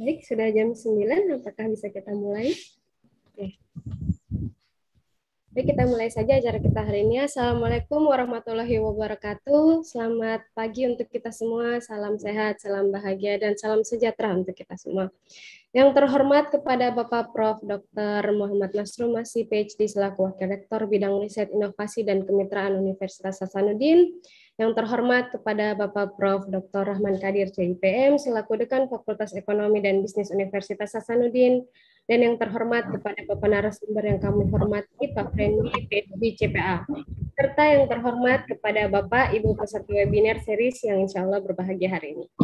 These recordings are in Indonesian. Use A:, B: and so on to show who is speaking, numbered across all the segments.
A: Baik, sudah jam 9, apakah bisa kita mulai? Oke. Baik, kita mulai saja acara kita hari ini. Assalamualaikum warahmatullahi wabarakatuh. Selamat pagi untuk kita semua. Salam sehat, salam bahagia, dan salam sejahtera untuk kita semua. Yang terhormat kepada Bapak Prof. Dr. Muhammad Nasrul Masih, PhD, selaku Wakil Rektor Bidang Riset Inovasi dan Kemitraan Universitas Hasanuddin. Yang terhormat kepada Bapak Prof. Dr. Rahman Kadir, CIPM, selaku Dekan Fakultas Ekonomi dan Bisnis Universitas Hasanuddin. Dan yang terhormat kepada Bapak narasumber yang kami hormati, Pak Frendi, PhD, CPA. Serta yang terhormat kepada Bapak, Ibu peserta webinar series yang insya Allah berbahagia hari ini.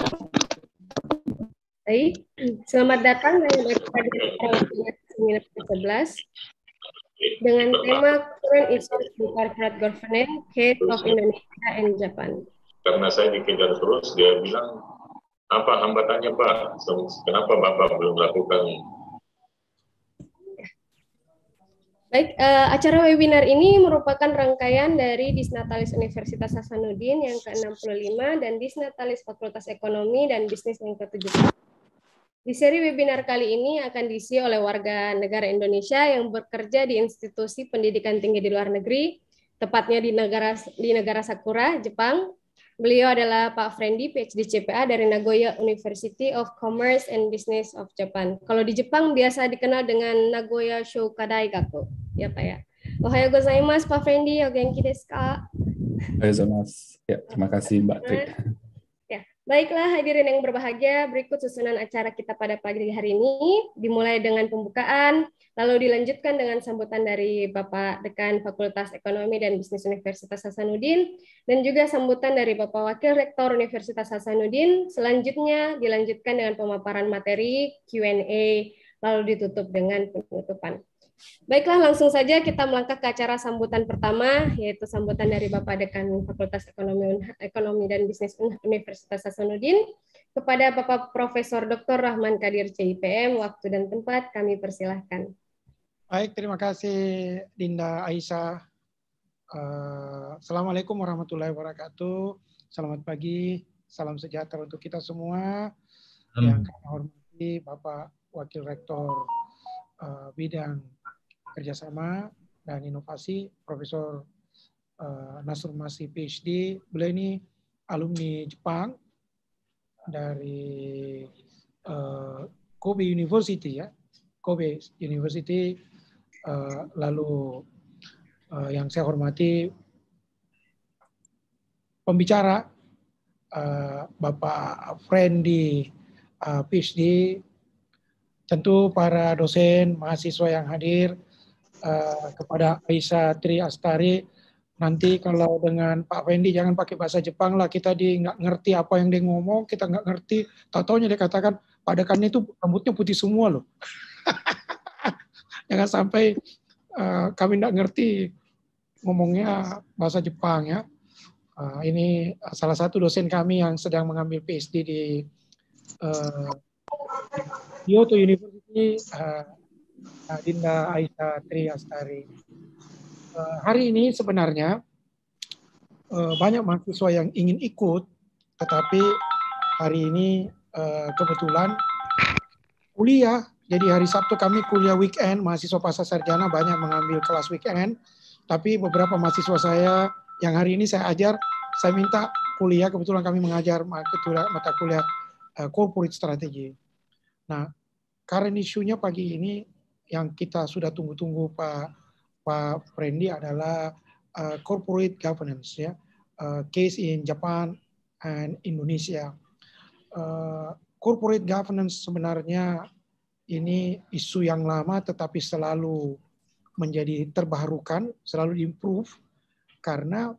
A: Baik, selamat datang dan pada webinar ke-11 dengan tema Current Issues in Corporate Governance, Case of Indonesia and Japan.
B: Karena saya dikejar terus, dia bilang, apa hambatannya Pak? Kenapa Bapak belum lakukan?
A: Baik, acara webinar ini merupakan rangkaian dari Disnatalis Universitas Hasanuddin yang ke-65 dan Disnatalis Fakultas Ekonomi dan Bisnis yang ke-70. Di seri webinar kali ini akan diisi oleh warga negara Indonesia yang bekerja di institusi pendidikan tinggi di luar negeri, tepatnya di negara Sakura, Jepang. Beliau adalah Pak Frendi, PhD CPA dari Nagoya University of Commerce and Business of Japan. Kalau di Jepang biasa dikenal dengan Nagoya Shouka Daigaku, ya Pak ya. Ohayou gozaimasu, Pak Frendi. O genki desu ka?
C: Ohayou gozaimasu. Ya, terima kasih Mbak Tri.
A: Ya, baiklah hadirin yang berbahagia, berikut susunan acara kita pada pagi hari ini, dimulai dengan pembukaan, lalu dilanjutkan dengan sambutan dari Bapak Dekan Fakultas Ekonomi dan Bisnis Universitas Hasanuddin, dan juga sambutan dari Bapak Wakil Rektor Universitas Hasanuddin. Selanjutnya dilanjutkan dengan pemaparan materi, Q&A, lalu ditutup dengan penutupan. Baiklah, langsung saja kita melangkah ke acara sambutan pertama, yaitu sambutan dari Bapak Dekan Fakultas Ekonomi dan Bisnis Universitas Hasanuddin kepada Bapak Profesor Dr. Rahman Kadir, CIPM. Waktu dan tempat kami persilahkan.
D: Baik, terima kasih Dinda Aisyah. Assalamualaikum warahmatullahi wabarakatuh. Selamat pagi, salam sejahtera untuk kita semua. Yang kami hormati Bapak Wakil Rektor Bidang Kerjasama dan Inovasi, Profesor Nasrul Masih, PhD. Beliau ini alumni Jepang dari Kobe University, ya, Kobe University. Lalu yang saya hormati pembicara Bapak Frendi, PhD. Tentu para dosen, mahasiswa yang hadir, kepada Aisyah Tri Astari, nanti kalau dengan Pak Fendi jangan pakai bahasa Jepang lah, kita nggak ngerti apa yang dia ngomong, kita nggak ngerti, tahu-taunya dia katakan padakannya itu rambutnya putih semua loh. Jangan sampai kami nggak ngerti ngomongnya bahasa Jepang ya. Ini salah satu dosen kami yang sedang mengambil PhD di Kyoto University, Dinda Aisyah Tri Astari. Hari ini sebenarnya banyak mahasiswa yang ingin ikut, tetapi hari ini kebetulan kuliah. Jadi hari Sabtu kami kuliah weekend, mahasiswa pasca sarjana banyak mengambil kelas weekend, tapi beberapa mahasiswa saya yang hari ini saya ajar, saya minta kuliah, kebetulan kami mengajar mata kuliah corporate strategy. Nah, current issue-nya pagi ini yang kita sudah tunggu-tunggu Pak Frendi adalah corporate governance, ya, case in Japan and Indonesia. Corporate governance sebenarnya ini isu yang lama tetapi selalu menjadi terbarukan, selalu improve karena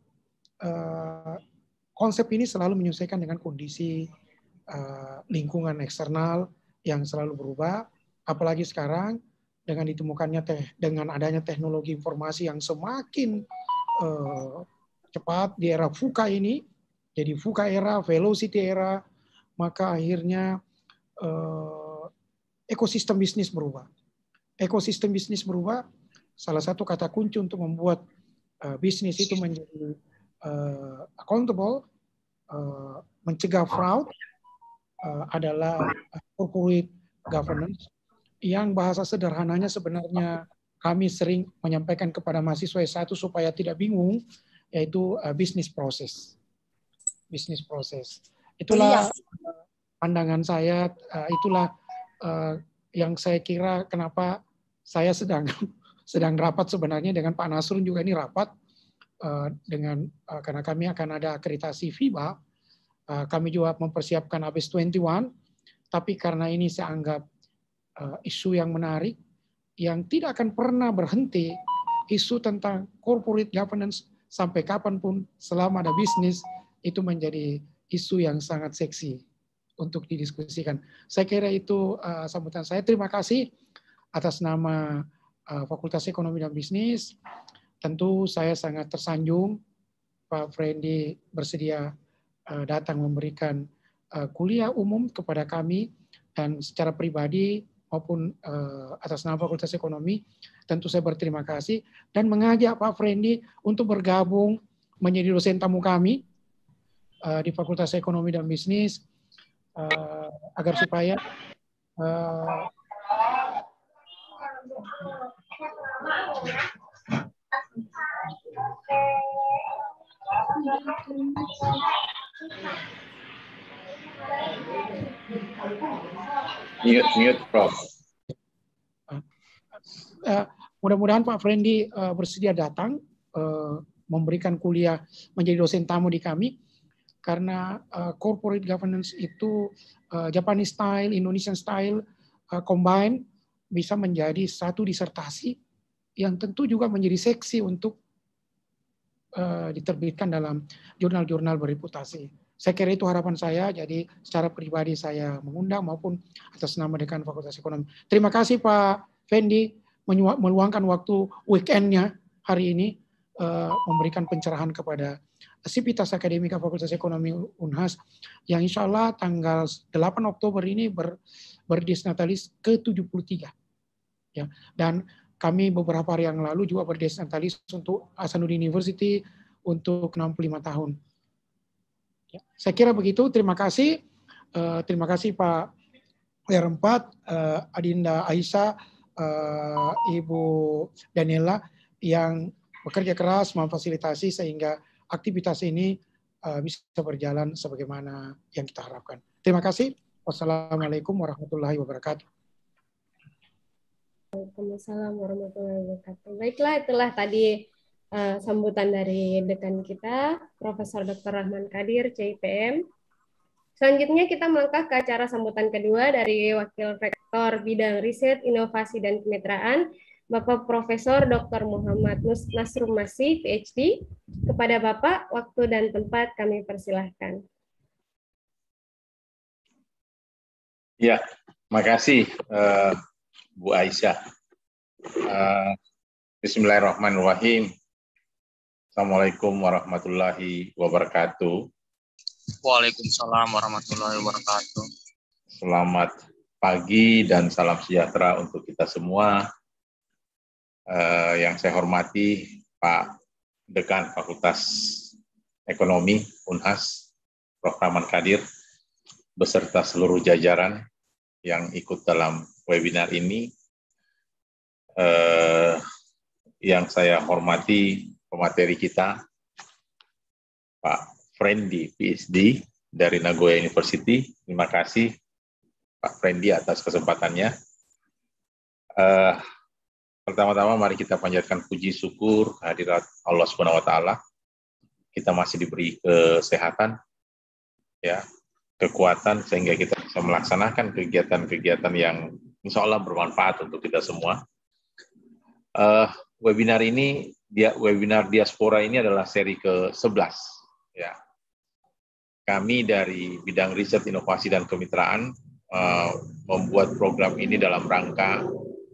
D: konsep ini selalu menyesuaikan dengan kondisi lingkungan eksternal yang selalu berubah, apalagi sekarang dengan ditemukannya dengan adanya teknologi informasi yang semakin cepat di era VUCA ini, jadi VUCA era, velocity era, maka akhirnya ekosistem bisnis berubah. Ekosistem bisnis berubah, salah satu kata kunci untuk membuat bisnis itu menjadi accountable, mencegah fraud adalah corporate governance, yang bahasa sederhananya sebenarnya kami sering menyampaikan kepada mahasiswa S1 supaya tidak bingung, yaitu business process. Business process. Itulah pandangan saya, itulah yang saya kira kenapa saya sedang rapat sebenarnya dengan Pak Nasrun juga ini rapat karena kami akan ada akreditasi FIBA, kami juga mempersiapkan ABES 21, tapi karena ini saya anggap isu yang menarik, yang tidak akan pernah berhenti, isu tentang corporate governance sampai kapanpun selama ada bisnis, itu menjadi isu yang sangat seksi untuk didiskusikan. Saya kira itu sambutan saya. Terima kasih atas nama Fakultas Ekonomi dan Bisnis. Tentu saya sangat tersanjung Pak Frendi bersedia datang memberikan kuliah umum kepada kami, dan secara pribadi maupun atas nama Fakultas Ekonomi, tentu saya berterima kasih dan mengajak Pak Frendi untuk bergabung menjadi dosen tamu kami di Fakultas Ekonomi dan Bisnis, agar supaya
B: mute Prof.
D: Mudah-mudahan Pak Frendi bersedia datang memberikan kuliah menjadi dosen tamu di kami, karena corporate governance itu Japanese style, Indonesian style combine bisa menjadi satu disertasi yang tentu juga menjadi seksi untuk diterbitkan dalam jurnal-jurnal bereputasi. Saya kira itu harapan saya, jadi secara pribadi saya mengundang maupun atas nama Dekan Fakultas Ekonomi. Terima kasih Pak Fendi meluangkan waktu weekendnya hari ini memberikan pencerahan kepada Sivitas Akademika Fakultas Ekonomi Unhas yang insya Allah tanggal 8 Oktober ini berdis natalis ke-73. Ya, dan kami beberapa hari yang lalu juga berdis natalis untuk Hasanuddin University untuk 65 tahun. Ya, saya kira begitu. Terima kasih. Terima kasih Pak R4, Adinda Aisyah, Ibu Daniela yang bekerja keras memfasilitasi sehingga aktivitas ini bisa berjalan sebagaimana yang kita harapkan. Terima kasih. Wassalamualaikum warahmatullahi wabarakatuh.
A: Waalaikumsalam warahmatullahi wabarakatuh. Baiklah, itulah tadi sambutan dari dekan kita, Profesor Dr. Rahman Kadir, CIPM. Selanjutnya kita melangkah ke acara sambutan kedua dari Wakil Rektor Bidang Riset, Inovasi, dan Kemitraan, Bapak Profesor Dr. Muhammad Nasrum Masih, PhD. Kepada Bapak, waktu dan tempat kami persilahkan.
B: Ya, makasih Bu Aisyah. Bismillahirrahmanirrahim. Assalamualaikum warahmatullahi wabarakatuh.
E: Waalaikumsalam warahmatullahi wabarakatuh.
B: Selamat pagi dan salam sejahtera untuk kita semua. Yang saya hormati Pak Dekan Fakultas Ekonomi Unhas, Prof. Rahman Kadir, beserta seluruh jajaran yang ikut dalam webinar ini. Yang saya hormati pemateri kita, Pak Frendi, PhD dari Nagoya University. Terima kasih Pak Frendi atas kesempatannya. Pertama-tama mari kita panjatkan puji syukur kehadirat Allah Subhanahu wa taala. Kita masih diberi kesehatan, ya, kekuatan sehingga kita bisa melaksanakan kegiatan-kegiatan yang insya Allah bermanfaat untuk kita semua. Webinar ini, webinar diaspora ini adalah seri ke-11. Ya. Kami dari bidang riset, inovasi, dan kemitraan membuat program ini dalam rangka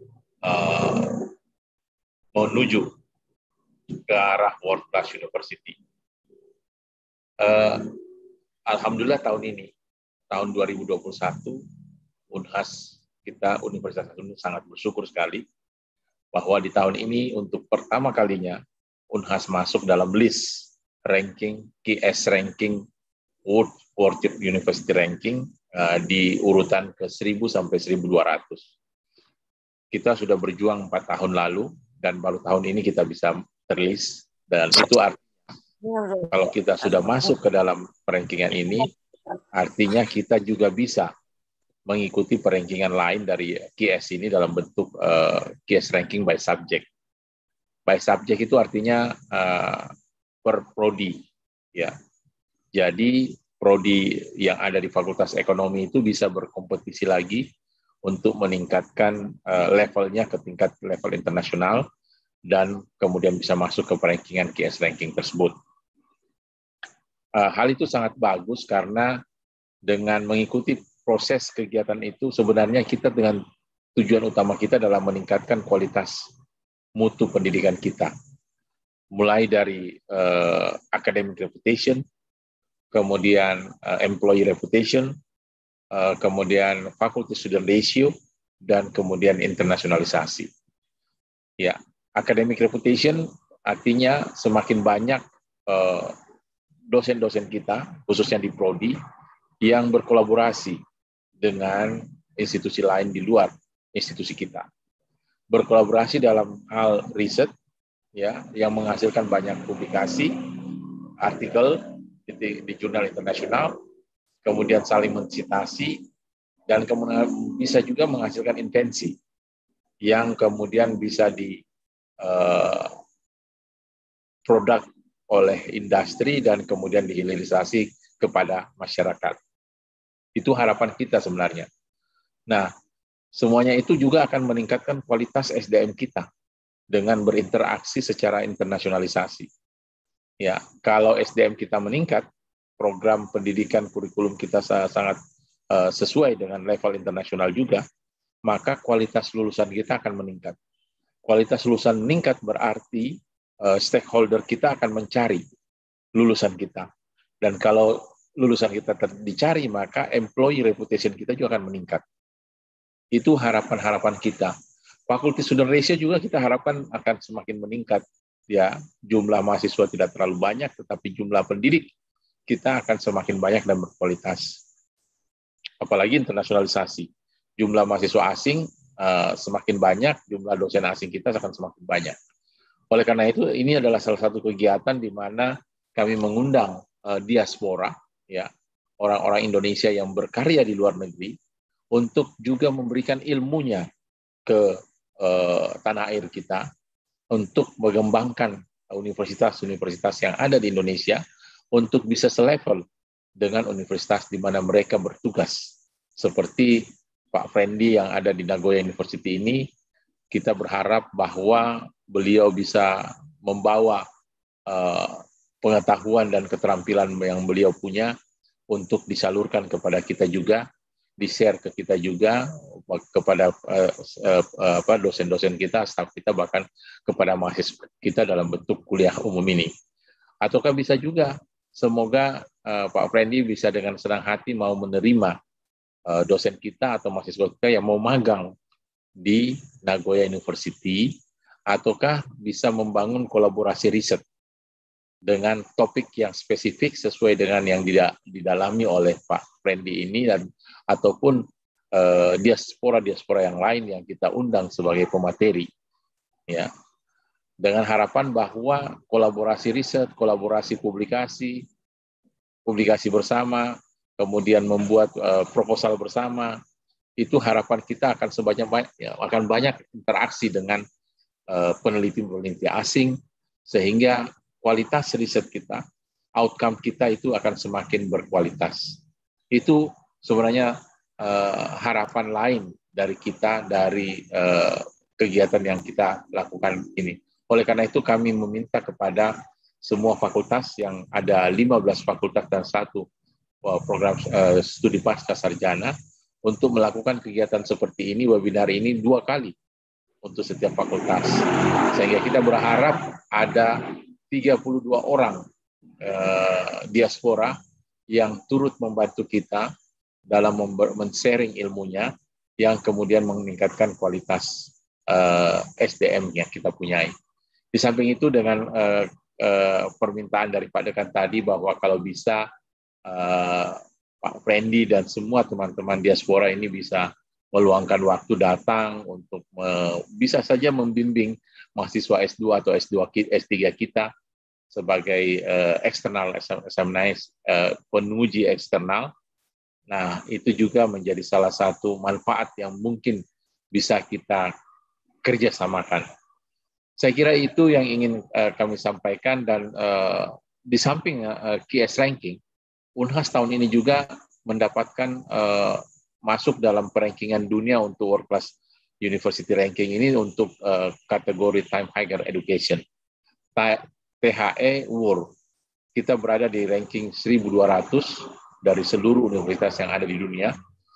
B: menuju ke arah World Class University. Alhamdulillah tahun ini, tahun 2021, Unhas kita, Universitas Hasanuddin, sangat bersyukur sekali bahwa di tahun ini untuk pertama kalinya Unhas masuk dalam list ranking, QS ranking World University Ranking di urutan ke 1000 sampai 1200. Kita sudah berjuang 4 tahun lalu dan baru tahun ini kita bisa terlist, dan itu artinya kalau kita sudah masuk ke dalam rankingan ini, artinya kita juga bisa mengikuti perankingan lain dari QS ini dalam bentuk QS ranking by subject. By subject itu artinya per prodi, ya. Jadi prodi yang ada di Fakultas Ekonomi itu bisa berkompetisi lagi untuk meningkatkan levelnya ke tingkat level internasional dan kemudian bisa masuk ke perankingan QS ranking tersebut. Hal itu sangat bagus karena dengan mengikuti proses kegiatan itu sebenarnya kita dengan tujuan utama kita adalah meningkatkan kualitas mutu pendidikan kita. Mulai dari academic reputation, kemudian employee reputation, kemudian faculty student ratio, dan kemudian internasionalisasi. Ya, academic reputation artinya semakin banyak dosen-dosen kita, khususnya di prodi, yang berkolaborasi dengan institusi lain di luar institusi kita. Berkolaborasi dalam hal riset, ya, yang menghasilkan banyak publikasi, artikel di jurnal internasional, kemudian saling mencitasi, dan kemudian bisa juga menghasilkan invensi yang kemudian bisa di produk oleh industri dan kemudian dihilirisasi kepada masyarakat. Itu harapan kita sebenarnya. Nah, semuanya itu juga akan meningkatkan kualitas SDM kita dengan berinteraksi secara internasionalisasi. Ya, kalau SDM kita meningkat, program pendidikan kurikulum kita sangat sesuai dengan level internasional juga, maka kualitas lulusan kita akan meningkat. Kualitas lulusan meningkat berarti stakeholder kita akan mencari lulusan kita. Dan kalau lulusan kita dicari, maka employee reputation kita juga akan meningkat. Itu harapan-harapan kita. Faculty student ratio juga kita harapkan akan semakin meningkat. Ya, jumlah mahasiswa tidak terlalu banyak, tetapi jumlah pendidik kita akan semakin banyak dan berkualitas. Apalagi internasionalisasi. Jumlah mahasiswa asing semakin banyak, jumlah dosen asing kita akan semakin banyak. Oleh karena itu, ini adalah salah satu kegiatan di mana kami mengundang diaspora, ya, orang-orang Indonesia yang berkarya di luar negeri, untuk juga memberikan ilmunya ke tanah air kita, untuk mengembangkan universitas-universitas yang ada di Indonesia, untuk bisa selevel dengan universitas di mana mereka bertugas. Seperti Pak Frendi yang ada di Nagoya University ini, kita berharap bahwa beliau bisa membawa pengetahuan dan keterampilan yang beliau punya untuk disalurkan kepada kita juga, di-share ke kita juga, kepada dosen-dosen kita, staf kita, bahkan kepada mahasiswa kita dalam bentuk kuliah umum ini. Ataukah bisa juga, semoga Pak Frendi bisa dengan senang hati mau menerima dosen kita atau mahasiswa kita yang mau magang di Nagoya University, ataukah bisa membangun kolaborasi riset dengan topik yang spesifik sesuai dengan yang didalami oleh Pak Frendi ini, dan ataupun diaspora yang lain yang kita undang sebagai pemateri, ya, dengan harapan bahwa kolaborasi riset, kolaborasi publikasi bersama, kemudian membuat proposal bersama, itu harapan kita akan akan banyak interaksi dengan peneliti-peneliti asing, sehingga kualitas riset kita, outcome kita itu akan semakin berkualitas. Itu sebenarnya harapan lain dari kita, dari kegiatan yang kita lakukan ini. Oleh karena itu kami meminta kepada semua fakultas, yang ada 15 fakultas dan 1 program studi pasca sarjana, untuk melakukan kegiatan seperti ini, webinar ini 2 kali untuk setiap fakultas. Sehingga kita berharap ada 32 orang diaspora yang turut membantu kita dalam men-sharing ilmunya, yang kemudian meningkatkan kualitas SDM yang kita punyai. Di samping itu, dengan permintaan dari Pak Dekan tadi bahwa kalau bisa Pak Fendi dan semua teman-teman diaspora ini bisa meluangkan waktu datang untuk bisa saja membimbing mahasiswa S2 atau S3 kita sebagai eksternal examiners, penguji eksternal. Nah, itu juga menjadi salah satu manfaat yang mungkin bisa kita kerjasamakan. Saya kira itu yang ingin kami sampaikan, dan di samping QS ranking, Unhas tahun ini juga mendapatkan masuk dalam perankingan dunia untuk World Class University Ranking ini untuk kategori Time Higher Education. THE World. Kita berada di ranking 1.200 dari seluruh universitas yang ada di dunia.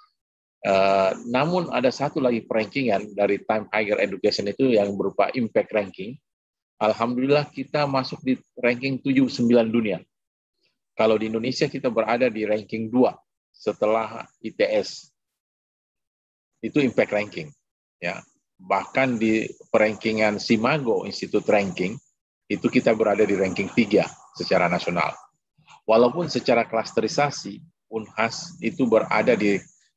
B: Namun ada satu lagi perankingan dari Time Higher Education itu yang berupa Impact Ranking. Alhamdulillah kita masuk di ranking 79 dunia. Kalau di Indonesia kita berada di ranking 2 setelah ITS. Itu Impact Ranking. Ya. Bahkan di perankingan Simago Institute Ranking, itu kita berada di ranking 3 secara nasional. Walaupun secara klasterisasi, Unhas itu berada di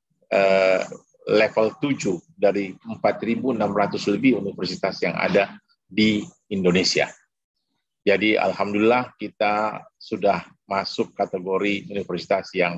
B: level 7 dari 4.600 lebih universitas yang ada di Indonesia. Jadi alhamdulillah kita sudah masuk kategori universitas yang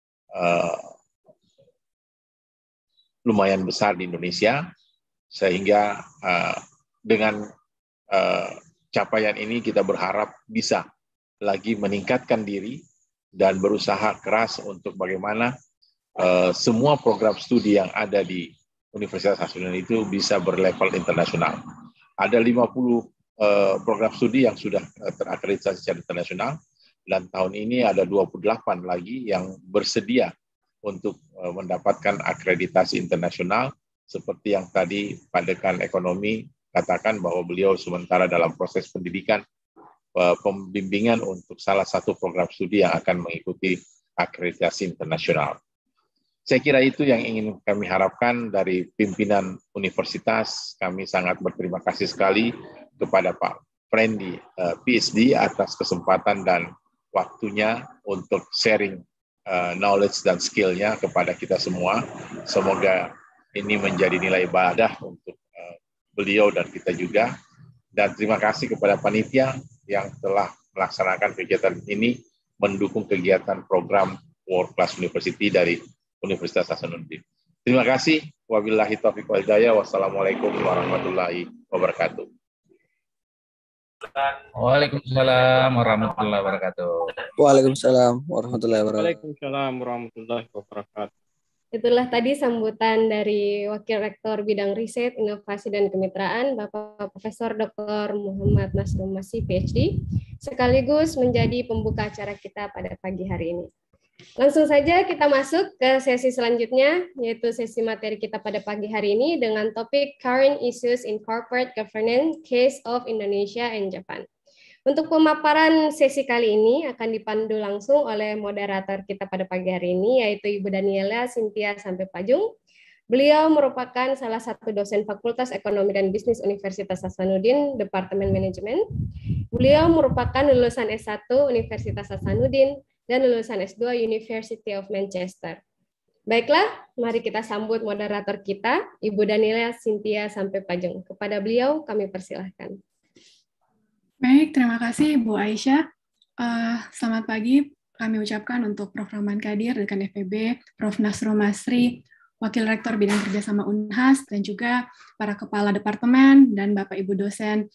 B: lumayan besar di Indonesia, sehingga dengan capaian ini kita berharap bisa lagi meningkatkan diri dan berusaha keras untuk bagaimana semua program studi yang ada di Universitas Hasanuddin itu bisa berlevel internasional. Ada 50 program studi yang sudah terakreditasi secara internasional, dan tahun ini ada 28 lagi yang bersedia untuk mendapatkan akreditasi internasional, seperti yang tadi Pak Dekan Ekonomi katakan bahwa beliau sementara dalam proses pendidikan pembimbingan untuk salah satu program studi yang akan mengikuti akreditasi internasional. Saya kira itu yang ingin kami harapkan dari pimpinan universitas. Kami sangat berterima kasih sekali kepada Pak Fendi, PhD, atas kesempatan dan waktunya untuk sharing knowledge dan skill-nya kepada kita semua. Semoga ini menjadi nilai ibadah untuk beliau dan kita juga. Dan terima kasih kepada panitia yang telah melaksanakan kegiatan ini, mendukung kegiatan program World Class University dari Universitas Hasanuddin. Terima kasih. Wabillahi taufiq wal hidayah. Wassalamualaikum warahmatullahi wabarakatuh.
C: Waalaikumsalam warahmatullahi wabarakatuh.
F: Waalaikumsalam warahmatullahi wabarakatuh.
G: Waalaikumsalam warahmatullahi wabarakatuh.
A: Itulah tadi sambutan dari Wakil Rektor Bidang Riset, Inovasi, dan Kemitraan, Bapak Profesor Dr. Muhammad Nasrul Masih, PhD, sekaligus menjadi pembuka acara kita pada pagi hari ini. Langsung saja kita masuk ke sesi selanjutnya, yaitu sesi materi kita pada pagi hari ini dengan topik Current Issues in Corporate Governance, Case of Indonesia and Japan. Untuk pemaparan sesi kali ini akan dipandu langsung oleh moderator kita pada pagi hari ini, yaitu Ibu Daniela Cynthia Sampepajung. Beliau merupakan salah satu dosen Fakultas Ekonomi dan Bisnis Universitas Hasanuddin, Departemen Manajemen. Beliau merupakan lulusan S1 Universitas Hasanuddin dan lulusan S2 University of Manchester. Baiklah, mari kita sambut moderator kita, Ibu Daniela Cynthia Sampepajung. Kepada beliau kami persilahkan.
H: Baik, terima kasih Bu Aisyah. Selamat pagi kami ucapkan untuk Prof. Rahman Kadir, Dekan FEB, Prof. Nasrul Masri, Wakil Rektor Bidang Kerjasama Unhas, dan juga para Kepala Departemen dan Bapak Ibu dosen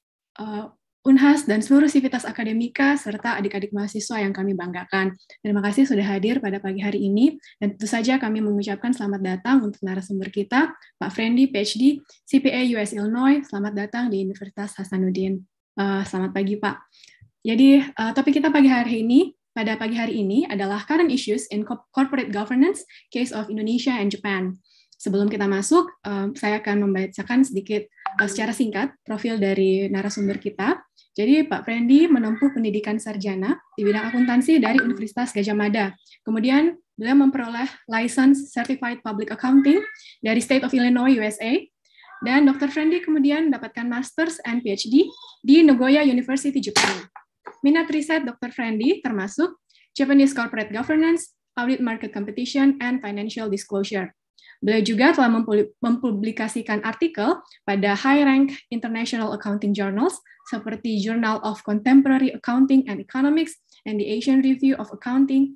H: Unhas dan seluruh sivitas akademika, serta adik-adik mahasiswa yang kami banggakan. Terima kasih sudah hadir pada pagi hari ini, dan tentu saja kami mengucapkan selamat datang untuk narasumber kita, Pak Fendi, PhD, CPA US Illinois. Selamat datang di Universitas Hasanuddin. Selamat pagi, Pak. Jadi, topik kita pada pagi hari ini adalah Current Issues in Corporate Governance, Case of Indonesia and Japan. Sebelum kita masuk, saya akan membacakan sedikit secara singkat profil dari narasumber kita. Jadi, Pak Fendi menempuh pendidikan sarjana di bidang akuntansi dari Universitas Gadjah Mada. Kemudian, beliau memperoleh License Certified Public Accounting dari State of Illinois, USA. Dan Dr. Fendi kemudian mendapatkan Masters and PhD di Nagoya University, Jepang. Minat riset Dr. Fendi termasuk Japanese Corporate Governance, Audit Market Competition, and Financial Disclosure. Beliau juga telah mempublikasikan artikel pada high-rank international accounting journals seperti Journal of Contemporary Accounting and Economics and the Asian Review of Accounting.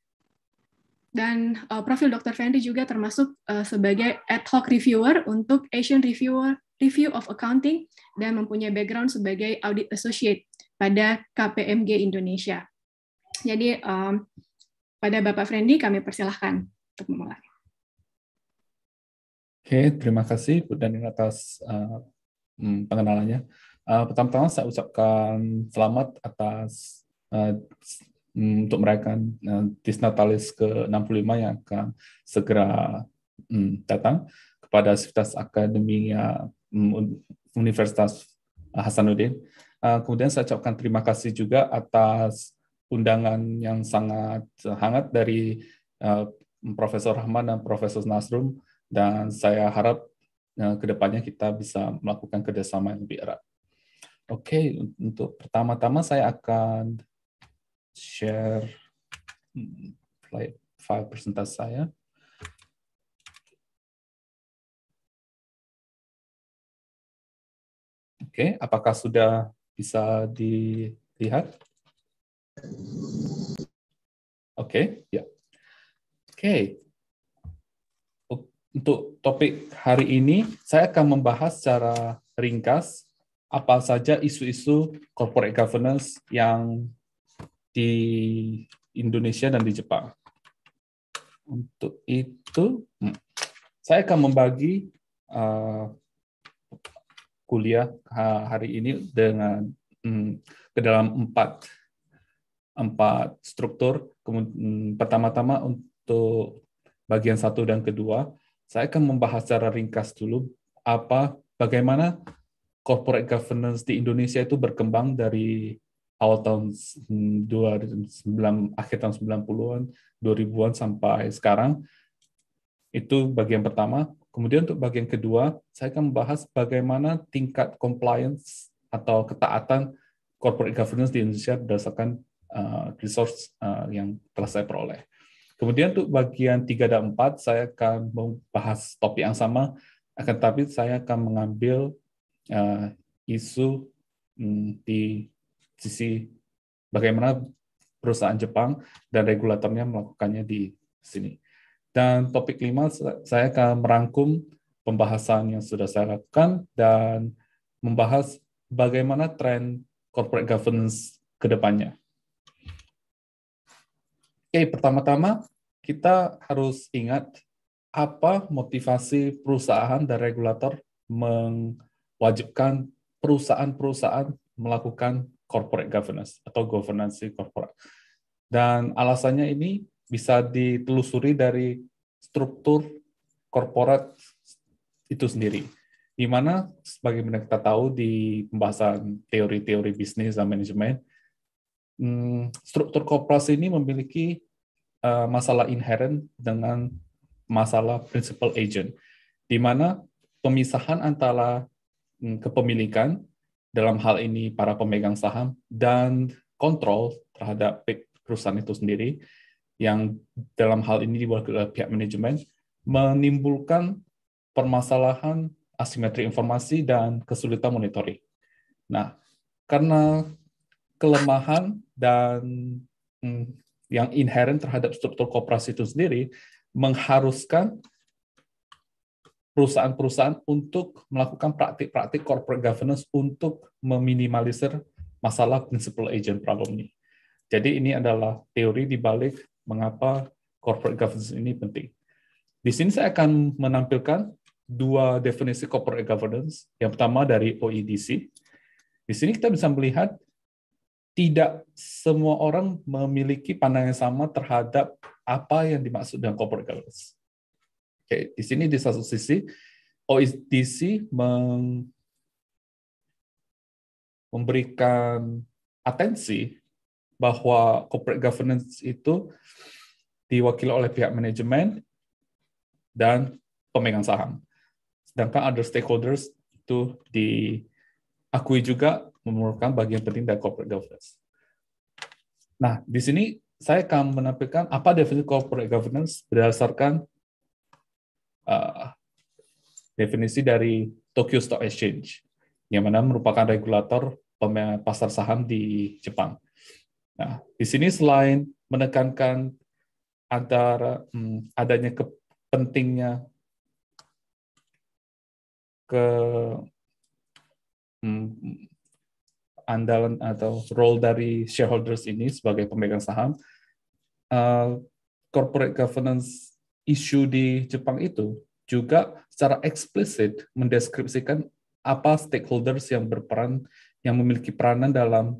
H: Dan profil Dr. Fendi juga termasuk sebagai ad hoc reviewer untuk Asian Review of Accounting dan mempunyai background sebagai audit associate pada KPMG Indonesia. Jadi pada Bapak Fendi kami persilahkan untuk memulai.
C: Oke, terima kasih Bu Danin atas pengenalannya. Pertama-tama saya ucapkan selamat atas untuk merayakan Disnatalis ke-65 yang akan segera datang kepada Sivitas Akademia Universitas Hasanuddin. Kemudian saya ucapkan terima kasih juga atas undangan yang sangat hangat dari Profesor Rahman dan Profesor Nasrum, dan saya harap kedepannya kita bisa melakukan kerjasama yang lebih erat. Oke, untuk pertama-tama saya akan share file presentasi saya. Oke, apakah sudah bisa dilihat? Oke, ya. Oke. Untuk topik hari ini, saya akan membahas secara ringkas apa saja isu-isu corporate governance yang di Indonesia dan di Jepang. Untuk itu, saya akan membagi kuliah hari ini dengan ke dalam empat struktur. Pertama-tama untuk bagian 1 dan kedua, saya akan membahas secara ringkas dulu bagaimana corporate governance di Indonesia itu berkembang dari awal tahun 2009, akhir tahun 90-an, 2000-an sampai sekarang. Itu bagian pertama. Kemudian untuk bagian kedua, saya akan membahas bagaimana tingkat compliance atau ketaatan corporate governance di Indonesia berdasarkan resource yang telah saya peroleh. Kemudian untuk bagian 3 dan 4, saya akan membahas topik yang sama, akan tetapi saya akan mengambil isu di sisi bagaimana perusahaan Jepang dan regulatornya melakukannya di sini. Dan topik 5, saya akan merangkum pembahasan yang sudah saya lakukan dan membahas bagaimana tren corporate governance ke depannya. Oke, pertama-tama kita harus ingat apa motivasi perusahaan dan regulator mewajibkan perusahaan-perusahaan melakukan corporate governance atau governance corporate. Dan alasannya ini bisa ditelusuri dari struktur corporate itu sendiri, di mana sebagaimana kita tahu di pembahasan teori-teori bisnis dan manajemen, struktur korporasi ini memiliki masalah inherent dengan masalah principal agent, di mana pemisahan antara kepemilikan, dalam hal ini para pemegang saham, dan kontrol terhadap perusahaan itu sendiri, yang dalam hal ini diwakili oleh pihak manajemen, menimbulkan permasalahan asimetri informasi dan kesulitan monitoring. Nah, karena kelemahan dan yang inherent terhadap struktur koperasi itu sendiri mengharuskan perusahaan-perusahaan untuk melakukan praktik-praktik corporate governance untuk meminimalisir masalah principal agent problem ini. Jadi ini adalah teori di balik mengapa corporate governance ini penting. Di sini saya akan menampilkan 2 definisi corporate governance. Yang pertama dari OEDC. Di sini kita bisa melihat tidak semua orang memiliki pandangan yang sama terhadap apa yang dimaksud dengan corporate governance. Oke, di sini di satu sisi OEDC memberikan atensi bahwa corporate governance itu diwakili oleh pihak manajemen dan pemegang saham. Sedangkan other stakeholders itu diakui juga merupakan bagian penting dari corporate governance. Nah, di sini saya akan menampilkan apa definisi corporate governance berdasarkan definisi dari Tokyo Stock Exchange, yang mana merupakan regulator pasar saham di Jepang. Nah, di sini selain menekankan adanya pentingnya andalan atau role dari shareholders ini sebagai pemegang saham, corporate governance issue di Jepang itu juga secara eksplisit mendeskripsikan apa stakeholders yang berperan, yang memiliki peranan dalam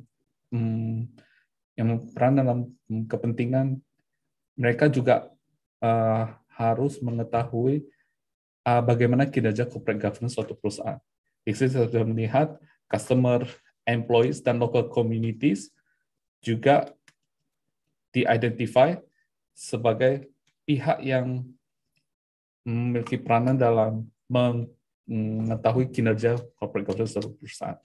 C: kepentingan. Mereka juga harus mengetahui bagaimana kinerja corporate governance suatu perusahaan. Di sini saya sudah melihat customer, employees, dan local communities juga di-identify sebagai pihak yang memiliki peranan dalam mengetahui kinerja corporate governance suatu perusahaan.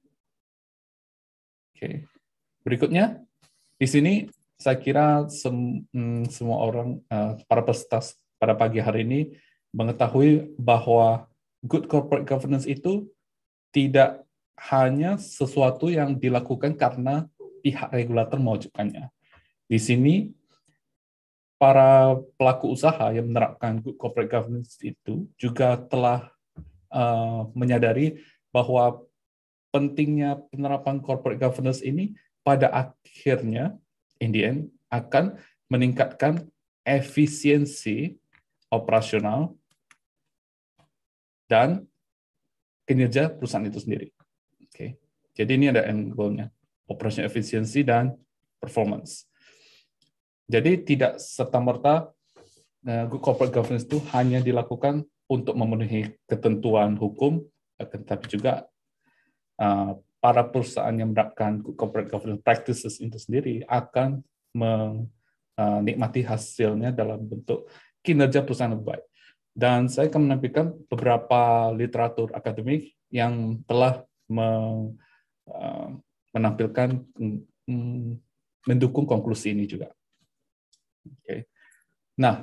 C: Oke. Berikutnya, di sini saya kira semua orang, para peserta pada pagi hari ini mengetahui bahwa good corporate governance itu tidak hanya sesuatu yang dilakukan karena pihak regulator mewajibkannya. Di sini, para pelaku usaha yang menerapkan good corporate governance itu juga telah menyadari bahwa pentingnya penerapan corporate governance ini pada akhirnya, in the end, akan meningkatkan efisiensi operasional dan kinerja perusahaan itu sendiri. Oke. Jadi ini ada end goal-nya, operational efficiency dan performance. Jadi tidak serta-merta good corporate governance itu hanya dilakukan untuk memenuhi ketentuan hukum, tetapi juga para perusahaan yang menerapkan good corporate governance practices itu sendiri akan menikmati hasilnya dalam bentuk kinerja perusahaan yang baik. Dan saya akan menampilkan beberapa literatur akademik yang telah menampilkan mendukung konklusi ini juga. Oke. Nah,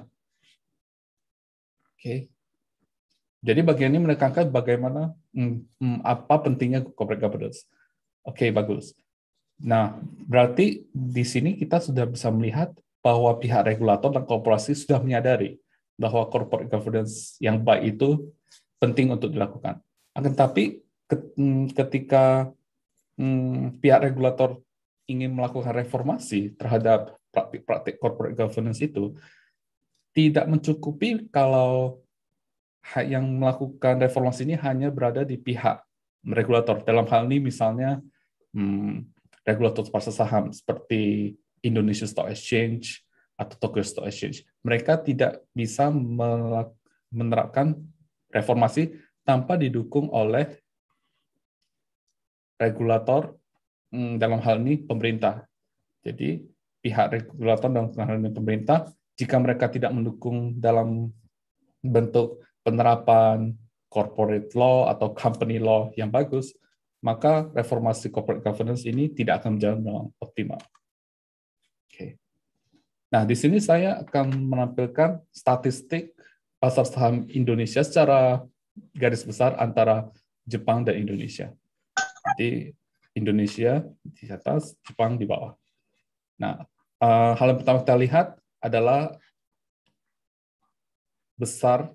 C: oke. Jadi bagian ini menekankan bagaimana apa pentingnya corporate governance. Oke, bagus. Nah, berarti di sini kita sudah bisa melihat bahwa pihak regulator dan korporasi sudah menyadari bahwa corporate governance yang baik itu penting untuk dilakukan. Akan tetapi ketika pihak regulator ingin melakukan reformasi terhadap praktik-praktik corporate governance itu, tidak mencukupi kalau yang melakukan reformasi ini hanya berada di pihak regulator. Dalam hal ini misalnya regulator pasar saham seperti Indonesia Stock Exchange atau Tokyo Stock Exchange. Mereka tidak bisa menerapkan reformasi tanpa didukung oleh regulator, dalam hal ini pemerintah. Jadi pihak regulator dalam hal ini pemerintah, jika mereka tidak mendukung dalam bentuk penerapan corporate law atau company law yang bagus, maka reformasi corporate governance ini tidak akan berjalan dengan optimal. Oke. Nah, di sini saya akan menampilkan statistik pasar saham Indonesia secara garis besar antara Jepang dan Indonesia. Jadi Indonesia di atas, Jepang di bawah. Nah, hal yang pertama kita lihat adalah besar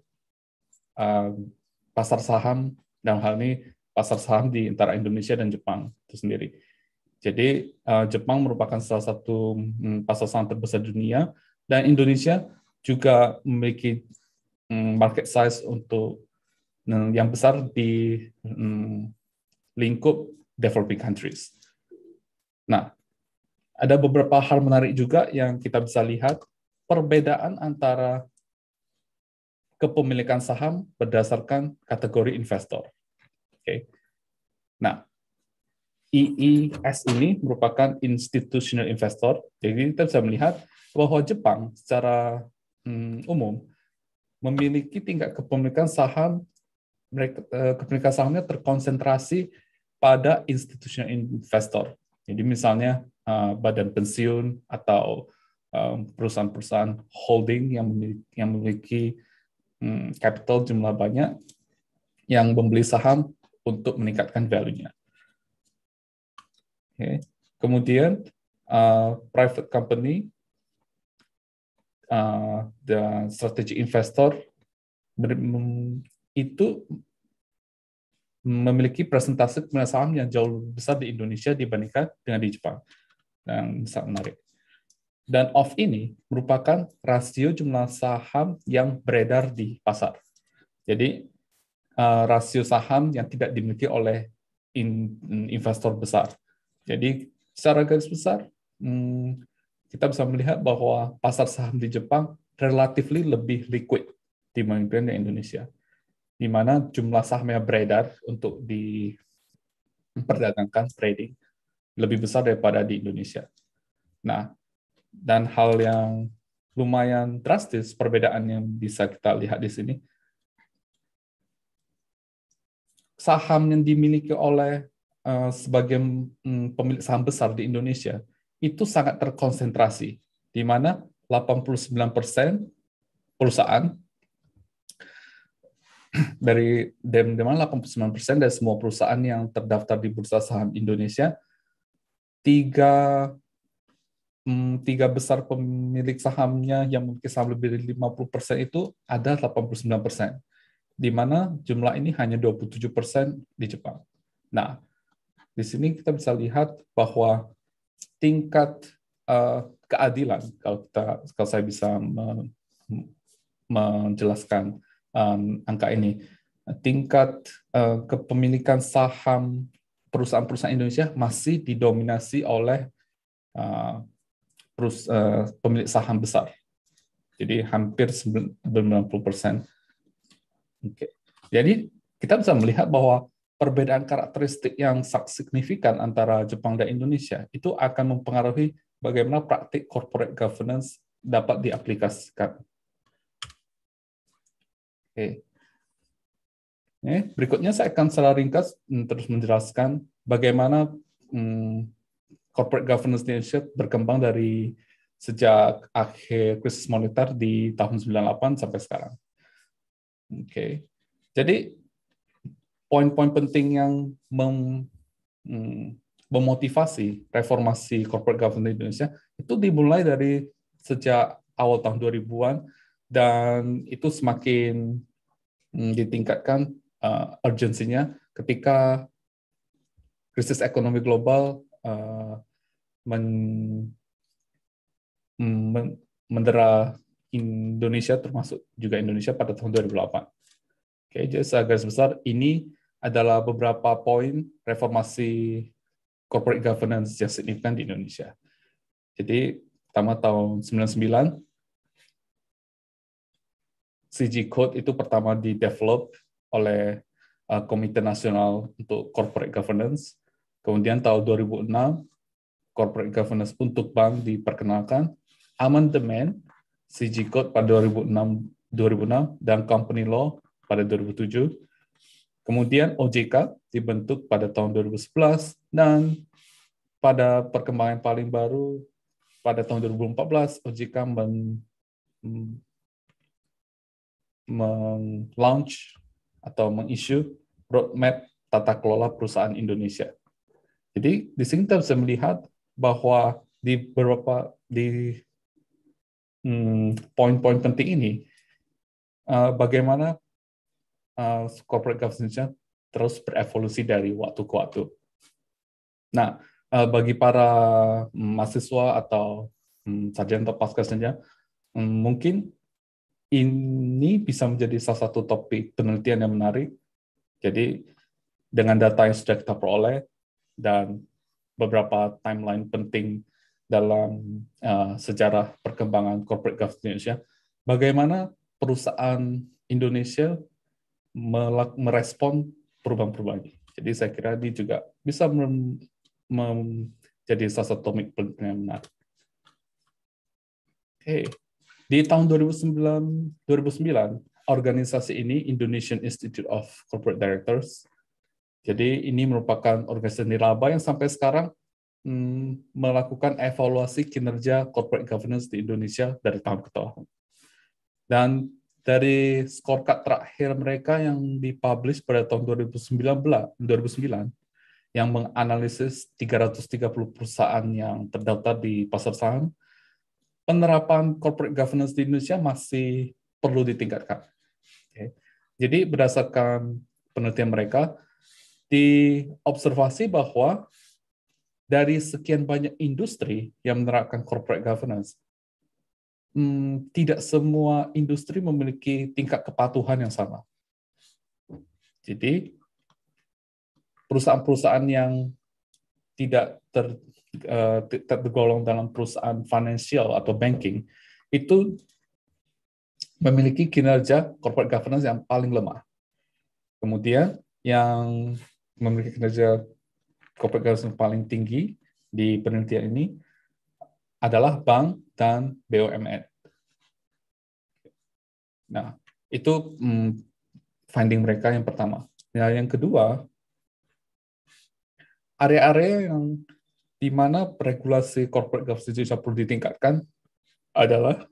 C: pasar saham, dalam hal ini pasar saham di antara Indonesia dan Jepang itu sendiri. Jadi Jepang merupakan salah satu pasar saham terbesar di dunia, dan Indonesia juga memiliki market size untuk yang besar di lingkup developing countries. Nah, ada beberapa hal menarik juga yang kita bisa lihat, perbedaan antara kepemilikan saham berdasarkan kategori investor. Oke. Nah, IIS ini merupakan institutional investor. Jadi kita bisa melihat bahwa Jepang secara umum memiliki tingkat kepemilikan saham, kepemilikan sahamnya terkonsentrasi pada institutional investor. Jadi misalnya badan pensiun atau perusahaan-perusahaan holding yang memiliki capital jumlah banyak yang membeli saham untuk meningkatkan value-nya. Okay. Kemudian private company dan strategic investor itu memiliki presentasi pemilihan saham yang jauh lebih besar di Indonesia dibandingkan dengan di Jepang. Dan sangat menarik. Dan OFF ini merupakan rasio jumlah saham yang beredar di pasar. Jadi rasio saham yang tidak dimiliki oleh investor besar. Jadi secara garis besar kita bisa melihat bahwa pasar saham di Jepang relatif lebih liquid dibandingkan di Indonesia, di mana jumlah saham yang beredar untuk diperdagangkan trading lebih besar daripada di Indonesia. Nah, dan hal yang lumayan drastis perbedaan yang bisa kita lihat di sini, saham yang dimiliki oleh sebagian pemilik saham besar di Indonesia itu sangat terkonsentrasi, di mana 89% perusahaan dari mana 89% dari semua perusahaan yang terdaftar di Bursa Saham Indonesia, tiga besar pemilik sahamnya yang memiliki saham lebih dari 50% itu ada 89%, di mana jumlah ini hanya 27% di Jepang. Nah, di sini kita bisa lihat bahwa tingkat keadilan, kalau saya bisa menjelaskan angka ini, tingkat kepemilikan saham perusahaan-perusahaan Indonesia masih didominasi oleh pemilik saham besar. Jadi hampir 90%. Okay. Jadi kita bisa melihat bahwa perbedaan karakteristik yang sangat signifikan antara Jepang dan Indonesia itu akan mempengaruhi bagaimana praktik corporate governance dapat diaplikasikan. Okay. Berikutnya saya akan secara ringkas terus menjelaskan bagaimana corporate governance di Indonesia berkembang dari sejak akhir krisis moneter di tahun 98 sampai sekarang. Oke. Jadi poin-poin penting yang memotivasi reformasi corporate governance di Indonesia itu dimulai dari sejak awal tahun 2000-an, dan itu semakin ditingkatkan urgensinya ketika krisis ekonomi global mendera Indonesia, termasuk juga Indonesia pada tahun 2008. Oke, jadi secara garis besar ini adalah beberapa poin reformasi corporate governance yang signifikan di Indonesia. Jadi pertama tahun 99, CG Code itu pertama di-develop oleh Komite Nasional untuk Corporate Governance. Kemudian tahun 2006, Corporate Governance untuk bank diperkenalkan. Amandemen CG Code pada 2006 dan Company Law pada 2007. Kemudian OJK dibentuk pada tahun 2011, dan pada perkembangan paling baru pada tahun 2014 OJK launch atau meng-issue roadmap tata kelola perusahaan Indonesia. Jadi di sini kita bisa melihat bahwa di poin-poin penting ini bagaimana corporate governance terus berevolusi dari waktu ke waktu. Nah, bagi para mahasiswa atau sarjana atau pasca sarjana, mungkin ini bisa menjadi salah satu topik penelitian yang menarik. Jadi dengan data yang sudah kita peroleh dan beberapa timeline penting dalam sejarah perkembangan corporate governance Indonesia, bagaimana perusahaan Indonesia merespon perubahan-perubahan ini. Jadi saya kira ini juga bisa menjadi salah satu topik penelitian yang menarik. Oke. Di tahun 2009, organisasi ini Indonesian Institute of Corporate Directors. Jadi ini merupakan organisasi nirlaba yang sampai sekarang melakukan evaluasi kinerja corporate governance di Indonesia dari tahun ke tahun. Dan dari scorecard terakhir mereka yang dipublish pada tahun 2009 yang menganalisis 330 perusahaan yang terdaftar di pasar saham, penerapan corporate governance di Indonesia masih perlu ditingkatkan. Okay. Jadi berdasarkan penelitian mereka, diobservasi bahwa dari sekian banyak industri yang menerapkan corporate governance, tidak semua industri memiliki tingkat kepatuhan yang sama. Jadi, perusahaan-perusahaan yang tidak tergolong dalam perusahaan financial atau banking, itu memiliki kinerja corporate governance yang paling lemah. Kemudian, yang memiliki kinerja corporate governance yang paling tinggi di penelitian ini adalah bank dan BUMN. Nah, itu finding mereka yang pertama. Nah, yang kedua, area-area yang di mana regulasi corporate governance perlu ditingkatkan adalah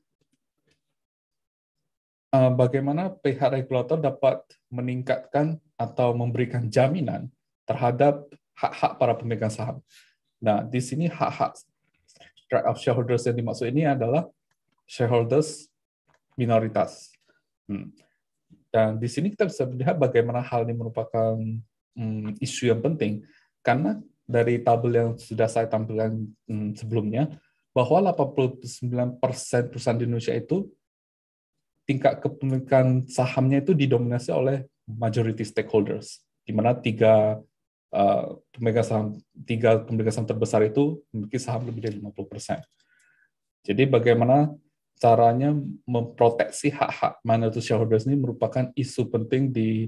C: bagaimana pihak regulator dapat meningkatkan atau memberikan jaminan terhadap hak-hak para pemegang saham. Nah, di sini hak-hak right of shareholders yang dimaksud ini adalah shareholders minoritas. Dan di sini kita bisa melihat bagaimana hal ini merupakan isu yang penting, karena dari tabel yang sudah saya tampilkan sebelumnya, bahwa 89% perusahaan di Indonesia itu tingkat kepemilikan sahamnya itu didominasi oleh majority stakeholders, di mana tiga pemegang saham terbesar itu memiliki saham lebih dari 50%. Jadi bagaimana caranya memproteksi hak-hak minority shareholders ini merupakan isu penting di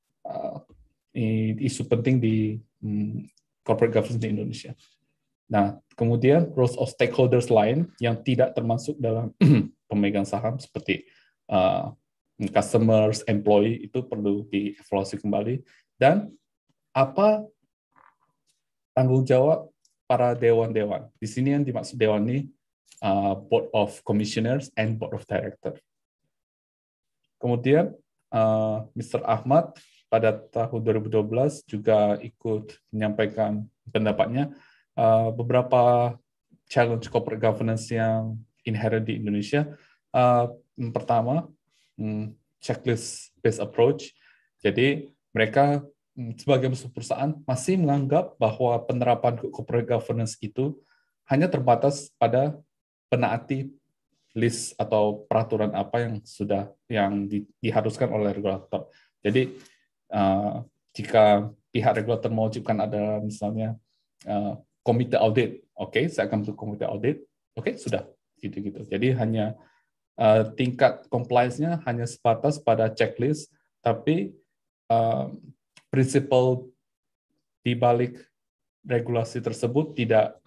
C: corporate governance di Indonesia. Nah, kemudian roles of stakeholders lain yang tidak termasuk dalam pemegang saham seperti customers, employee itu perlu dievaluasi kembali, dan apa tanggung jawab para dewan-dewan. Di sini yang dimaksud dewan ini Board of Commissioners and Board of Directors. Kemudian Mr. Ahmad pada tahun 2012 juga ikut menyampaikan pendapatnya beberapa challenge corporate governance yang inherent di Indonesia. Pertama, checklist-based approach. Jadi mereka sebagai perusahaan masih menganggap bahwa penerapan corporate governance itu hanya terbatas pada penaati list atau peraturan apa yang diharuskan oleh regulator. Jadi jika pihak regulator mewajibkan ada misalnya komite audit, oke, saya akan bentuk komite audit, oke, sudah gitu-gitu. Jadi hanya tingkat compliance-nya hanya sebatas pada checklist, tapi prinsipal di balik regulasi tersebut tidak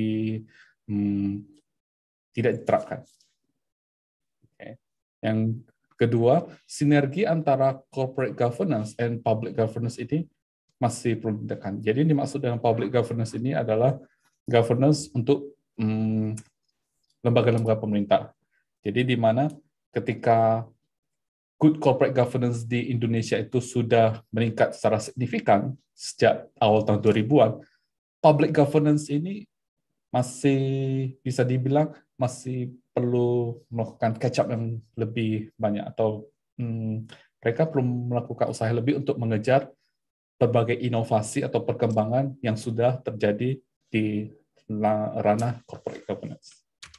C: diterapkan. Okay. Yang kedua, sinergi antara corporate governance and public governance ini masih perlu ditekan. Jadi yang dimaksud dengan public governance ini adalah governance untuk lembaga-lembaga pemerintah. Jadi di mana ketika good corporate governance di Indonesia itu sudah meningkat secara signifikan sejak awal tahun 2000-an, public governance ini masih bisa dibilang masih perlu melakukan catch up yang lebih banyak, atau mereka perlu melakukan usaha lebih untuk mengejar berbagai inovasi atau perkembangan yang sudah terjadi di ranah corporate governance.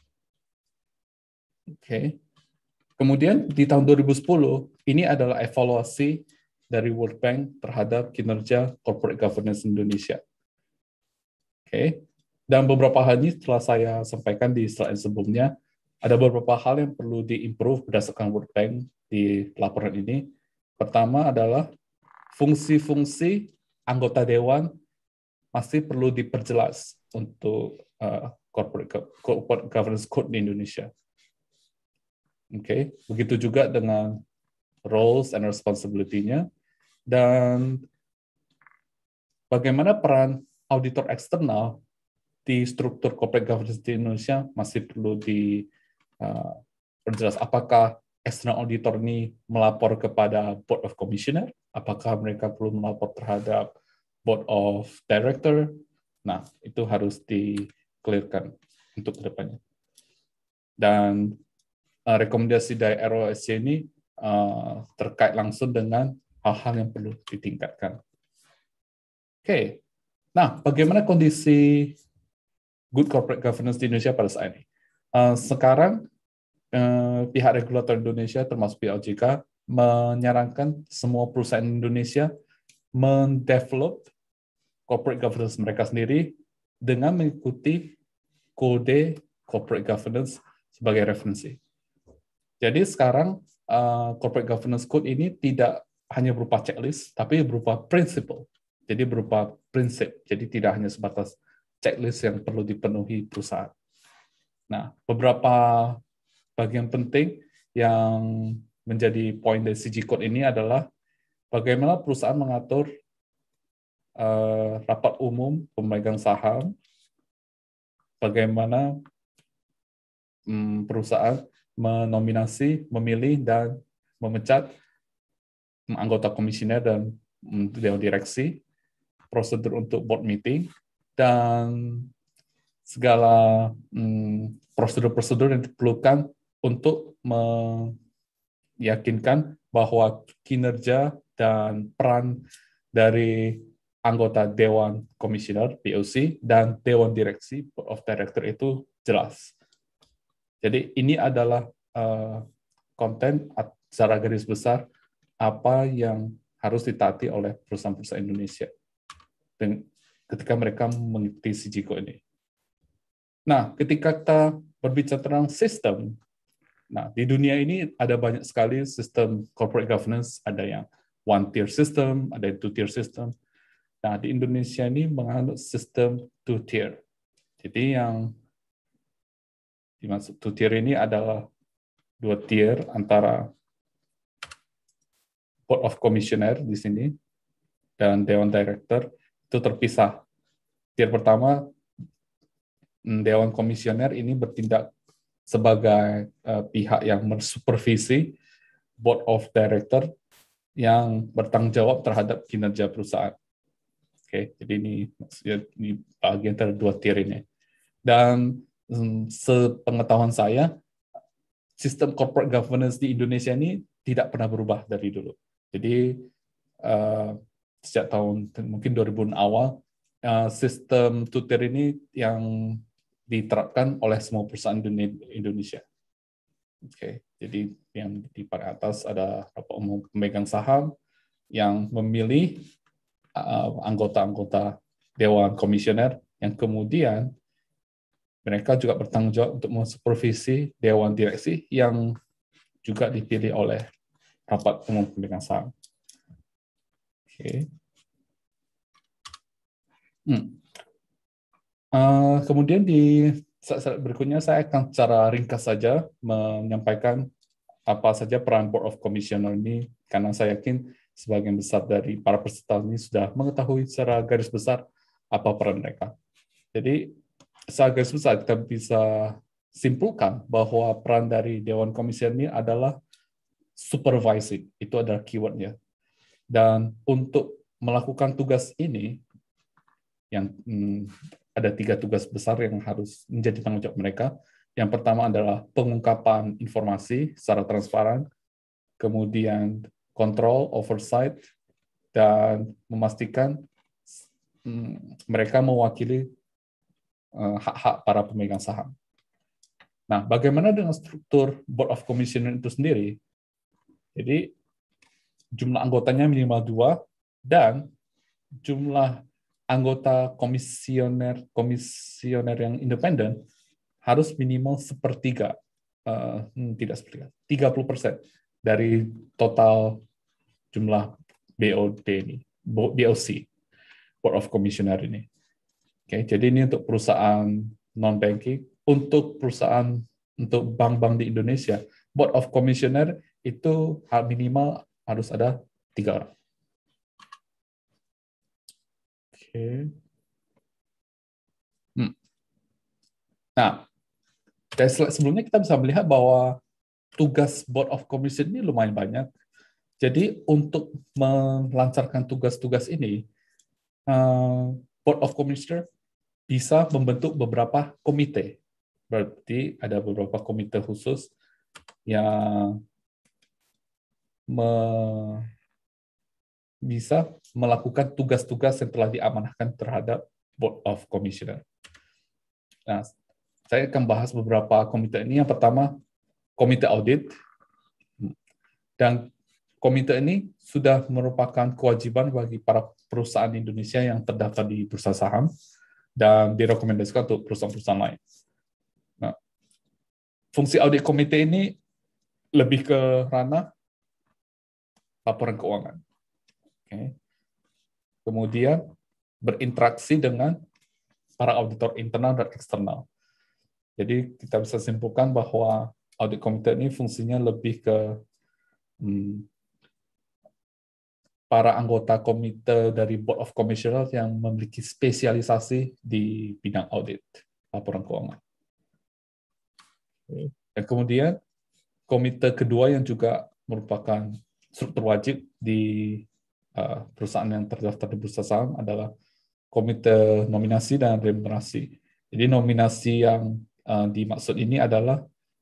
C: Oke. Kemudian di tahun 2010 ini adalah evaluasi dari World Bank terhadap kinerja corporate governance Indonesia. Oke. Dan beberapa hal ini telah saya sampaikan di slide sebelumnya. Ada beberapa hal yang perlu diimprove berdasarkan World Bank di laporan ini. Pertama adalah fungsi-fungsi anggota dewan masih perlu diperjelas untuk corporate governance code di Indonesia. Oke, begitu juga dengan roles and responsibility-nya, dan bagaimana peran auditor eksternal di struktur corporate governance di Indonesia masih perlu diperjelas. Apakah external auditor ini melapor kepada Board of Commissioner? Apakah mereka perlu melapor terhadap Board of Director? Nah, itu harus di-clearkan untuk kedepannya. Dan rekomendasi dari ROSC ini terkait langsung dengan hal-hal yang perlu ditingkatkan. Oke. Nah, bagaimana kondisi good corporate governance di Indonesia pada saat ini? Sekarang pihak regulator Indonesia termasuk pihak OJK menyarankan semua perusahaan Indonesia mendevelop corporate governance mereka sendiri dengan mengikuti kode corporate governance sebagai referensi. Jadi sekarang corporate governance code ini tidak hanya berupa checklist, tapi berupa principle. Jadi berupa prinsip. Jadi tidak hanya sebatas checklist yang perlu dipenuhi perusahaan. Nah, beberapa bagian penting yang menjadi poin dari CG Code ini adalah bagaimana perusahaan mengatur rapat umum pemegang saham, bagaimana perusahaan menominasi, memilih, dan memecat anggota komisioner dan dewan direksi, prosedur untuk board meeting, dan segala prosedur-prosedur yang diperlukan untuk meyakinkan bahwa kinerja dan peran dari anggota Dewan Komisioner, BOC, dan Dewan Direksi, Board of Director itu jelas. Jadi ini adalah konten secara garis besar apa yang harus ditaati oleh perusahaan-perusahaan Indonesia ketika mereka mengikuti CGCO ini. Nah, ketika kita berbicara tentang sistem, nah di dunia ini ada banyak sekali sistem corporate governance, ada yang one tier system, ada yang two tier system. Nah, di Indonesia ini menganut sistem two tier. Jadi yang dimaksud two tier ini adalah dua tier antara Board of Commissioner di sini dan Dewan Director itu terpisah. Tier pertama, Dewan Komisioner ini bertindak sebagai pihak yang mensupervisi Board of Director yang bertanggung jawab terhadap kinerja perusahaan. Oke, jadi ini bagian dari dua tier ini. Dan sepengetahuan saya, sistem corporate governance di Indonesia ini tidak pernah berubah dari dulu. Jadi sejak tahun mungkin 2000 awal, sistem two tier ini yang diterapkan oleh semua perusahaan Indonesia. Oke, jadi yang di paling atas ada rapat umum pemegang saham yang memilih anggota-anggota Dewan Komisioner yang kemudian mereka juga bertanggung jawab untuk mensupervisi Dewan Direksi yang juga dipilih oleh rapat umum pemegang saham. Oke. Kemudian di slide berikutnya saya akan secara ringkas saja menyampaikan apa saja peran Board of Commissioner ini, karena saya yakin sebagian besar dari para peserta ini sudah mengetahui secara garis besar apa peran mereka. Jadi secara garis besar kita bisa simpulkan bahwa peran dari Dewan Komisioner ini adalah supervising, itu adalah keywordnya. Dan untuk melakukan tugas ini, yang ada 3 tugas besar yang harus menjadi tanggung jawab mereka. Yang pertama adalah pengungkapan informasi secara transparan, kemudian kontrol, oversight, dan memastikan mereka mewakili hak-hak para pemegang saham. Nah, bagaimana dengan struktur Board of Commissioner itu sendiri? Jadi, jumlah anggotanya minimal 2, dan jumlah anggota komisioner yang independen harus minimal 1/3, tidak 1/3, 30% dari total jumlah BOD ini, BOC, Board of Commissioner ini. Oke, jadi ini untuk perusahaan non-banking. Untuk perusahaan, untuk bank-bank di Indonesia, Board of Commissioner itu minimal harus ada 3 orang. Oke. Nah, dari slide sebelumnya kita bisa melihat bahwa tugas Board of Commission ini lumayan banyak. Jadi untuk melancarkan tugas-tugas ini, Board of Commissioner bisa membentuk beberapa komite. Berarti ada beberapa komite khusus yang bisa melakukan tugas-tugas yang telah diamanahkan terhadap Board of Commissioner. Nah, saya akan bahas beberapa komite ini. Yang pertama, komite audit. Dan komite ini sudah merupakan kewajiban bagi para perusahaan Indonesia yang terdaftar di bursa saham dan direkomendasikan untuk perusahaan-perusahaan lain. Nah, fungsi audit komite ini lebih ke ranah laporan keuangan. Okay. Kemudian berinteraksi dengan para auditor internal dan eksternal. Jadi kita bisa simpulkan bahwa audit komite ini fungsinya lebih ke para anggota komite dari Board of Commissioners yang memiliki spesialisasi di bidang audit laporan keuangan. Dan kemudian komite kedua yang juga merupakan struktur wajib di perusahaan yang terdaftar di bursa saham adalah komite nominasi dan remunerasi. Jadi nominasi yang dimaksud ini adalah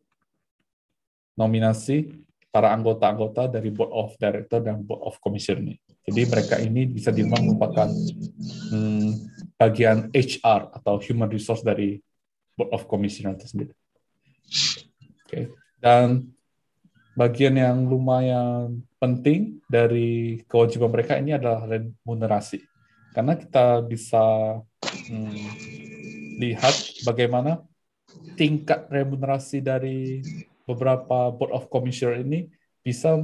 C: nominasi para anggota-anggota dari Board of Director dan Board of Commissioner. Jadi mereka ini bisa dibilang merupakan bagian HR atau Human Resource dari Board of Commissioner tersebut. Okay. Dan bagian yang lumayan penting dari kewajiban mereka ini adalah remunerasi. Karena kita bisa lihat bagaimana tingkat remunerasi dari beberapa Board of Commissioner ini bisa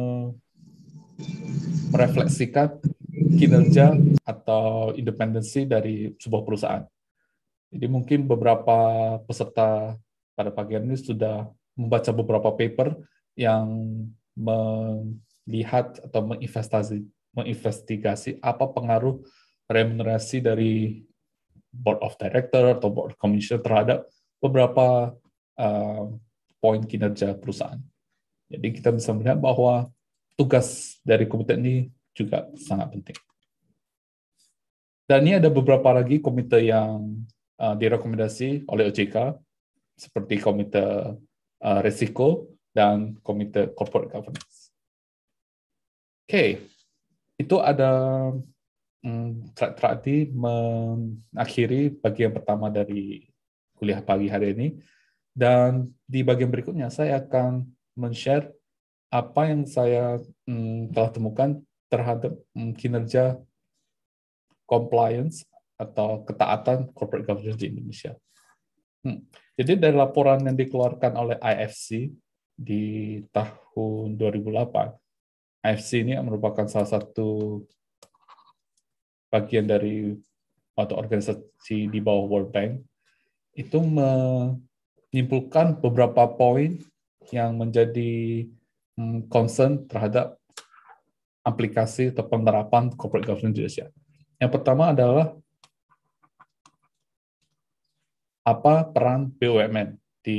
C: merefleksikan kinerja atau independensi dari sebuah perusahaan. Jadi mungkin beberapa peserta pada pagi ini sudah membaca beberapa paper yang melihat atau menginvestigasi apa pengaruh remunerasi dari Board of Director atau Board of Commissioner terhadap beberapa poin kinerja perusahaan. Jadi kita bisa melihat bahwa tugas dari komite ini juga sangat penting. Dan ini ada beberapa lagi komite yang direkomendasi oleh OJK, seperti komite risiko dan komite corporate governance. Oke, itu ada tadi mengakhiri bagian pertama dari kuliah pagi hari ini. Dan di bagian berikutnya saya akan men-share apa yang saya telah temukan terhadap kinerja compliance atau ketaatan corporate governance di Indonesia. Jadi dari laporan yang dikeluarkan oleh IFC di tahun 2008, IFC ini merupakan salah satu bagian dari atau organisasi di bawah World Bank, itu menyimpulkan beberapa poin yang menjadi concern terhadap aplikasi atau penerapan corporate governance di Indonesia. Yang pertama adalah apa peran BUMN di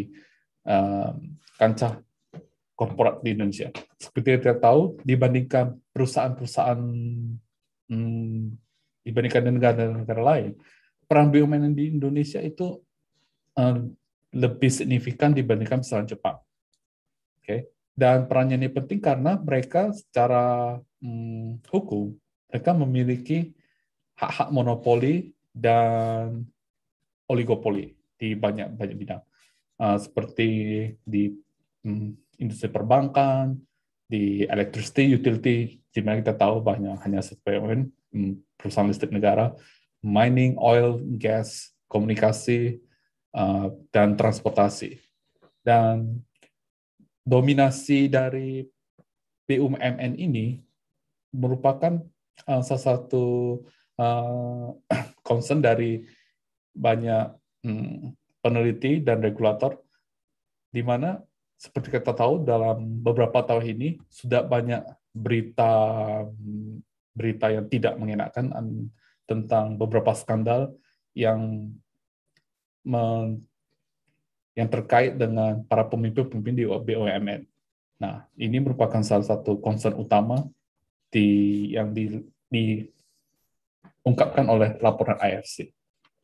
C: kancah korporat di Indonesia. Seperti kita tahu, dibandingkan perusahaan-perusahaan dibandingkan negara-negara lain, peran BUMN di Indonesia itu lebih signifikan dibandingkan misalnya Jepang. Okay. Dan perannya ini penting karena mereka secara hukum, mereka memiliki hak-hak monopoli dan oligopoli di banyak bidang, seperti di industri perbankan, di electricity, utility, di mana kita tahu banyak hanya satu BUMN, perusahaan listrik negara, mining, oil, gas, komunikasi, dan transportasi. Dan dominasi dari BUMN ini merupakan salah satu concern dari banyak peneliti dan regulator, di mana seperti kita tahu dalam beberapa tahun ini sudah banyak berita yang tidak mengenakan tentang beberapa skandal yang yang terkait dengan para pemimpin-pemimpin di BUMN. Nah, ini merupakan salah satu concern utama yang diungkapkan oleh laporan IFC.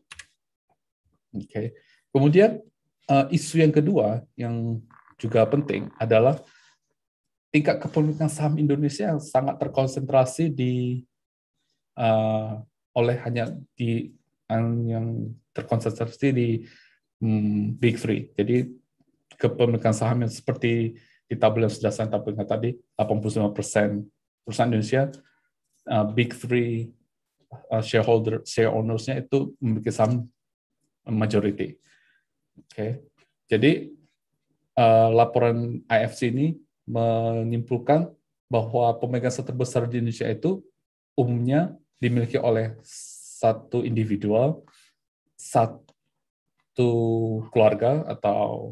C: Oke. Kemudian isu yang kedua yang juga penting adalah tingkat kepemilikan saham Indonesia yang sangat terkonsentrasi yang terkonsentrasi di Big Three. Jadi kepemilikan saham yang seperti di tabel yang sudah saya tampilkan tadi, 85% perusahaan Indonesia, Big Three share owners-nya itu memiliki saham majority. Oke. Jadi laporan IFC ini menyimpulkan bahwa pemegang saham terbesar di Indonesia itu umumnya dimiliki oleh satu individual, satu keluarga atau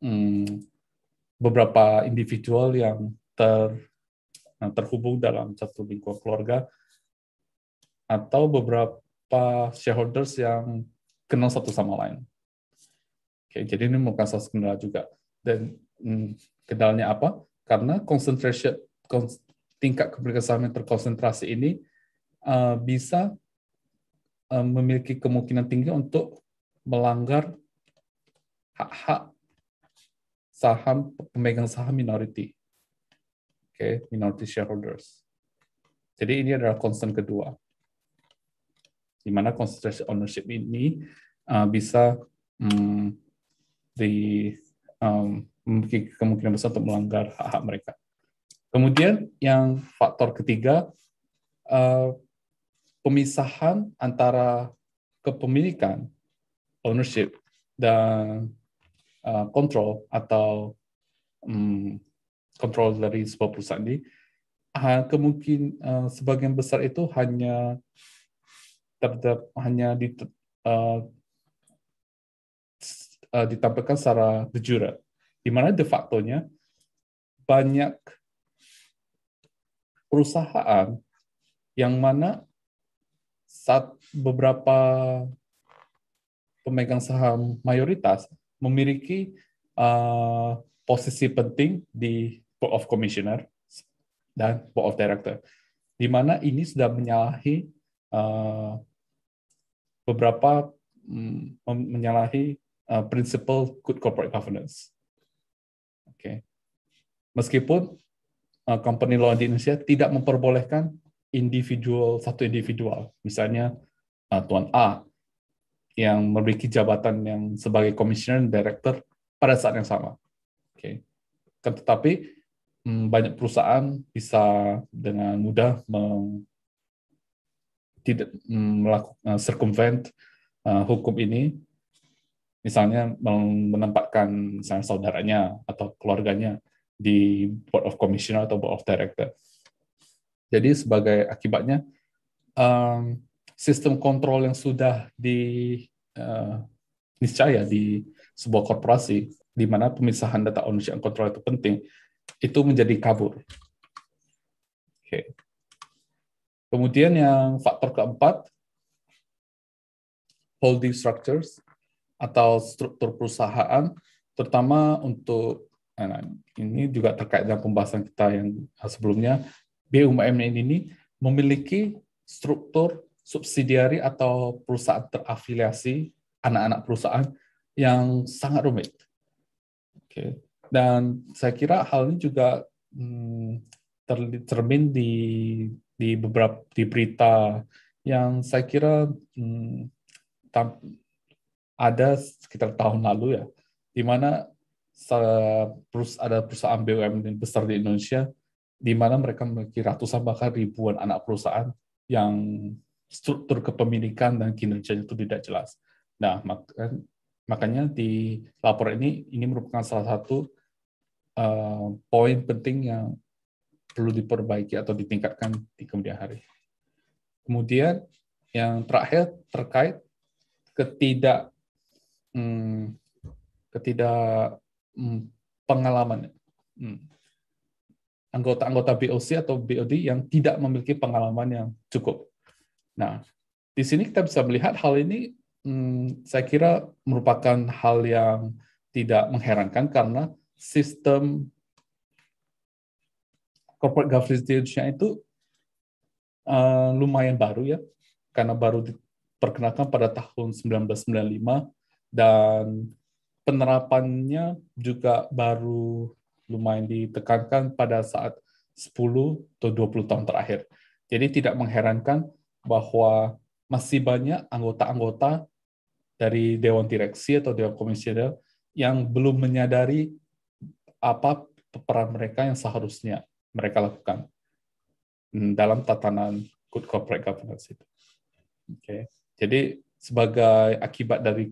C: beberapa individual yang terhubung dalam satu lingkungan keluarga, atau beberapa shareholders yang kenal satu sama lain. Oke, jadi ini bukan salah satu kendala juga. Dan kendalanya apa? Karena tingkat kepemilikan saham yang terkonsentrasi ini bisa memiliki kemungkinan tinggi untuk melanggar hak-hak pemegang saham minority. Oke, minority shareholders. Jadi ini adalah concern kedua, di mana concentration ownership ini bisa memiliki kemungkinan besar untuk melanggar hak-hak mereka. Kemudian yang faktor ketiga, pemisahan antara kepemilikan, ownership, dan kontrol atau kontrol dari sebuah perusahaan ini, sebagian besar itu hanya ditampilkan secara de jure, di mana de facto-nya banyak perusahaan yang mana beberapa pemegang saham mayoritas memiliki posisi penting di Board of Commissioner dan Board of Director, di mana ini sudah menyalahi prinsipal good corporate governance. Oke. Meskipun company law di Indonesia tidak memperbolehkan satu individual, misalnya Tuan A yang memiliki jabatan yang sebagai commissioner dan director pada saat yang sama. Oke. Tetapi banyak perusahaan bisa dengan mudah tidak melakukan circumvent hukum ini, misalnya menempatkan misalnya saudaranya atau keluarganya di Board of Commissioner atau Board of Director. Jadi sebagai akibatnya sistem kontrol yang sudah niscaya di sebuah korporasi, di mana pemisahan data ownership dan kontrol itu penting, itu menjadi kabur. Oke. Kemudian yang faktor keempat, holding structures atau struktur perusahaan, terutama untuk ini juga terkait dengan pembahasan kita yang sebelumnya, BUMN ini memiliki struktur subsidiari atau perusahaan terafiliasi, anak-anak perusahaan yang sangat rumit. Oke. Dan saya kira hal ini juga tercermin di berita yang saya kira ada sekitar tahun lalu ya, di mana ada perusahaan BUMN besar di Indonesia, di mana mereka memiliki ratusan bahkan ribuan anak perusahaan yang struktur kepemilikan dan kinerjanya itu tidak jelas. Nah, makanya di laporan ini merupakan salah satu poin penting yang perlu diperbaiki atau ditingkatkan di kemudian hari. Kemudian yang terakhir terkait pengalaman anggota-anggota BOC atau BOD yang tidak memiliki pengalaman yang cukup. Nah, di sini kita bisa melihat hal ini saya kira merupakan hal yang tidak mengherankan karena sistem corporate governance di Indonesia itu lumayan baru ya, karena baru diperkenalkan pada tahun 1995 dan penerapannya juga baru lumayan ditekankan pada saat 10 atau 20 tahun terakhir. Jadi tidak mengherankan bahwa masih banyak anggota-anggota dari Dewan Direksi atau Dewan Komisioner yang belum menyadari apa peran mereka yang seharusnya mereka lakukan dalam tatanan good corporate governance itu. Okay. Jadi sebagai akibat dari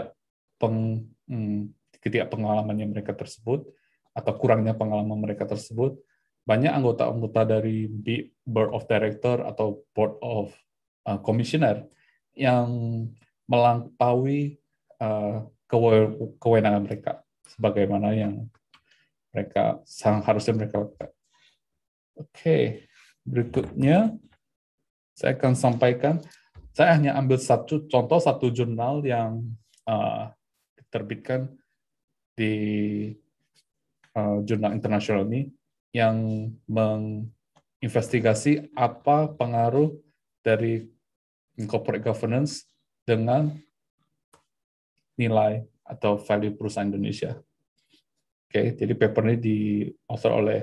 C: ketidakpengalamannya mereka tersebut atau kurangnya pengalaman mereka tersebut, banyak anggota-anggota dari Board of Director atau Board of Commissioner yang melampaui kewenangan mereka sebagaimana yang harusnya mereka lakukan. Oke, berikutnya saya akan sampaikan. Saya hanya ambil satu jurnal yang diterbitkan di jurnal internasional ini yang menginvestigasi apa pengaruh dari corporate governance dengan nilai atau value perusahaan Indonesia. Oke, jadi paper ini di-author oleh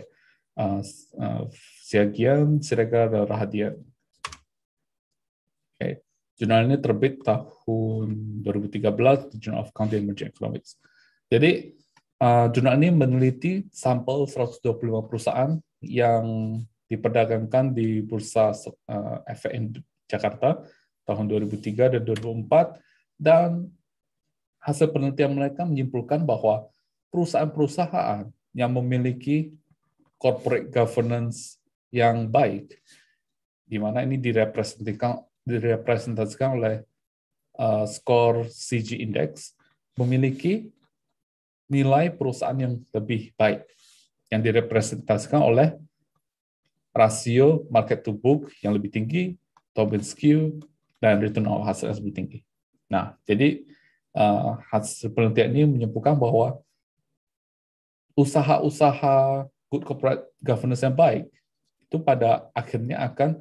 C: Siagian, Siregar, dan Rahadian. Oke, jurnal ini terbit tahun 2013 di Journal of Accounting and Emerging Economics. Jadi, jurnal ini meneliti sampel 125 perusahaan yang diperdagangkan di Bursa Efek Jakarta tahun 2003 dan 2004, dan hasil penelitian mereka menyimpulkan bahwa perusahaan-perusahaan yang memiliki corporate governance yang baik, di mana ini direpresentasikan oleh skor CG Index, memiliki nilai perusahaan yang lebih baik, yang direpresentasikan oleh rasio market to book yang lebih tinggi, Tobin skew, dan return on asset yang lebih tinggi. Nah, jadi hasil penelitian ini menyimpulkan bahwa usaha-usaha good corporate governance yang baik itu pada akhirnya akan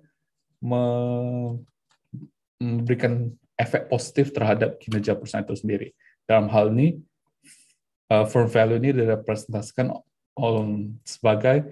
C: memberikan efek positif terhadap kinerja perusahaan itu sendiri. Dalam hal ini, firm value ini direpresentasikan sebagai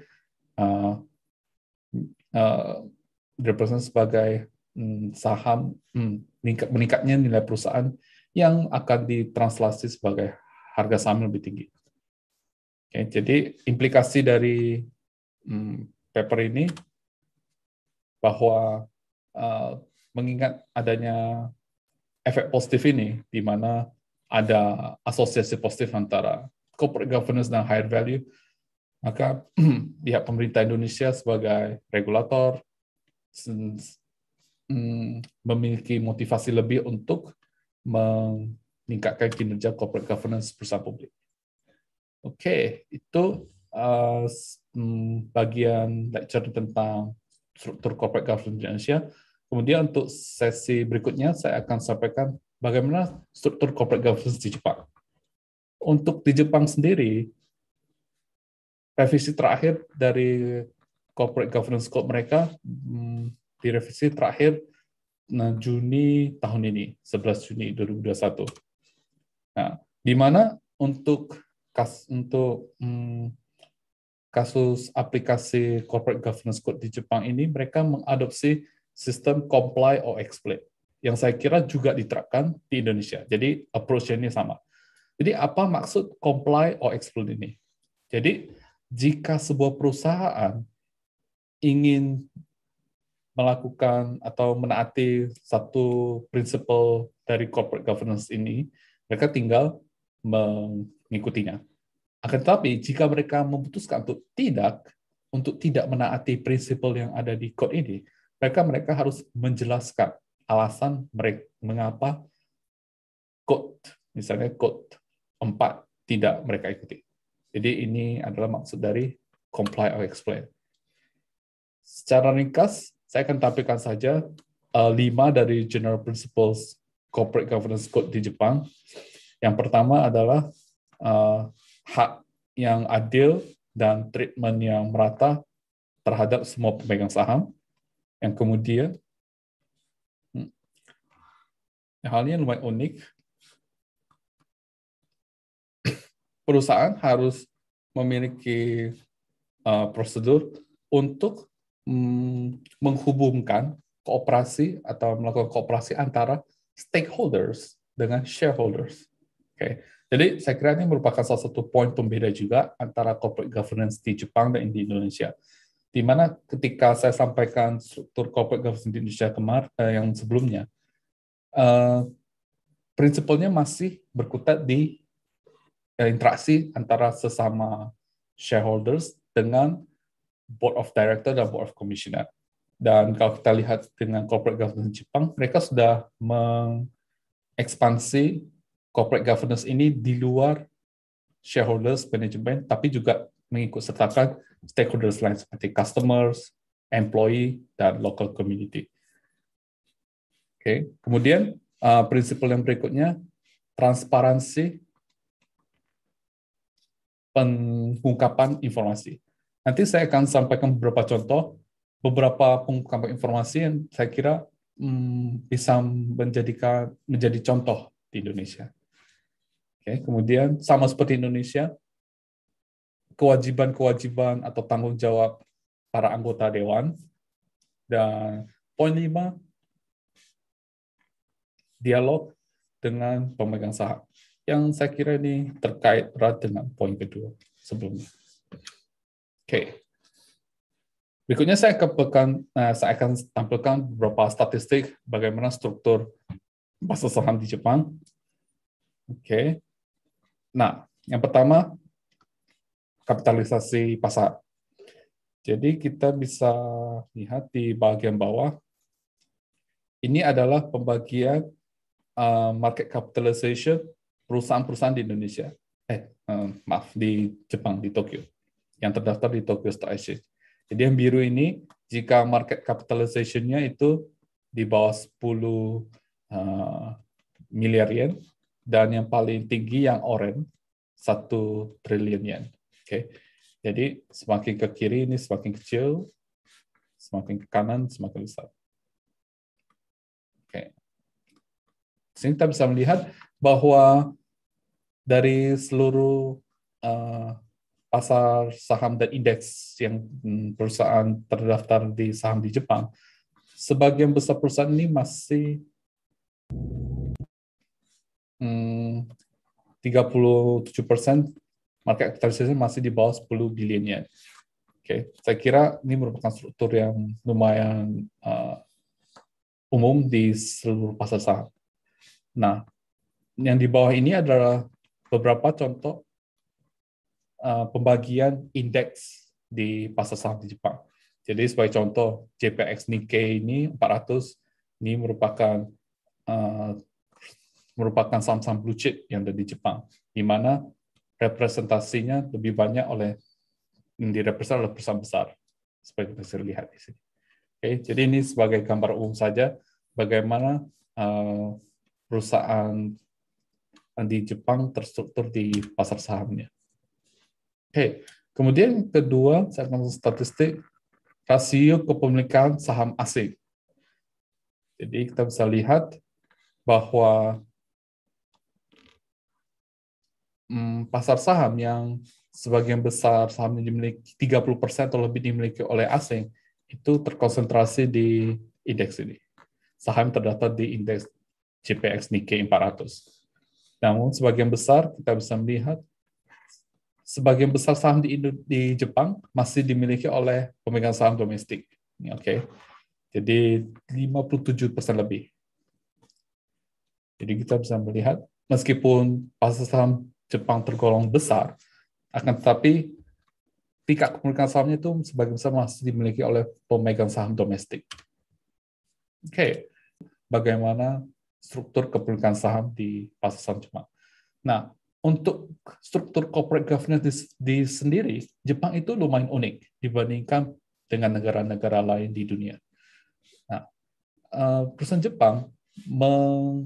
C: saham, meningkatnya nilai perusahaan yang akan ditranslasi sebagai harga saham yang lebih tinggi. Oke, jadi implikasi dari paper ini bahwa mengingat adanya efek positif ini, di mana ada asosiasi positif antara corporate governance dan higher value, maka pihak pemerintah Indonesia sebagai regulator memiliki motivasi lebih untuk meningkatkan kinerja corporate governance perusahaan publik. Oke, itu bagian lecture tentang struktur corporate governance di Indonesia. Kemudian untuk sesi berikutnya saya akan sampaikan bagaimana struktur corporate governance di Jepang. Untuk di Jepang sendiri, revisi terakhir dari corporate governance code mereka direvisi terakhir Juni tahun ini, 11 Juni 2021. Nah, di mana untuk kasus aplikasi corporate governance code di Jepang ini, mereka mengadopsi sistem comply or explain, yang saya kira juga diterapkan di Indonesia. Jadi approach-nya ini sama. Jadi apa maksud comply or explain ini? Jadi jika sebuah perusahaan ingin melakukan atau menaati satu prinsip dari corporate governance ini, mereka tinggal mengikutinya. Akan tetapi jika mereka memutuskan untuk tidak menaati prinsip yang ada di code ini, mereka harus menjelaskan alasan mereka mengapa code, misalnya code 4 tidak mereka ikuti. Jadi ini adalah maksud dari comply or explain. Secara ringkas, saya akan tampilkan saja 5 dari general principles corporate governance code di Jepang. Yang pertama adalah hak yang adil dan treatment yang merata terhadap semua pemegang saham. Yang kemudian, halnya lumayan unik, perusahaan harus memiliki prosedur untuk menghubungkan kooperasi atau melakukan kooperasi antara stakeholders dengan shareholders. Oke. Jadi saya kira ini merupakan salah satu poin pembeda juga antara corporate governance di Jepang dan di Indonesia. Di mana ketika saya sampaikan struktur corporate governance di Indonesia yang sebelumnya, prinsipnya masih berkutat di interaksi antara sesama shareholders dengan board of director dan board of commissioner. Dan kalau kita lihat dengan corporate governance Jepang, mereka sudah mengekspansi corporate governance ini di luar shareholders, manajemen, tapi juga mengikut sertakan stakeholders lain seperti customers, employee, dan local community. Oke. Kemudian prinsip yang berikutnya, transparansi pengungkapan informasi. Nanti saya akan sampaikan beberapa contoh, beberapa pengungkapan informasi yang saya kira bisa menjadi contoh di Indonesia. Oke, kemudian sama seperti Indonesia, kewajiban-kewajiban atau tanggung jawab para anggota dewan. Dan poin 5, dialog dengan pemegang saham. Yang saya kira ini terkait erat dengan poin kedua sebelumnya. Oke. Berikutnya saya akan tampilkan beberapa statistik bagaimana struktur pasar saham di Jepang. Oke. Nah, yang pertama, kapitalisasi pasar. Jadi kita bisa lihat di bagian bawah, ini adalah pembagian market capitalization perusahaan-perusahaan di Indonesia. Di Jepang, di Tokyo. Yang terdaftar di Tokyo Stock Exchange. Jadi yang biru ini, jika market capitalization-nya itu di bawah 10 miliar yen, dan yang paling tinggi yang oranye, 1 triliun yen. Oke. Jadi semakin ke kiri ini semakin kecil, semakin ke kanan semakin besar. Oke. Sini kita bisa melihat bahwa dari seluruh pasar saham dan indeks yang perusahaan terdaftar di saham di Jepang, sebagian besar perusahaan ini masih 37% market capitalization masih di bawah 10 billion yen. Oke, saya kira ini merupakan struktur yang lumayan umum di seluruh pasar saham. Nah, yang di bawah ini adalah beberapa contoh pembagian indeks di pasar saham di Jepang. Jadi sebagai contoh, JPX Nikkei ini 400, ini merupakan saham-saham blue chip yang ada di Jepang, di mana representasinya lebih banyak direpresentasi oleh perusahaan besar, seperti yang bisa dilihat di sini. Oke, jadi ini sebagai gambar umum saja bagaimana perusahaan di Jepang terstruktur di pasar sahamnya. Oke, kemudian kedua, saya akan statistik rasio kepemilikan saham asing. Jadi kita bisa lihat bahwa pasar saham yang sebagian besar sahamnya dimiliki 30% atau lebih dimiliki oleh asing, itu terkonsentrasi di indeks ini. Saham terdaftar di indeks JPX Nikkei 400. Namun sebagian besar kita bisa melihat sebagian besar saham di Jepang masih dimiliki oleh pemegang saham domestik. Oke. Jadi 57% lebih. Jadi kita bisa melihat meskipun pasar saham Jepang tergolong besar, akan tetapi tingkat kepemilikan sahamnya itu sebagian besar masih dimiliki oleh pemegang saham domestik. Oke. Bagaimana struktur kepemilikan saham di pasar saham Jepang? Nah, untuk struktur corporate governance di sendiri, Jepang itu lumayan unik dibandingkan dengan negara-negara lain di dunia. Nah, perusahaan Jepang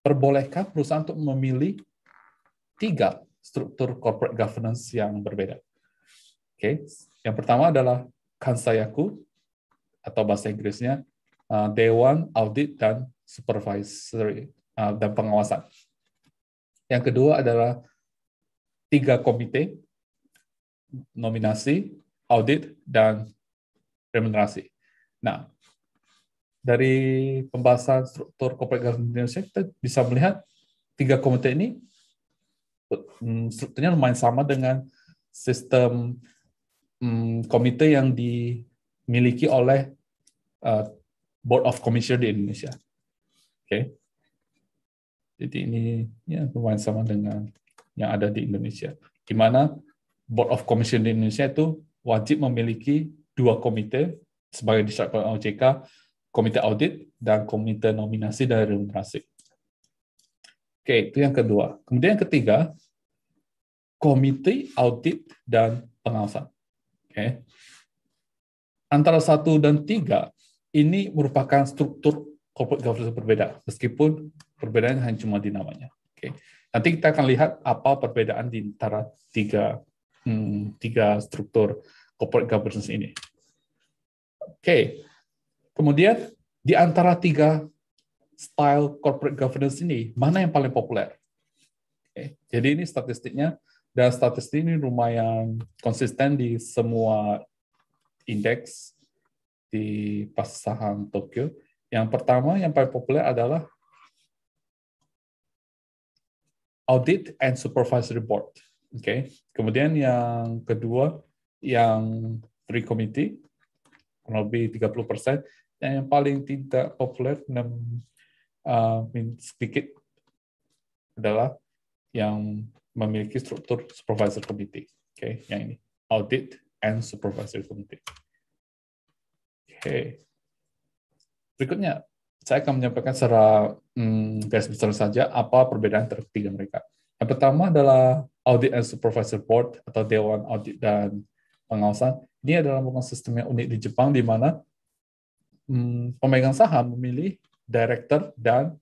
C: perbolehkan perusahaan untuk memilih 3 struktur corporate governance yang berbeda. Oke, yang pertama adalah Kansayaku atau bahasa Inggrisnya Dewan Audit dan Supervisory dan Pengawasan. Yang kedua adalah 3 komite, nominasi, audit, dan remunerasi. Nah, dari pembahasan struktur corporate governance di Indonesia, kita bisa melihat 3 komite ini strukturnya lumayan sama dengan sistem komite yang dimiliki oleh Board of Commissioner di Indonesia. Oke. Jadi ini ya lumayan sama dengan yang ada di Indonesia. Di mana Board of Commissioner di Indonesia itu wajib memiliki 2 komite sebagai disyaratkan OJK, komite audit dan komite nominasi dan remunerasi. Oke, itu yang kedua. Kemudian yang ketiga, komite audit dan pengawasan. Oke. Antara 1 dan 3 ini merupakan struktur corporate governance berbeda, meskipun perbedaannya hanya cuma di namanya. Oke. Nanti kita akan lihat apa perbedaan di antara tiga struktur corporate governance ini. Oke. Kemudian di antara 3 style corporate governance ini, mana yang paling populer? Oke. Jadi ini statistiknya, dan statistik ini lumayan konsisten di semua indeks di pasar saham Tokyo. Yang pertama, yang paling populer adalah Audit and Supervisory Board. Oke. Kemudian yang kedua, yang Three Committee, kurang lebih 30%. Dan yang paling tidak populer, sedikit, adalah yang memiliki struktur Supervisory Committee. Oke, yang ini, Audit and Supervisory Committee. Oke. Berikutnya, saya akan menyampaikan secara garis besar saja apa perbedaan antara ketiga mereka. Yang pertama adalah Audit and Supervisory Board atau Dewan Audit dan Pengawasan. Ini adalah merupakan sistem yang unik di Jepang, di mana pemegang saham memilih director dan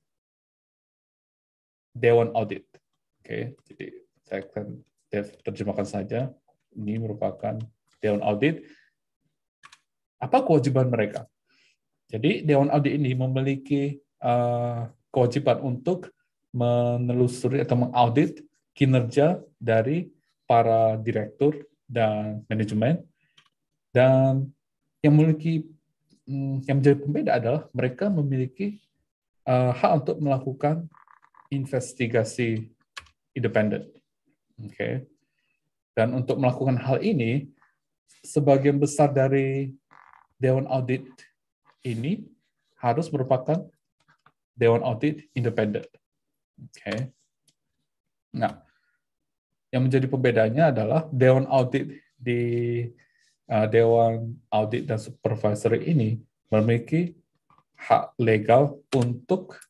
C: Dewan Audit. Oke, jadi saya akan terjemahkan saja. Ini merupakan Dewan Audit. Apa kewajiban mereka? Jadi Dewan Audit ini memiliki kewajiban untuk menelusuri atau mengaudit kinerja dari para direktur dan manajemen, dan yang menjadi pembeda adalah mereka memiliki hak untuk melakukan investigasi independen. Oke. Dan untuk melakukan hal ini, sebagian besar dari Dewan Audit ini harus merupakan Dewan Audit independen. Oke. Nah, yang menjadi pembedanya adalah Dewan Audit di Dewan Audit dan Supervisory ini memiliki hak legal untuk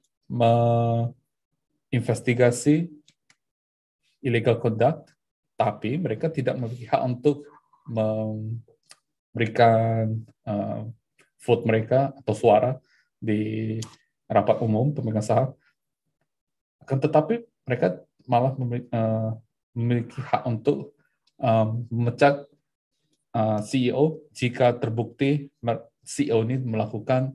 C: menginvestigasi illegal conduct, tapi mereka tidak memiliki hak untuk memberikan vote mereka atau suara di rapat umum pemegang saham. Akan tetapi mereka malah memiliki hak untuk memecat CEO jika terbukti CEO ini melakukan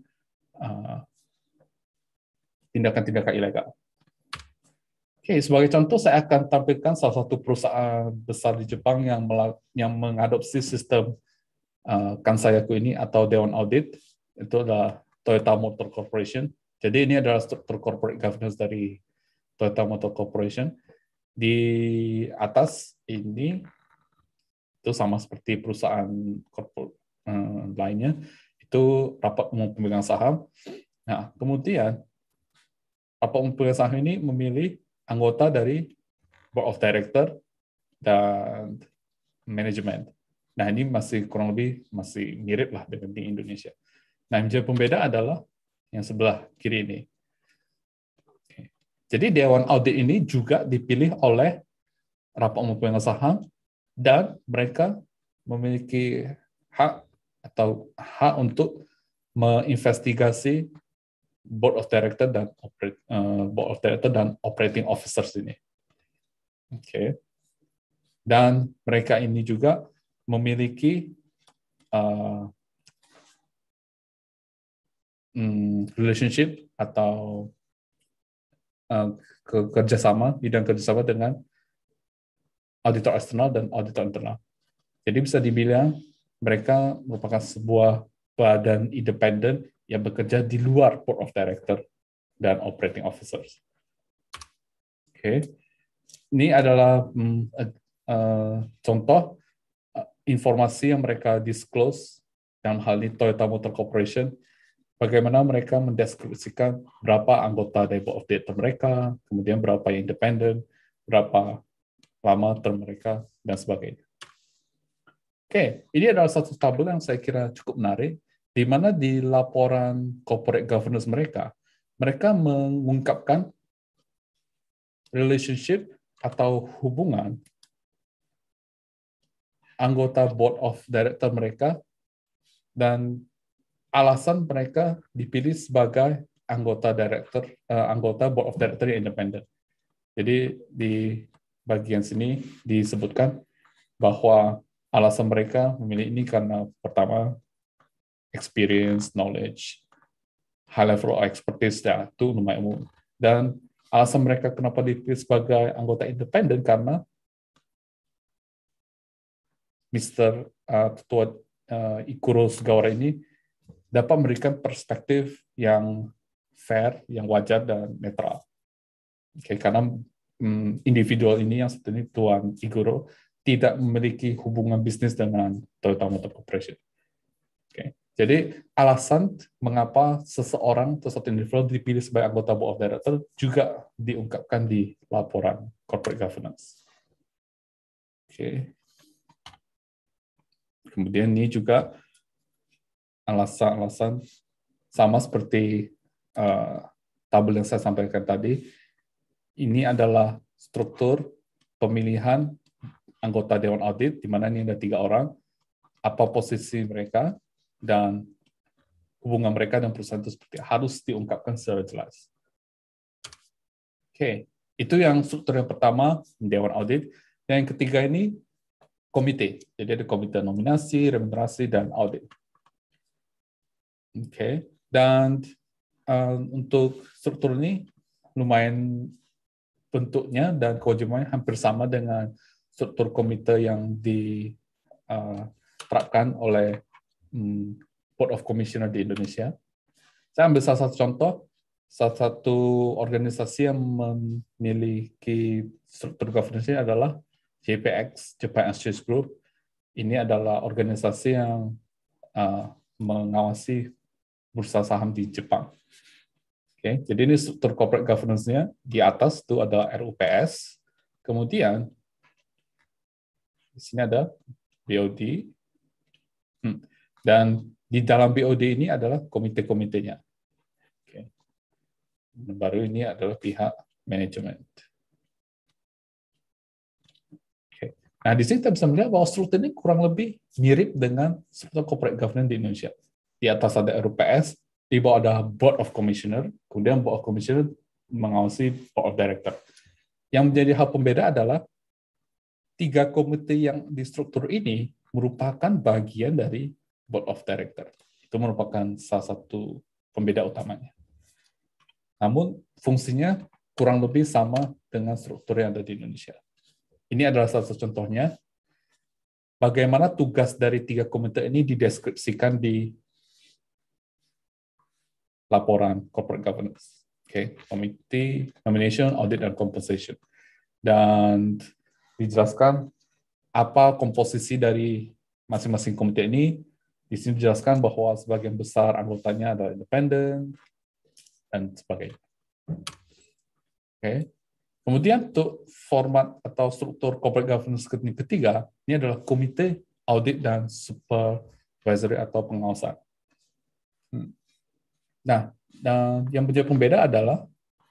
C: tindakan-tindakan ilegal. Oke, sebagai contoh saya akan tampilkan salah satu perusahaan besar di Jepang yang mengadopsi sistem Kansayaku ini atau Dewan Audit. Itu adalah Toyota Motor Corporation. Jadi ini adalah struktur corporate governance dari Toyota Motor Corporation. Di atas ini itu sama seperti perusahaan corporate lainnya, itu rapat umum pemegang saham. Nah, kemudian rapat umum pemegang saham ini memilih anggota dari Board of Director dan manajemen. Nah, ini masih kurang lebih masih mirip lah dengan di Indonesia. Nah, yang menjadi pembeda adalah yang sebelah kiri ini. Oke. Jadi Dewan Audit ini juga dipilih oleh rapat umum pemegang saham, dan mereka memiliki hak untuk menginvestigasi Board of Director dan board of director dan operating officers ini. Oke. Dan mereka ini juga memiliki relationship atau bidang kerjasama dengan auditor eksternal dan auditor internal. Jadi bisa dibilang mereka merupakan sebuah badan independen yang bekerja di luar board of director dan operating officers. Oke. Ini adalah contoh informasi yang mereka disclose dalam hal ini Toyota Motor Corporation, bagaimana mereka mendeskripsikan berapa anggota dari board of director mereka, kemudian berapa yang independen, berapa lama term mereka, dan sebagainya. Oke, ini adalah satu tabel yang saya kira cukup menarik, di mana di laporan corporate governance mereka mengungkapkan relationship atau hubungan anggota board of director mereka dan alasan mereka dipilih sebagai anggota board of director yang independen. Jadi di bagian sini disebutkan bahwa alasan mereka memilih ini karena pertama experience, knowledge, high level of expertise itu lumayan umum. Dan alasan mereka kenapa dipilih sebagai anggota independen karena Mr. Ketua Ikuro Sugawara ini dapat memberikan perspektif yang fair, yang wajar, dan netral. Oke, karena individual ini yang seperti ini, Tuan Ikuro, tidak memiliki hubungan bisnis dengan Toyota Motor Corporation. Oke. Jadi alasan mengapa seseorang atau satu individu dipilih sebagai anggota board of director juga diungkapkan di laporan corporate governance. Oke. Kemudian ini juga alasan-alasan sama seperti tabel yang saya sampaikan tadi. Ini adalah struktur pemilihan anggota Dewan Audit, di mana ini ada 3 orang, apa posisi mereka, dan hubungan mereka dan perusahaan itu seperti harus diungkapkan secara jelas. Oke, itu yang struktur yang pertama, Dewan Audit. Dan yang ketiga ini, komite. Jadi ada komite nominasi, remunerasi, dan audit. Oke, dan untuk struktur ini lumayan bentuknya dan kewajibannya hampir sama dengan struktur komite yang diterapkan oleh Board of Commissioner di Indonesia. Saya ambil salah satu contoh, salah satu organisasi yang memiliki struktur governance adalah JPX, Japan Exchange Group. Ini adalah organisasi yang mengawasi bursa saham di Jepang. Oke, jadi ini struktur corporate governance-nya. Di atas itu ada RUPS, kemudian di sini ada BOD, dan di dalam BOD ini adalah komite-komitenya. Oke. Baru ini adalah pihak manajemen. Oke. Nah, di sini kita bisa melihat bahwa struktur ini kurang lebih mirip dengan struktur corporate governance di Indonesia. Di atas ada RUPS, di bawah ada Board of Commissioner, kemudian Board of Commissioner mengawasi Board of Director. Yang menjadi hal pembeda adalah 3 komite yang di struktur ini merupakan bagian dari Board of Director. Itu merupakan salah satu pembeda utamanya. Namun fungsinya kurang lebih sama dengan struktur yang ada di Indonesia. Ini adalah salah satu contohnya bagaimana tugas dari 3 komite ini dideskripsikan di laporan corporate governance. Oke, Committee, Nomination, Audit, dan Compensation. Dan dijelaskan apa komposisi dari masing-masing komite ini. Di sini dijelaskan bahwa sebagian besar anggotanya adalah independen dan sebagainya. Oke. Kemudian untuk format atau struktur corporate governance ketiga, ini adalah komite audit dan supervisory atau pengawasan. Nah, dan yang menjadi pembeda adalah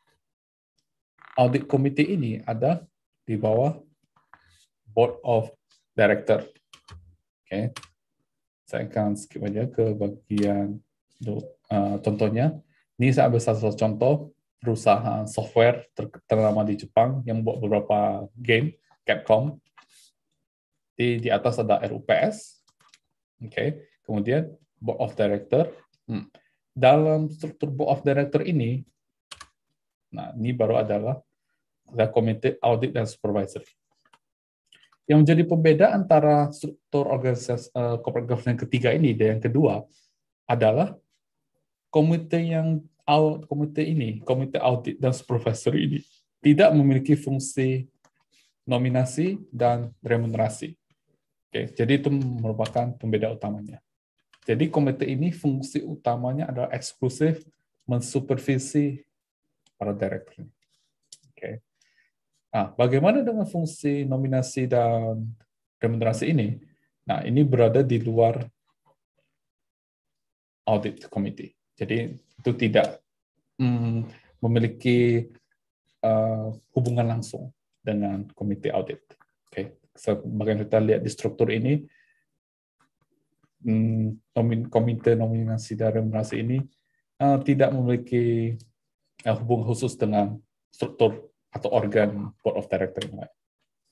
C: audit komite ini ada di bawah Board of Director. Oke. Saya akan skip aja ke bagian contohnya. Ini saya ambil salah satu contoh perusahaan software ternama di Jepang yang membuat beberapa game, Capcom. Di atas ada RUPS, kemudian Board of Director. Dalam struktur Board of Director ini, nah ini baru adalah Komite Audit dan Supervisory. Yang menjadi pembeda antara struktur organisasi corporate governance yang ketiga ini dan yang kedua adalah komite Audit dan Supervisory ini tidak memiliki fungsi nominasi dan remunerasi. Jadi itu merupakan pembeda utamanya. Jadi komite ini fungsi utamanya adalah eksklusif mensupervisi para direktur. Nah, bagaimana dengan fungsi nominasi dan remunerasi ini? Nah, ini berada di luar audit committee. Jadi itu tidak memiliki hubungan langsung dengan komite audit. Bagaimana kita lihat di struktur ini, komite nominasi dan remunerasi ini tidak memiliki hubungan khusus dengan struktur atau organ Board of Director yang lain.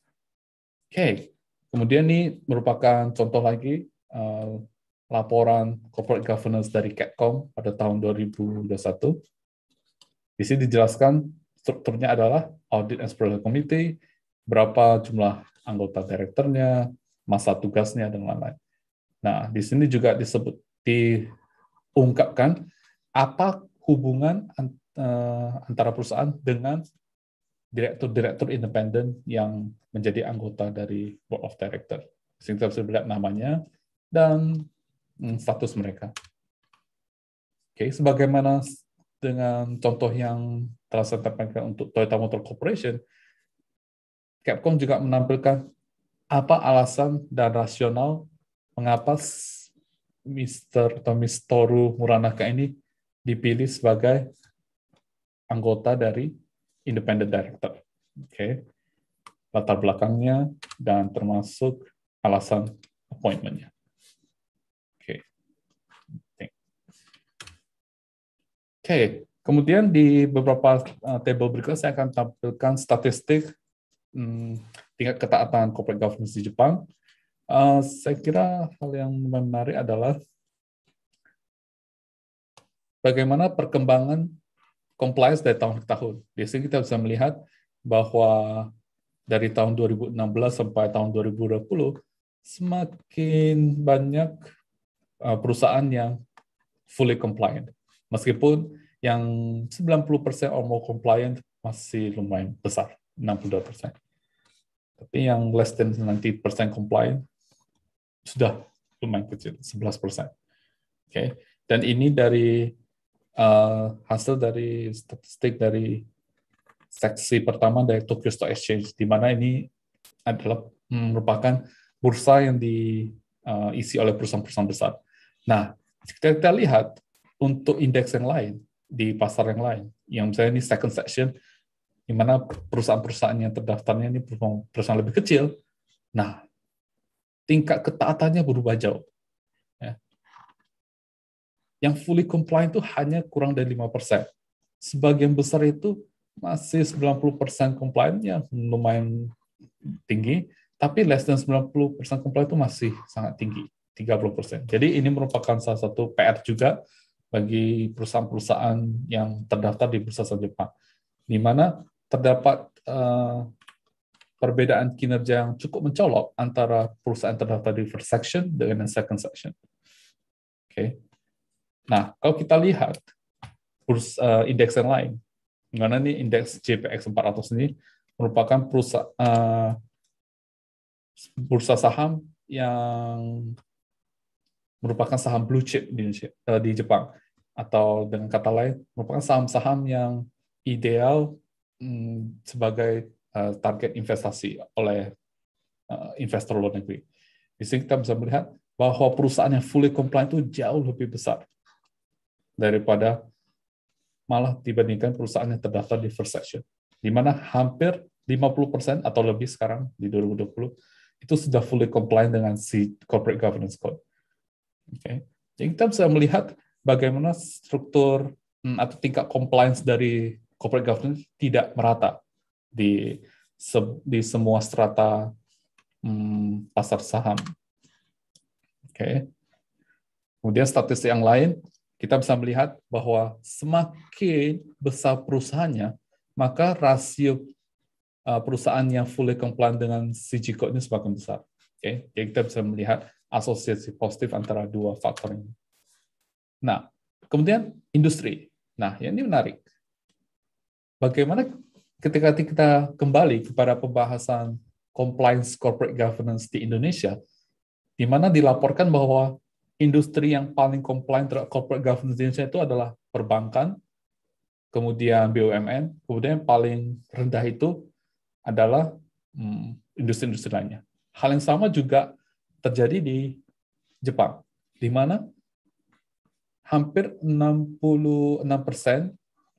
C: Kemudian ini merupakan contoh lagi laporan corporate governance dari Capcom pada tahun 2021. Di sini dijelaskan strukturnya adalah Audit and Supervisory Committee, berapa jumlah anggota direkturnya, masa tugasnya, dan lain-lain. Nah, di sini juga diungkapkan apa hubungan antara perusahaan dengan direktur-direktur independen yang menjadi anggota dari Board of Director. Sehingga kita bisa melihat namanya dan status mereka. Sebagaimana dengan contoh yang telah saya sampaikan untuk Toyota Motor Corporation, Capcom juga menampilkan apa alasan dan rasional mengapa Mr. atau Miss Toru Muranaka ini dipilih sebagai anggota dari Independent Director. Latar belakangnya dan termasuk alasan appointment-nya. Kemudian di beberapa table berikut saya akan tampilkan statistik tingkat ketaatan corporate governance di Jepang. Saya kira hal yang menarik adalah bagaimana perkembangan compliance dari tahun ke tahun. Di sini kita bisa melihat bahwa dari tahun 2016 sampai tahun 2020, semakin banyak perusahaan yang fully compliant. Meskipun yang 90% or more compliant masih lumayan besar, 62%. Tapi yang less than 90% compliant sudah lumayan kecil, 11%. Dan ini dari hasil dari statistik dari seksi pertama dari Tokyo Stock Exchange, di mana ini adalah merupakan bursa yang diisi oleh perusahaan-perusahaan besar. Nah, kita lihat untuk indeks yang lain, di pasar yang lain, yang misalnya ini second section, di mana perusahaan-perusahaan yang terdaftarnya ini perusahaan lebih kecil, nah, tingkat ketaatannya berubah jauh. Yang fully compliant itu hanya kurang dari 5%. Sebagian besar itu masih 90% compliant, yang lumayan tinggi, tapi less than 90% compliant itu masih sangat tinggi, 30%. Jadi ini merupakan salah satu PR juga bagi perusahaan-perusahaan yang terdaftar di Bursa Saham Jepang, di mana terdapat perbedaan kinerja yang cukup mencolok antara perusahaan terdaftar di first section dengan second section. Nah, kalau kita lihat indeks yang lain, mana nih indeks JPX 400 ini merupakan bursa saham yang merupakan saham blue chip di Jepang, atau dengan kata lain merupakan saham-saham yang ideal sebagai target investasi oleh investor luar negeri. Di sini kita bisa melihat bahwa perusahaan yang fully compliant itu jauh lebih besar daripada malah dibandingkan perusahaan yang terdaftar di first section, di mana hampir 50% atau lebih sekarang di 2020 itu sudah fully compliant dengan si Corporate Governance Code. Jadi kita bisa melihat bagaimana struktur atau tingkat compliance dari corporate governance tidak merata di semua strata pasar saham. Oke. Kemudian statistik yang lain, kita bisa melihat bahwa semakin besar perusahaannya, maka rasio perusahaan yang fully compliant dengan CG Code ini semakin besar. Oke. Jadi kita bisa melihat asosiasi positif antara dua faktor ini. Nah, kemudian industri. Nah, ini menarik. Bagaimana ketika kita kembali kepada pembahasan compliance corporate governance di Indonesia, di mana dilaporkan bahwa industri yang paling compliant terhadap corporate governance di Indonesia itu adalah perbankan, kemudian BUMN, kemudian yang paling rendah itu adalah industri-industri lainnya. Hal yang sama juga terjadi di Jepang, di mana hampir 66%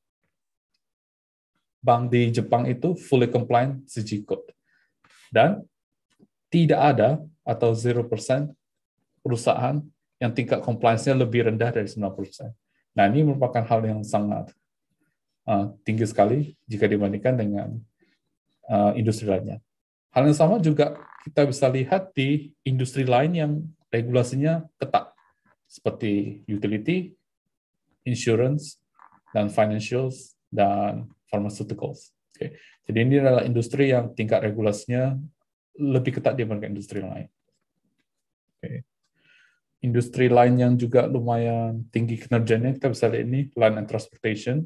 C: bank di Jepang itu fully compliant CG Code. Dan tidak ada atau 0% perusahaan yang tingkat compliance-nya lebih rendah dari 90%. Nah, ini merupakan hal yang sangat tinggi sekali jika dibandingkan dengan industri lainnya. Hal yang sama juga kita bisa lihat di industri lain yang regulasinya ketat, seperti utility, insurance, dan financials, dan pharmaceuticals. Okay. Jadi ini adalah industri yang tingkat regulasinya lebih ketat dibandingkan industri lain. Okay. Industri lain yang juga lumayan tinggi kinerjanya, kita bisa lihat ini, land and transportation.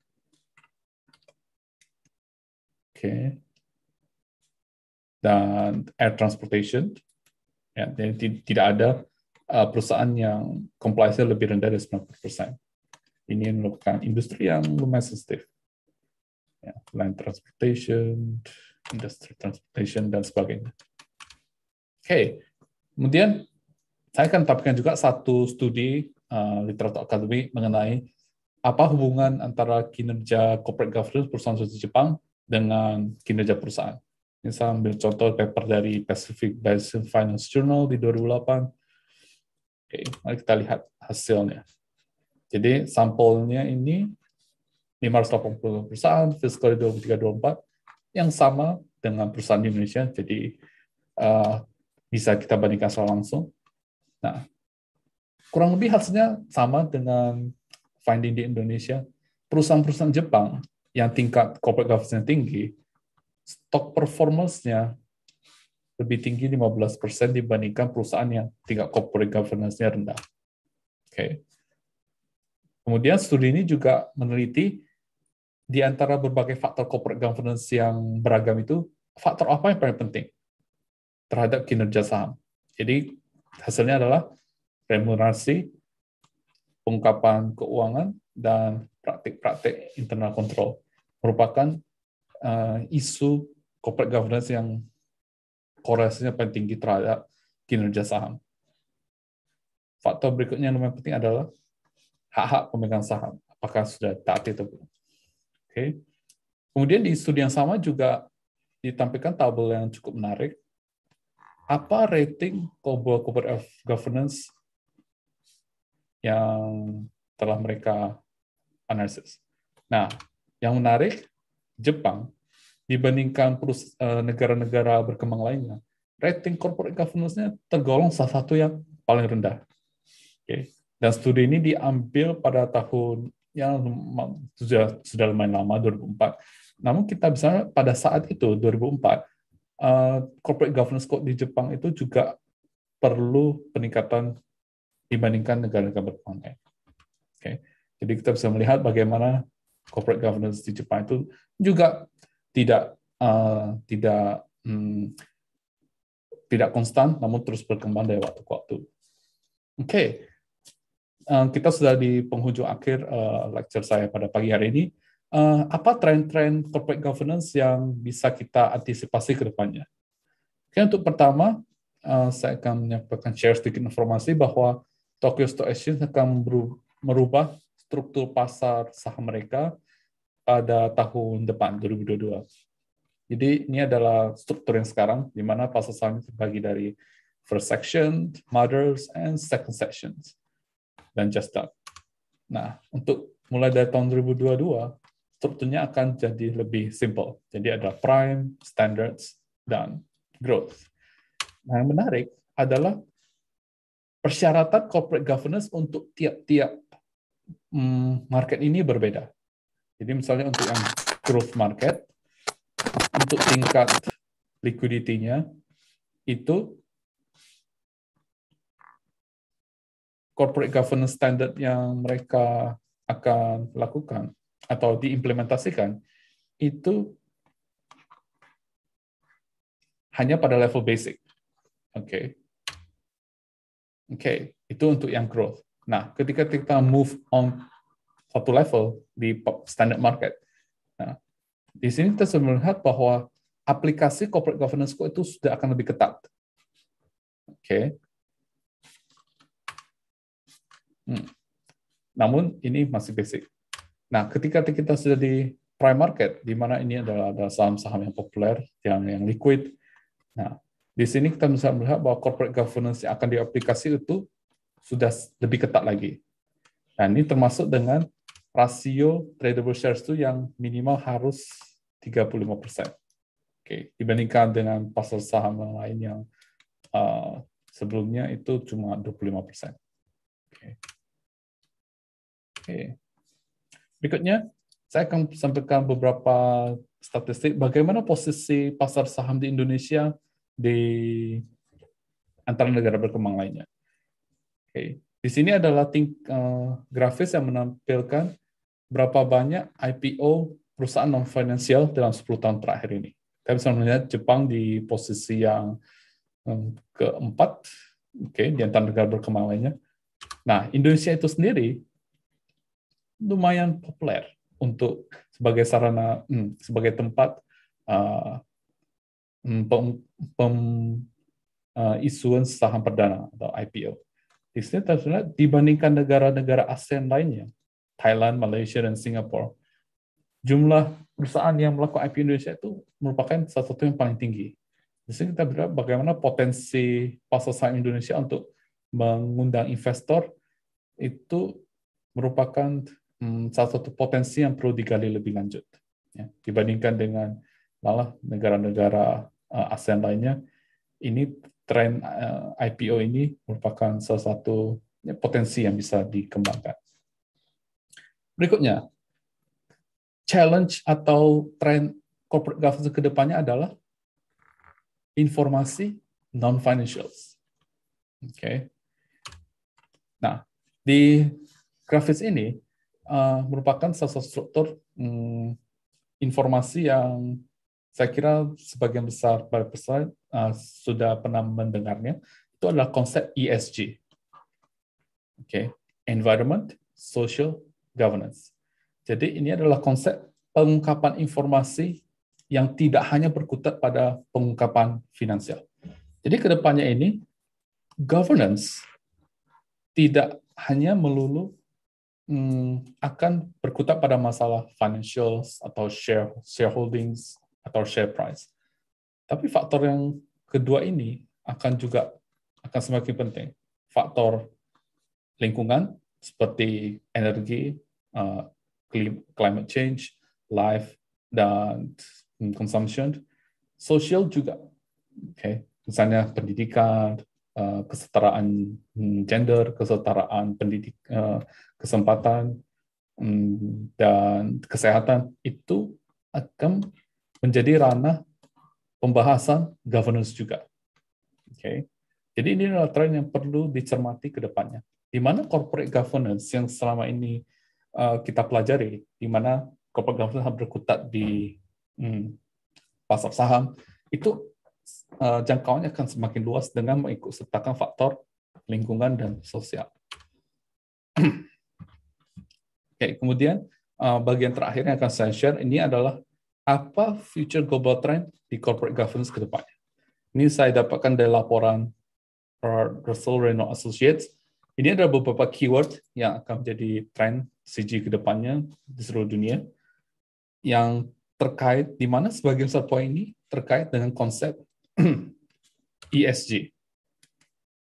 C: Okay. Dan air transportation. Ya, jadi tidak ada perusahaan yang compliance-nya lebih rendah dari 90%. Ini merupakan industri yang lumayan sensitif. Ya, land transportation, industri transportation, dan sebagainya. Oke, kemudian saya akan tampilkan juga satu studi literatur akademik mengenai apa hubungan antara kinerja corporate governance perusahaan di Jepang dengan kinerja perusahaan. Ini saya ambil contoh paper dari Pacific Basin Finance Journal di 2008. Oke, mari kita lihat hasilnya. Jadi sampelnya ini 580 perusahaan, fiscal 23-24, yang sama dengan perusahaan di Indonesia, jadi bisa kita bandingkan secara langsung. Nah, kurang lebih hasilnya sama dengan finding di Indonesia. Perusahaan-perusahaan Jepang yang tingkat corporate governance tinggi, stock performance-nya lebih tinggi 15% dibandingkan perusahaan yang tingkat corporate governance-nya rendah. Oke. Kemudian studi ini juga meneliti di antara berbagai faktor corporate governance yang beragam itu, faktor apa yang paling penting terhadap kinerja saham. Jadi hasilnya adalah remunerasi, pengungkapan keuangan, dan praktik-praktik internal control merupakan isu corporate governance yang korelasinya paling tinggi terhadap kinerja saham. Faktor berikutnya yang paling penting adalah hak-hak pemegang saham, apakah sudah taat atau belum. Okay. Kemudian di studi yang sama juga ditampilkan tabel yang cukup menarik. Apa rating corporate governance yang telah mereka analisis? Nah, yang menarik, Jepang dibandingkan negara-negara berkembang lainnya, rating corporate governance-nya tergolong salah satu yang paling rendah. Okay. Dan studi ini diambil pada tahun yang sudah lumayan lama, 2004. Namun kita bisa pada saat itu, 2004, corporate governance code di Jepang itu juga perlu peningkatan dibandingkan negara-negara berkembang lain. Okay. Jadi kita bisa melihat bagaimana corporate governance di Jepang itu juga tidak konstan, namun terus berkembang dari waktu ke waktu. Oke. Kita sudah di penghujung akhir lecture saya pada pagi hari ini. Apa tren-tren corporate governance yang bisa kita antisipasi ke depannya? Oke, untuk pertama, saya akan menyampaikan share sedikit informasi bahwa Tokyo Stock Exchange akan merubah struktur pasar saham mereka pada tahun depan, 2022. Jadi ini adalah struktur yang sekarang, di mana pasar saham terbagi dari first section, mothers, and second sections. Dan just that. Nah, untuk mulai dari tahun 2022, strukturnya akan jadi lebih simple. Jadi ada prime, standards, dan growth. Nah, yang menarik adalah persyaratan corporate governance untuk tiap-tiap market ini berbeda. Jadi misalnya untuk yang growth market, untuk tingkat liquidity-nya, itu corporate governance standard yang mereka akan lakukan atau diimplementasikan itu hanya pada level basic. Oke, itu untuk yang growth. Nah, ketika kita move on satu level di standard market, nah, di sini kita sudah melihat bahwa aplikasi corporate governance code itu sudah akan lebih ketat. Oke. Namun ini masih basic. Nah, ketika kita sudah di prime market, di mana ini adalah ada saham-saham yang populer, yang liquid. Nah, di sini kita bisa melihat bahwa corporate governance yang akan diaplikasi itu sudah lebih ketat lagi. Nah, ini termasuk dengan rasio tradable shares itu yang minimal harus 35%. Oke, dibandingkan dengan pasar saham yang lain yang sebelumnya itu cuma 25%. Oke. Berikutnya, saya akan sampaikan beberapa statistik bagaimana posisi pasar saham di Indonesia di antara negara berkembang lainnya. Oke. Di sini adalah grafis yang menampilkan berapa banyak IPO perusahaan non-finansial dalam 10 tahun terakhir ini. Kita bisa melihat Jepang di posisi yang keempat, di antara negara berkembang lainnya. Nah, Indonesia itu sendiri lumayan populer untuk sebagai sarana, sebagai tempat isuan saham perdana atau IPO. Di sini terlihat dibandingkan negara-negara ASEAN lainnya, Thailand, Malaysia, dan Singapura, jumlah perusahaan yang melakukan IPO Indonesia itu merupakan salah satu yang paling tinggi. Di sini kita melihat bagaimana potensi pasar saham Indonesia untuk mengundang investor itu merupakan salah satu potensi yang perlu digali lebih lanjut. Ya, dibandingkan dengan malah negara-negara ASEAN lainnya, ini tren IPO ini merupakan salah satu potensi yang bisa dikembangkan. Berikutnya, challenge atau tren corporate governance ke depannya adalah informasi non-financials. Oke. Nah, di grafis ini merupakan salah satu struktur informasi yang saya kira sebagian besar para peserta sudah pernah mendengarnya. Itu adalah konsep ESG. Oke, Environment, Social, Governance. Jadi ini adalah konsep pengungkapan informasi yang tidak hanya berkutat pada pengungkapan finansial. Jadi ke depannya ini, governance tidak hanya melulu akan berkutat pada masalah financials atau shareholdings atau share price. Tapi faktor yang kedua ini akan semakin penting. Faktor lingkungan seperti energi, climate change, life, dan consumption. Social juga. Misalnya pendidikan, kesetaraan gender, kesetaraan kesempatan, dan kesehatan itu akan menjadi ranah pembahasan governance juga. Jadi ini adalah tren yang perlu dicermati ke depannya. Di mana corporate governance yang selama ini kita pelajari, di mana corporate governance berkutat di pasar saham, itu jangkauannya akan semakin luas dengan mengikutsertakan faktor lingkungan dan sosial. Kemudian bagian terakhir yang akan saya share ini adalah apa future global trend di corporate governance ke depannya. Ini saya dapatkan dari laporan Russell Renault Associates. Ini adalah beberapa keyword yang akan menjadi tren CG ke depannya di seluruh dunia yang terkait, di mana sebagian besar poin ini terkait dengan konsep ESG.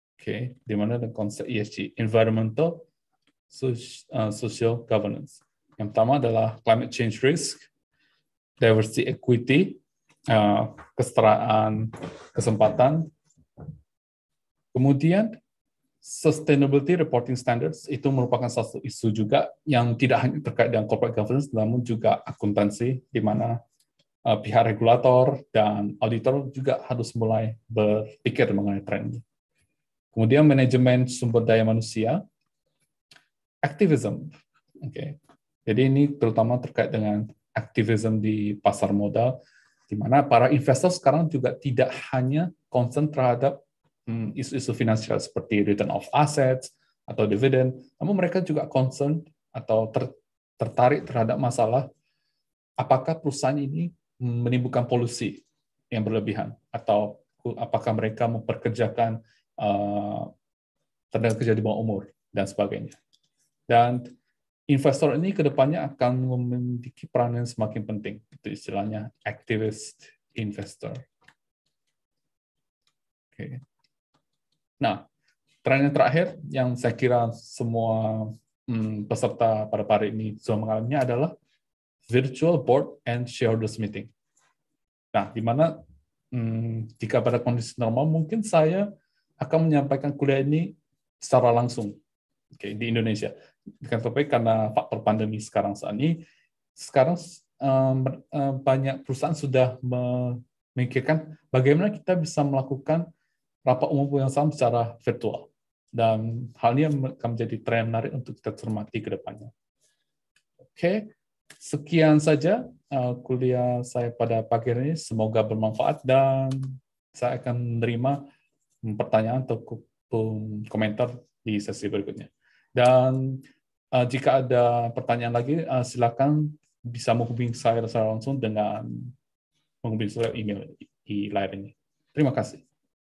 C: Di mana dengan konsep ESG, Environmental, Social Governance. Yang pertama adalah climate change risk, diversity equity, kesetaraan kesempatan. Kemudian sustainability reporting standards itu merupakan satu isu juga yang tidak hanya terkait dengan corporate governance, namun juga akuntansi, di mana pihak regulator dan auditor juga harus mulai berpikir mengenai tren ini. Kemudian manajemen sumber daya manusia, activism. Okay. Jadi ini terutama terkait dengan activism di pasar modal, di mana para investor sekarang juga tidak hanya concern terhadap isu-isu finansial seperti return of assets atau dividen, namun mereka juga concern atau tertarik terhadap masalah apakah perusahaan ini menimbulkan polusi yang berlebihan, atau apakah mereka memperkerjakan tenaga kerja di bawah umur, dan sebagainya. Dan investor ini kedepannya akan memiliki peran yang semakin penting. Itu istilahnya activist investor. Oke. Nah, tren yang terakhir yang saya kira semua peserta pada hari ini sudah mengalaminya adalah virtual board and shareholders meeting. Nah, di mana jika pada kondisi normal mungkin saya akan menyampaikan kuliah ini secara langsung, di Indonesia. Tapi karena faktor pandemi sekarang saat ini, banyak perusahaan sudah memikirkan bagaimana kita bisa melakukan rapat umum yang sama secara virtual. Dan hal ini akan menjadi tren menarik untuk kita cermati ke depannya. Oke, sekian saja kuliah saya pada pagi ini. Semoga bermanfaat dan saya akan menerima pertanyaan atau komentar di sesi berikutnya. Dan jika ada pertanyaan lagi, silakan bisa menghubungi saya secara langsung dengan menghubungi saya email di layar ini. Terima kasih.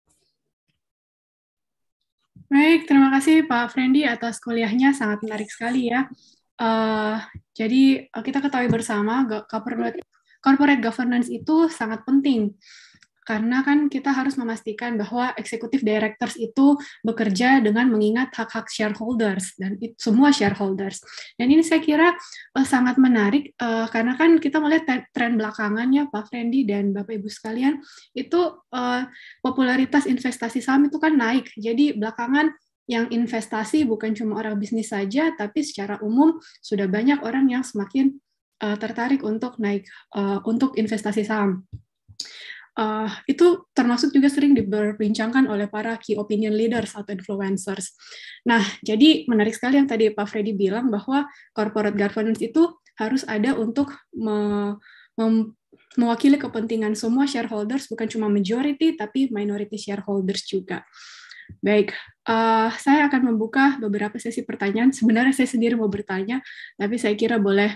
H: Baik, terima kasih Pak Friendly atas kuliahnya, sangat menarik sekali ya. Jadi kita ketahui bersama corporate governance itu sangat penting. Karena kan kita harus memastikan bahwa executive directors itu bekerja dengan mengingat hak-hak shareholders dan semua shareholders. Dan ini saya kira sangat menarik karena kan kita melihat tren belakangannya Pak Friendly dan Bapak Ibu sekalian itu popularitas investasi saham itu kan naik. Jadi belakangan yang investasi bukan cuma orang bisnis saja, tapi secara umum sudah banyak orang yang semakin tertarik untuk untuk investasi saham. Itu termasuk juga sering diperbincangkan oleh para key opinion leaders atau influencers. Nah, jadi menarik sekali yang tadi Pak Freddy bilang bahwa corporate governance itu harus ada untuk mewakili kepentingan semua shareholders, bukan cuma majority, tapi minority shareholders juga. Baik, saya akan membuka beberapa sesi pertanyaan. Sebenarnya saya sendiri mau bertanya, tapi saya kira boleh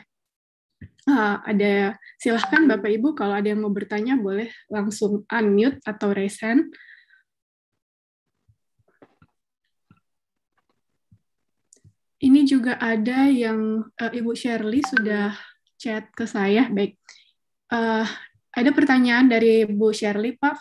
H: silahkan Bapak Ibu kalau ada yang mau bertanya boleh langsung unmute atau raise hand. Ini juga ada yang Ibu Shirley sudah chat ke saya. Baik, ada pertanyaan dari Bu Shirley, Pak.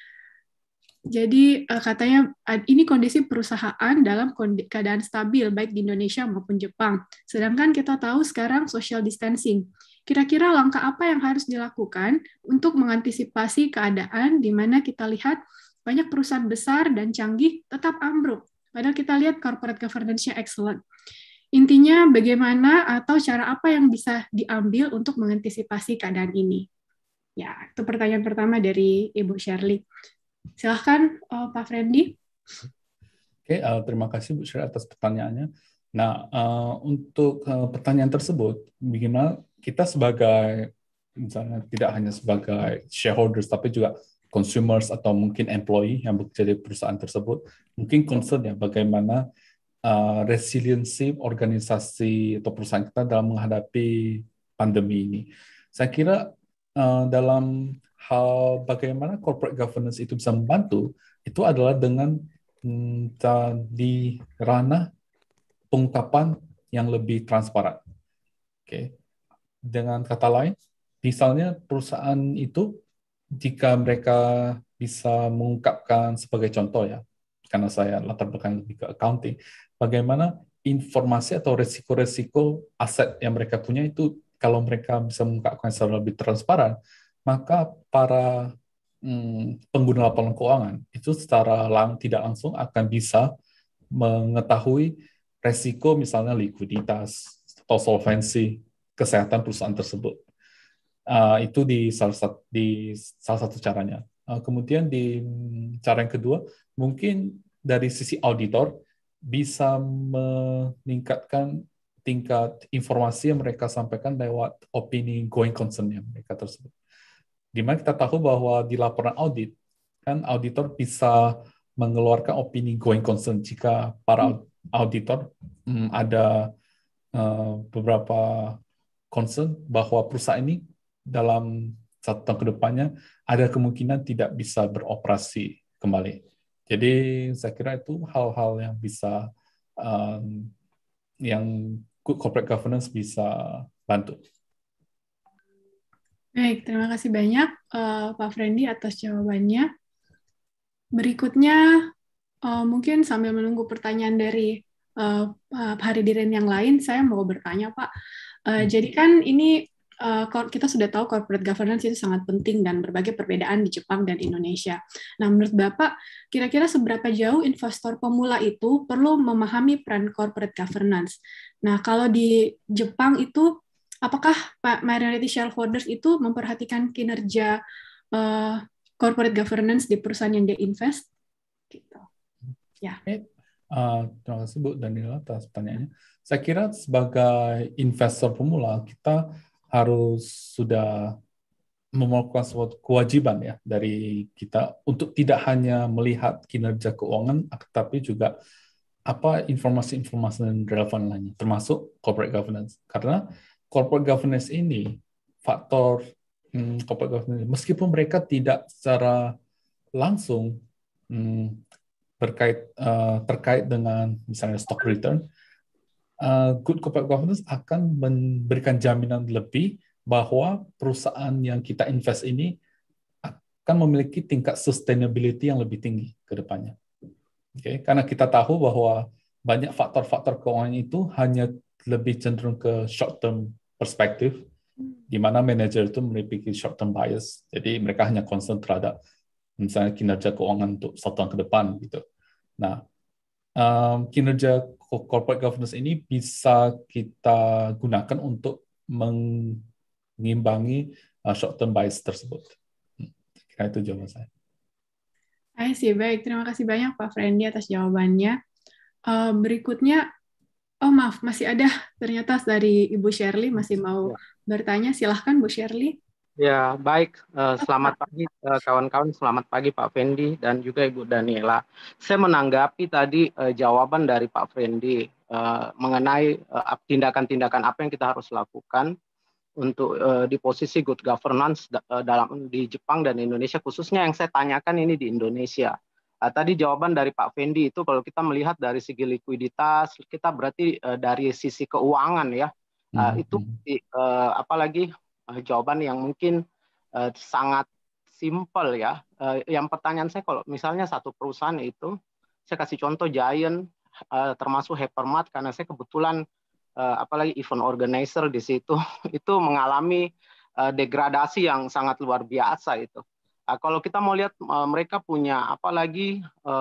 H: Jadi katanya ini kondisi perusahaan dalam keadaan stabil baik di Indonesia maupun Jepang. Sedangkan kita tahu sekarang social distancing. Kira-kira langkah apa yang harus dilakukan untuk mengantisipasi keadaan di mana kita lihat banyak perusahaan besar dan canggih tetap ambruk, padahal kita lihat corporate governance-nya excellent. Intinya bagaimana atau cara apa yang bisa diambil untuk mengantisipasi keadaan ini? Ya, itu pertanyaan pertama dari Ibu Shirley. Silahkan Pak Friendly.
C: Oke, terima kasih Bu Shirley atas pertanyaannya. Nah, untuk pertanyaan tersebut, bagaimana kita sebagai, misalnya tidak hanya sebagai shareholders, tapi juga consumers atau mungkin employee yang bekerja di perusahaan tersebut, mungkin concern ya bagaimana resiliensi organisasi atau perusahaan kita dalam menghadapi pandemi ini. Saya kira dalam hal bagaimana corporate governance itu bisa membantu, itu adalah dengan di ranah pengungkapan yang lebih transparan. Oke. Dengan kata lain, misalnya perusahaan itu jika mereka bisa mengungkapkan sebagai contoh ya, karena saya latar belakang lebih ke accounting, bagaimana informasi atau resiko-resiko aset yang mereka punya itu kalau mereka bisa mengungkapkan secara lebih transparan, maka para pengguna laporan keuangan itu secara tidak langsung akan bisa mengetahui resiko misalnya likuiditas atau solvensi kesehatan perusahaan tersebut. Itu di salah satu caranya. Kemudian di cara yang kedua, mungkin dari sisi auditor bisa meningkatkan tingkat informasi yang mereka sampaikan lewat opini going concern yang mereka tersebut. Di mana kita tahu bahwa di laporan audit, kan auditor bisa mengeluarkan opini going concern jika para auditor ada beberapa concern bahwa perusahaan ini dalam 1 tahun ke depannya ada kemungkinan tidak bisa beroperasi kembali. Jadi saya kira itu hal-hal yang bisa yang good corporate governance bisa bantu.
H: Baik, terima kasih banyak Pak Friendly atas jawabannya. Berikutnya mungkin sambil menunggu pertanyaan dari Pak Haridiren yang lain, saya mau bertanya Pak. Jadi kan ini kita sudah tahu corporate governance itu sangat penting dan berbagai perbedaan di Jepang dan Indonesia. Nah, menurut Bapak, kira-kira seberapa jauh investor pemula itu perlu memahami peran corporate governance? Nah, kalau di Jepang itu, apakah minority shareholders itu memperhatikan kinerja corporate governance di perusahaan yang dia invest? Gitu. Ya.
C: Terima kasih Bu Danila atas pertanyaannya. Saya kira sebagai investor pemula, kita harus sudah melakukan suatu kewajiban ya dari kita untuk tidak hanya melihat kinerja keuangan, tapi juga apa informasi-informasi yang relevan lainnya, termasuk corporate governance. Karena corporate governance ini faktor corporate governance, meskipun mereka tidak secara langsung terkait dengan misalnya stock return, good corporate governance akan memberikan jaminan lebih bahwa perusahaan yang kita invest ini akan memiliki tingkat sustainability yang lebih tinggi ke depannya. Okay? Karena kita tahu bahwa banyak faktor-faktor keuangan itu hanya lebih cenderung ke short-term perspektif, di mana manajer itu memiliki short-term bias. Jadi mereka hanya concern terhadap misalnya kinerja keuangan untuk 1 tahun ke depan gitu. Nah, kinerja corporate governance ini bisa kita gunakan untuk mengimbangi short-term bias tersebut. Kira itu jawaban saya.
H: Baik. Terima kasih banyak Pak Friendly atas jawabannya. Berikutnya, maaf, masih ada ternyata dari Ibu Shirley masih mau bertanya. Silahkan Bu Shirley.
G: Ya, baik. Selamat pagi kawan-kawan, selamat pagi Pak Fendi dan juga Ibu Daniela. Saya menanggapi tadi jawaban dari Pak Fendi mengenai tindakan-tindakan apa yang kita harus lakukan untuk di posisi good governance di Jepang dan Indonesia, khususnya yang saya tanyakan ini di Indonesia. Tadi jawaban dari Pak Fendi itu kalau kita melihat dari segi likuiditas, kita berarti dari sisi keuangan ya, itu apalagi jawaban yang mungkin sangat simpel ya. Yang pertanyaan saya kalau misalnya satu perusahaan itu, saya kasih contoh Giant, termasuk Hypermart, karena saya kebetulan apalagi event organizer di situ, itu mengalami degradasi yang sangat luar biasa itu. Kalau kita mau lihat mereka punya apalagi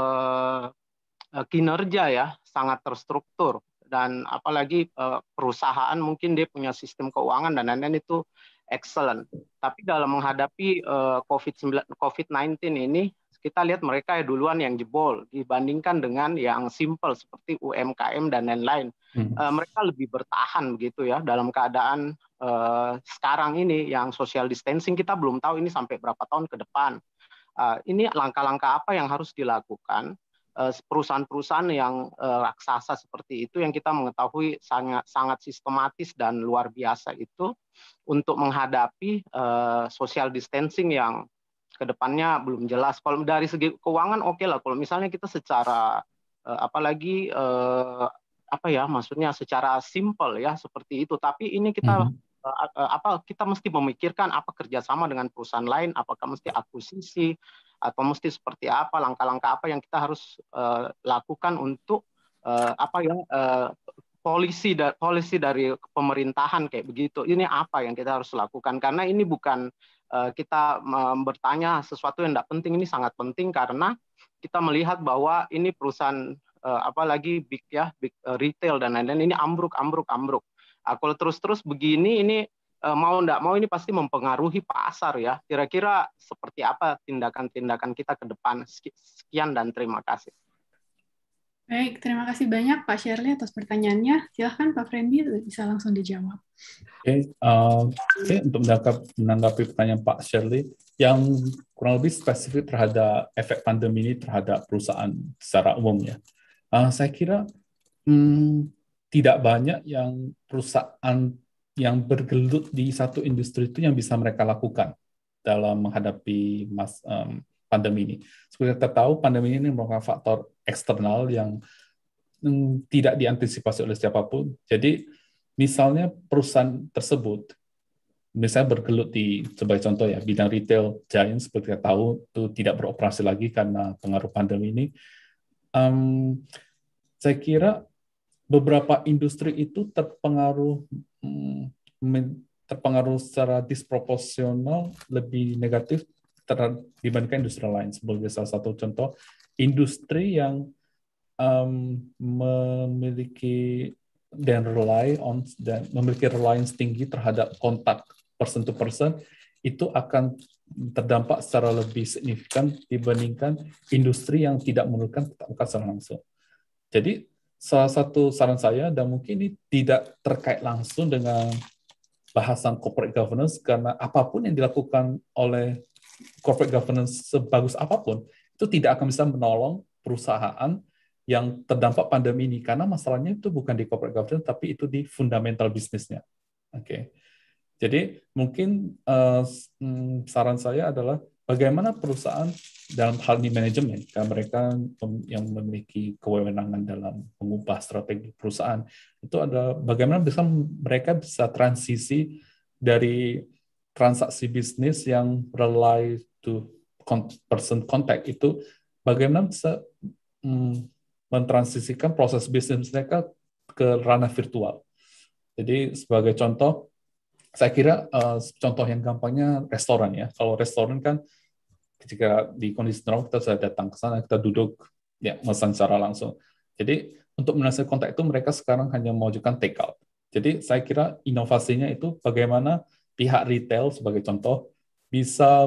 G: kinerja ya sangat terstruktur. Dan apalagi perusahaan mungkin dia punya sistem keuangan dan lain-lain itu excellent. Tapi dalam menghadapi COVID-19 ini, kita lihat mereka duluan yang jebol dibandingkan dengan yang simple seperti UMKM dan lain-lain. Mereka lebih bertahan begitu ya dalam keadaan sekarang ini yang social distancing, kita belum tahu ini sampai berapa tahun ke depan. Ini langkah-langkah apa yang harus dilakukan perusahaan-perusahaan yang raksasa seperti itu yang kita mengetahui sangat sistematis dan luar biasa itu untuk menghadapi social distancing yang kedepannya belum jelas. Kalau dari segi keuangan oke lah. Kalau misalnya kita secara apalagi maksudnya secara simple ya seperti itu. Tapi ini kita kita mesti memikirkan apa kerjasama dengan perusahaan lain, apakah mesti akuisisi atau mesti seperti apa, langkah-langkah apa yang kita harus lakukan untuk polisi dari pemerintahan kayak begitu. Ini apa yang kita harus lakukan? Karena ini bukan kita bertanya sesuatu yang tidak penting, ini sangat penting karena kita melihat bahwa ini perusahaan apalagi big retail dan lain-lain ini ambruk. Kalau terus begini ini mau tidak mau ini pasti mempengaruhi pasar ya. Kira-kira seperti apa tindakan-tindakan kita ke depan? Sekian dan terima kasih.
H: Baik, terima kasih banyak Pak Shirley atas pertanyaannya. Silahkan Pak Friendly bisa langsung dijawab.
C: Oke, untuk menanggapi pertanyaan Pak Shirley, yang kurang lebih spesifik terhadap efek pandemi ini terhadap perusahaan secara umum ya. Saya kira tidak banyak yang perusahaan yang bergelut di satu industri itu yang bisa mereka lakukan dalam menghadapi pandemi ini. Seperti kita tahu, pandemi ini merupakan faktor eksternal yang tidak diantisipasi oleh siapapun. Jadi, misalnya perusahaan tersebut, misalnya bergelut di, sebagai contoh ya, bidang retail giant, seperti kita tahu, itu tidak beroperasi lagi karena pengaruh pandemi ini. Saya kira beberapa industri itu terpengaruh secara disproporsional lebih negatif dibandingkan industri lain. Sebagai salah satu contoh, industri yang memiliki reliance tinggi terhadap kontak person to person itu akan terdampak secara lebih signifikan dibandingkan industri yang tidak memerlukan tatap muka secara langsung. Jadi salah satu saran saya, dan mungkin ini tidak terkait langsung dengan bahasan corporate governance, karena apapun yang dilakukan oleh corporate governance sebagus apapun, itu tidak akan bisa menolong perusahaan yang terdampak pandemi ini, karena masalahnya itu bukan di corporate governance, tapi itu di fundamental bisnisnya. Oke. Jadi mungkin saran saya adalah bagaimana perusahaan dalam hal ini manajemen, karena mereka yang memiliki kewenangan dalam mengubah strategi perusahaan, itu adalah bagaimana mereka bisa transisi dari transaksi bisnis yang rely to person contact itu, bagaimana bisa mentransisikan proses bisnis mereka ke ranah virtual. Jadi sebagai contoh, saya kira contoh yang gampangnya restoran ya. Kalau restoran kan ketika di kondisi normal kita sudah datang ke sana, kita duduk, ya memesan secara langsung. Jadi untuk menyelesaikan kontak itu mereka sekarang hanya mengajukan take out. Jadi saya kira inovasinya itu bagaimana pihak retail sebagai contoh bisa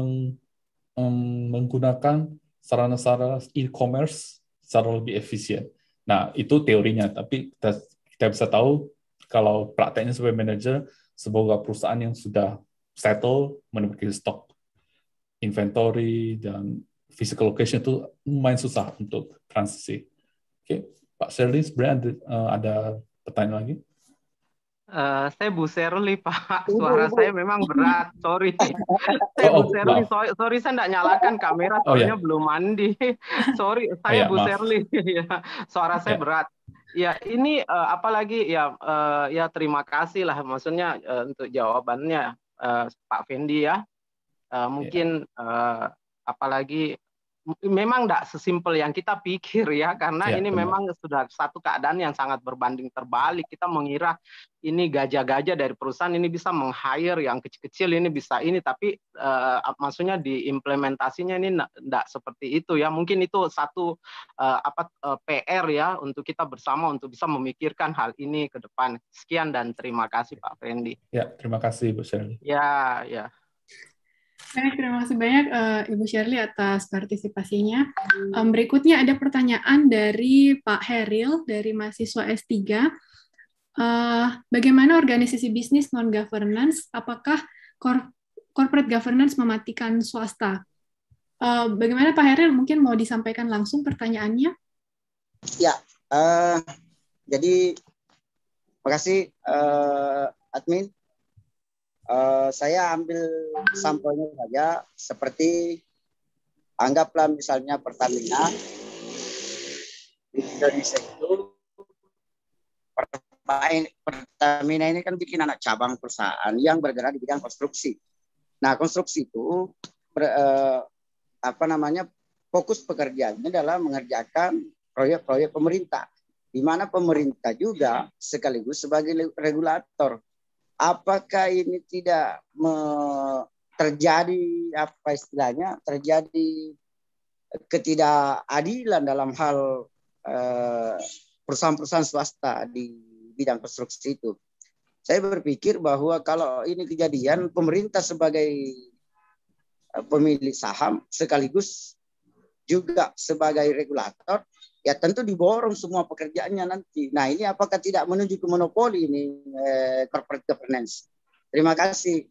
C: menggunakan sarana-sarana e-commerce secara lebih efisien. Nah, itu teorinya, tapi kita bisa tahu kalau prakteknya sebagai manajer sebuah perusahaan yang sudah settle, memiliki stok inventory dan physical location itu lumayan susah untuk transisi. Oke, Pak Shirley, sebenarnya ada pertanyaan lagi?
G: Saya Bu Shirley, Pak. Suara saya memang berat, sorry. Saya Bu Shirley, sorry saya tidak nyalakan kamera, soalnya belum mandi. Sorry, saya Bu Shirley. Suara saya berat. Ya, ini apalagi ya terima kasih lah, maksudnya untuk jawabannya Pak Fendi ya. Mungkin apalagi memang tidak sesimpel yang kita pikir ya, karena ini memang sudah satu keadaan yang sangat berbanding terbalik. Kita mengira ini gajah-gajah dari perusahaan ini bisa meng-hire yang kecil-kecil, ini bisa ini, tapi maksudnya diimplementasinya ini tidak seperti itu ya. Mungkin itu satu PR ya untuk kita bersama untuk bisa memikirkan hal ini ke depan. Sekian dan terima kasih Pak Fendi.
C: Ya, terima kasih Bu Shirley.
G: Ya.
H: Baik, terima kasih banyak Ibu Shirley atas partisipasinya. Berikutnya ada pertanyaan dari Pak Heril dari mahasiswa S3. Bagaimana organisasi bisnis non-governance? Apakah corporate governance mematikan swasta? Bagaimana Pak Heril? Mungkin mau disampaikan langsung pertanyaannya?
I: Ya, jadi terima kasih admin. Saya ambil sampelnya saja, seperti anggaplah misalnya Pertamina di Indonesia itu, Pertamina ini kan bikin anak cabang perusahaan yang bergerak di bidang konstruksi. Nah, konstruksi itu fokus pekerjaannya adalah mengerjakan proyek-proyek pemerintah. di mana pemerintah juga sekaligus sebagai regulator. Apakah ini tidak terjadi apa istilahnya, terjadi ketidakadilan dalam hal perusahaan-perusahaan swasta di bidang konstruksi itu? Saya berpikir bahwa kalau ini kejadian, pemerintah sebagai pemilik saham sekaligus juga sebagai regulator, ya tentu diborong semua pekerjaannya nanti. Nah, ini apakah tidak menuju ke monopoli ini corporate governance? Terima kasih.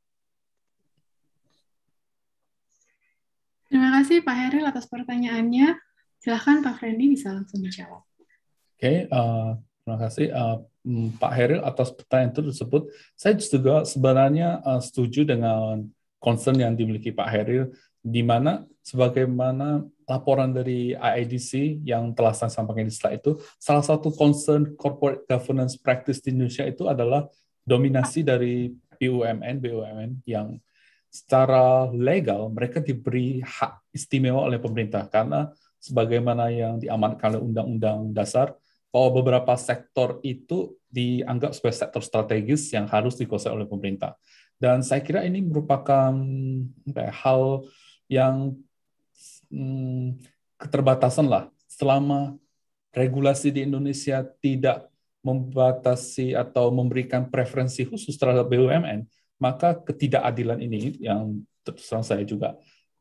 H: Terima kasih Pak Heril atas pertanyaannya. Silahkan Pak Frendi bisa langsung dijawab.
C: Oke, terima kasih Pak Heril atas pertanyaan tersebut. Saya juga sebenarnya setuju dengan concern yang dimiliki Pak Heril, di mana sebagaimana laporan dari IIDC yang telah saya sampaikan di slide itu, salah satu concern corporate governance practice di Indonesia itu adalah dominasi dari BUMN yang secara legal mereka diberi hak istimewa oleh pemerintah, karena sebagaimana yang diamankan oleh Undang-Undang Dasar, bahwa beberapa sektor itu dianggap sebagai sektor strategis yang harus dikuasai oleh pemerintah. Dan saya kira ini merupakan hal yang keterbatasan lah. Selama regulasi di Indonesia tidak membatasi atau memberikan preferensi khusus terhadap BUMN, maka ketidakadilan ini yang terus terang saya juga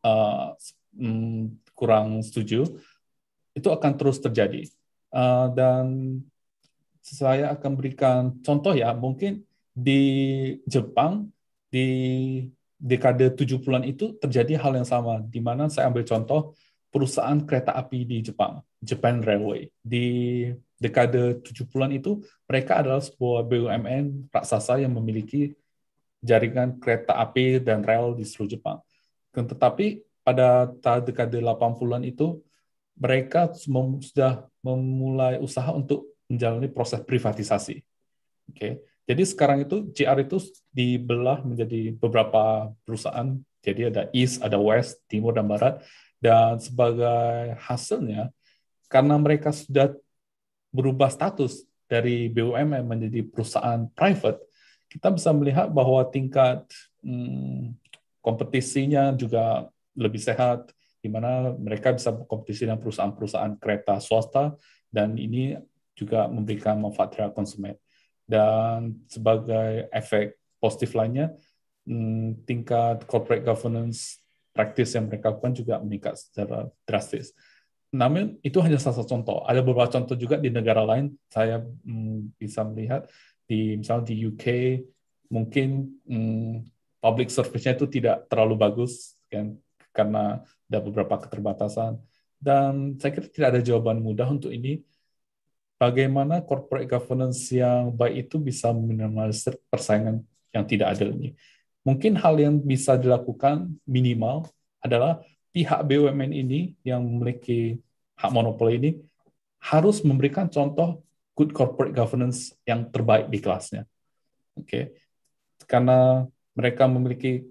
C: kurang setuju, itu akan terus terjadi. Dan saya akan berikan contoh ya, mungkin di Jepang di dekade 70-an itu terjadi hal yang sama, di mana saya ambil contoh perusahaan kereta api di Jepang, Japan Railway. Di dekade 70-an itu mereka adalah sebuah BUMN raksasa yang memiliki jaringan kereta api dan rel di seluruh Jepang. Tetapi pada dekade 80-an itu mereka sudah memulai usaha untuk menjalani proses privatisasi. Oke. Jadi sekarang itu JR itu dibelah menjadi beberapa perusahaan. Jadi ada East, ada West, Timur dan Barat. Dan sebagai hasilnya, karena mereka sudah berubah status dari BUMN menjadi perusahaan private, kita bisa melihat bahwa tingkat kompetisinya juga lebih sehat, di mana mereka bisa berkompetisi dengan perusahaan-perusahaan kereta swasta, dan ini juga memberikan manfaat terhadap konsumen. Dan sebagai efek positif lainnya, tingkat corporate governance practice yang mereka lakukan juga meningkat secara drastis. Namun itu hanya salah satu contoh. Ada beberapa contoh juga di negara lain. Saya bisa melihat misalnya di UK mungkin public service-nya itu tidak terlalu bagus, kan, karena ada beberapa keterbatasan. Dan saya kira tidak ada jawaban mudah untuk ini. Bagaimana corporate governance yang baik itu bisa meminimalisir persaingan yang tidak adil ini. Mungkin hal yang bisa dilakukan minimal adalah pihak BUMN ini yang memiliki hak monopoli ini harus memberikan contoh good corporate governance yang terbaik di kelasnya. Oke. Karena mereka memiliki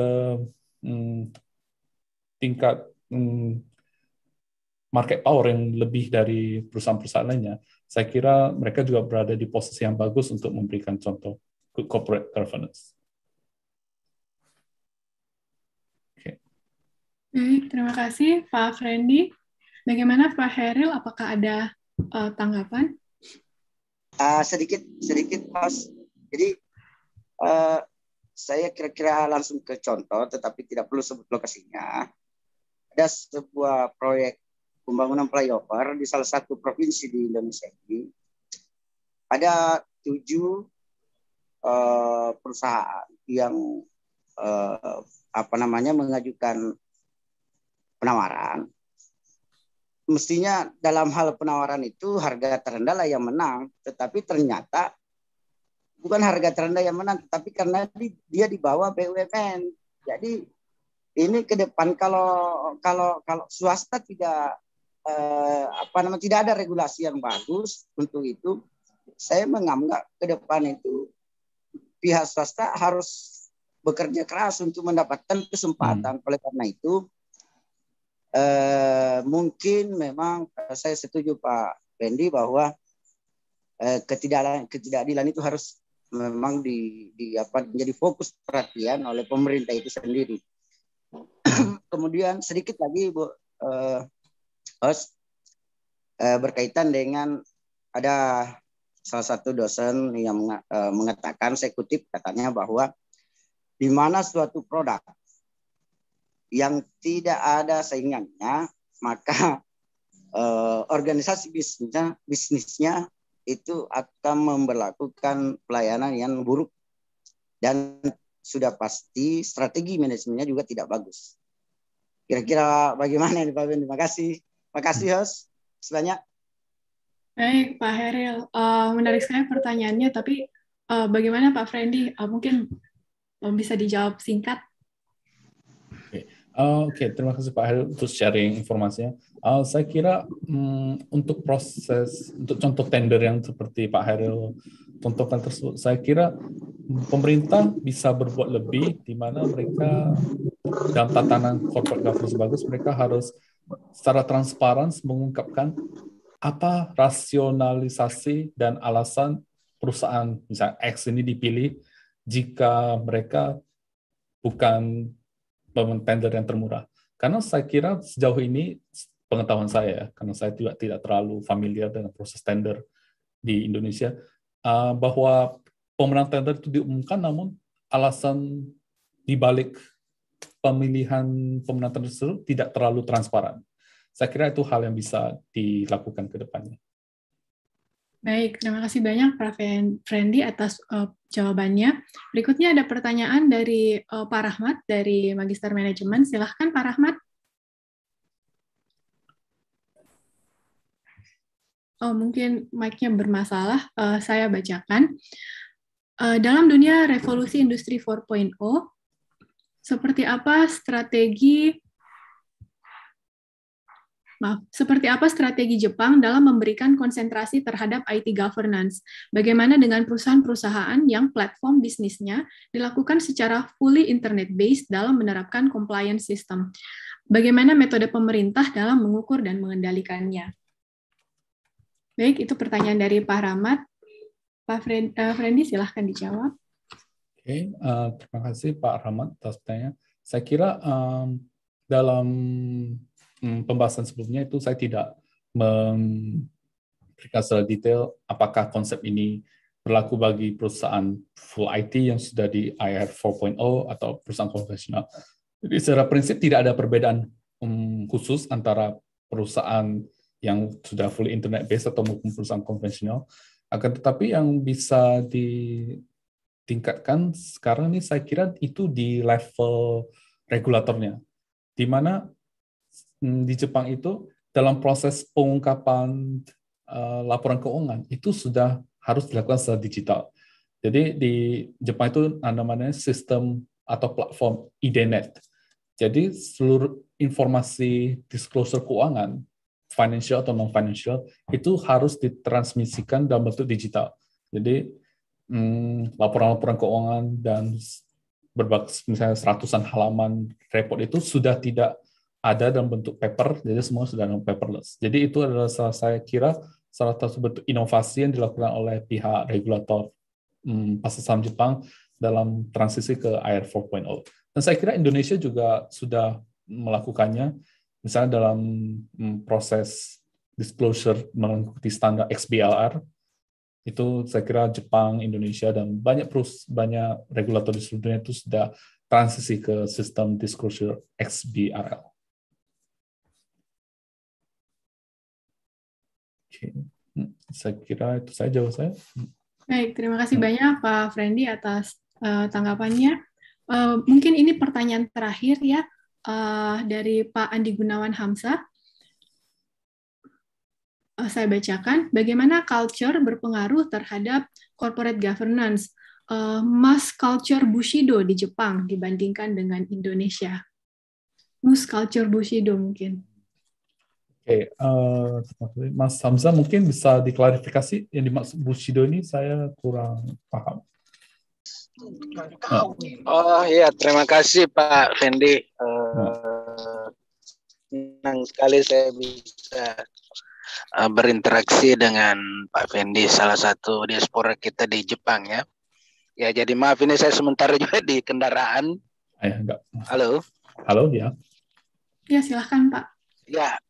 C: tingkat market power yang lebih dari perusahaan-perusahaan lainnya, saya kira mereka juga berada di posisi yang bagus untuk memberikan contoh good corporate governance. Okay.
H: Baik, terima kasih Pak Frendi. Bagaimana Pak Heril, apakah ada tanggapan?
I: Sedikit Mas. Jadi saya kira-kira langsung ke contoh, tetapi tidak perlu sebut lokasinya. Ada sebuah proyek pembangunan flyover di salah satu provinsi di Indonesia ini. Ada 7 perusahaan yang mengajukan penawaran. Mestinya dalam hal penawaran itu harga terendah lah yang menang, tetapi ternyata bukan harga terendah yang menang, tetapi karena dia di bawah BUMN. Jadi ini ke depan kalau swasta tidak tidak ada regulasi yang bagus untuk itu, saya menganggap ke depan itu pihak swasta harus bekerja keras untuk mendapatkan kesempatan. Oleh karena itu mungkin memang saya setuju Pak Randy bahwa ketidakadilan itu harus memang menjadi fokus perhatian oleh pemerintah itu sendiri. Kemudian sedikit lagi Bu host, berkaitan dengan ada salah satu dosen yang mengatakan, saya kutip katanya bahwa di mana suatu produk yang tidak ada saingannya, maka organisasi bisnisnya itu akan memberlakukan pelayanan yang buruk dan sudah pasti strategi manajemennya juga tidak bagus. Kira-kira bagaimana ini Pak Ben? Terima kasih. Terima kasih host sebanyak.
H: Baik Pak Heril, menarik sekali pertanyaannya, tapi bagaimana Pak Friendly? Mungkin bisa dijawab singkat.
C: Oke, terima kasih Pak Heril untuk sharing informasinya. Saya kira untuk contoh tender yang seperti Pak Heril contohkan tersebut, saya kira pemerintah bisa berbuat lebih di mana mereka dalam tatanan corporate governance bagus, mereka harus secara transparan mengungkapkan apa rasionalisasi dan alasan perusahaan misalnya X ini dipilih jika mereka bukan tender yang termurah. Karena saya kira sejauh ini pengetahuan saya, karena saya tidak terlalu familiar dengan proses tender di Indonesia, bahwa pemenang tender itu diumumkan, namun alasan dibalik pemilihan pemenang tender tersebut tidak terlalu transparan. Saya kira itu hal yang bisa dilakukan ke depannya.
H: Baik, terima kasih banyak Pak Friendly atas jawabannya. Berikutnya ada pertanyaan dari Pak Rahmat dari Magister Manajemen. Silahkan Pak Rahmat. Oh, mungkin mic-nya bermasalah. Saya bacakan. Dalam dunia revolusi industri 4.0, seperti apa strategi Jepang dalam memberikan konsentrasi terhadap IT governance? Bagaimana dengan perusahaan-perusahaan yang platform bisnisnya dilakukan secara fully internet-based dalam menerapkan compliance system? Bagaimana metode pemerintah dalam mengukur dan mengendalikannya? Baik, itu pertanyaan dari Pak Rahmat. Pak Friendly, silahkan dijawab.
C: Oke, terima kasih Pak Rahmat atas pertanyaan. Saya kira dalam pembahasan sebelumnya itu saya tidak memberikan secara detail apakah konsep ini berlaku bagi perusahaan full IT yang sudah di IR 4.0 atau perusahaan konvensional. Jadi secara prinsip tidak ada perbedaan khusus antara perusahaan yang sudah fully internet based atau maupun perusahaan konvensional. Akan tetapi yang bisa ditingkatkan sekarang ini saya kira itu di level regulatornya, di mana di Jepang itu dalam proses pengungkapan laporan keuangan itu sudah harus dilakukan secara digital. Jadi di Jepang itu namanya sistem atau platform IDNet. Jadi seluruh informasi disclosure keuangan, financial atau non-financial, itu harus ditransmisikan dalam bentuk digital. Jadi laporan-laporan keuangan dan misalnya ratusan halaman report itu sudah tidak ada dalam bentuk paper, jadi semua sudah paperless. Jadi itu adalah saya kira salah satu bentuk inovasi yang dilakukan oleh pihak regulator pasar saham Jepang dalam transisi ke IR 4.0. Dan saya kira Indonesia juga sudah melakukannya, misalnya dalam proses disclosure mengikuti standar XBRL, itu saya kira Jepang, Indonesia, dan banyak regulator di seluruh dunia itu sudah transisi ke sistem disclosure XBRL. Oke. Saya kira itu saja jawab saya.
H: Baik, terima kasih banyak Pak Friendly atas tanggapannya. Mungkin ini pertanyaan terakhir ya dari Pak Andi Gunawan Hamzah. Saya bacakan, bagaimana culture berpengaruh terhadap corporate governance? Mas culture Bushido di Jepang dibandingkan dengan Indonesia. Mas culture Bushido mungkin.
C: Oke, Mas Hamzah mungkin bisa diklarifikasi yang dimaksud Bushido ini saya kurang paham.
J: Oh iya, terima kasih Pak Fendi. Senang sekali saya bisa berinteraksi dengan Pak Fendi, salah satu diaspora kita di Jepang ya. Ya, jadi maaf ini saya sementara juga di kendaraan.
C: Enggak.
J: Halo.
C: Halo, ya.
H: Ya, silahkan Pak.
J: Ya,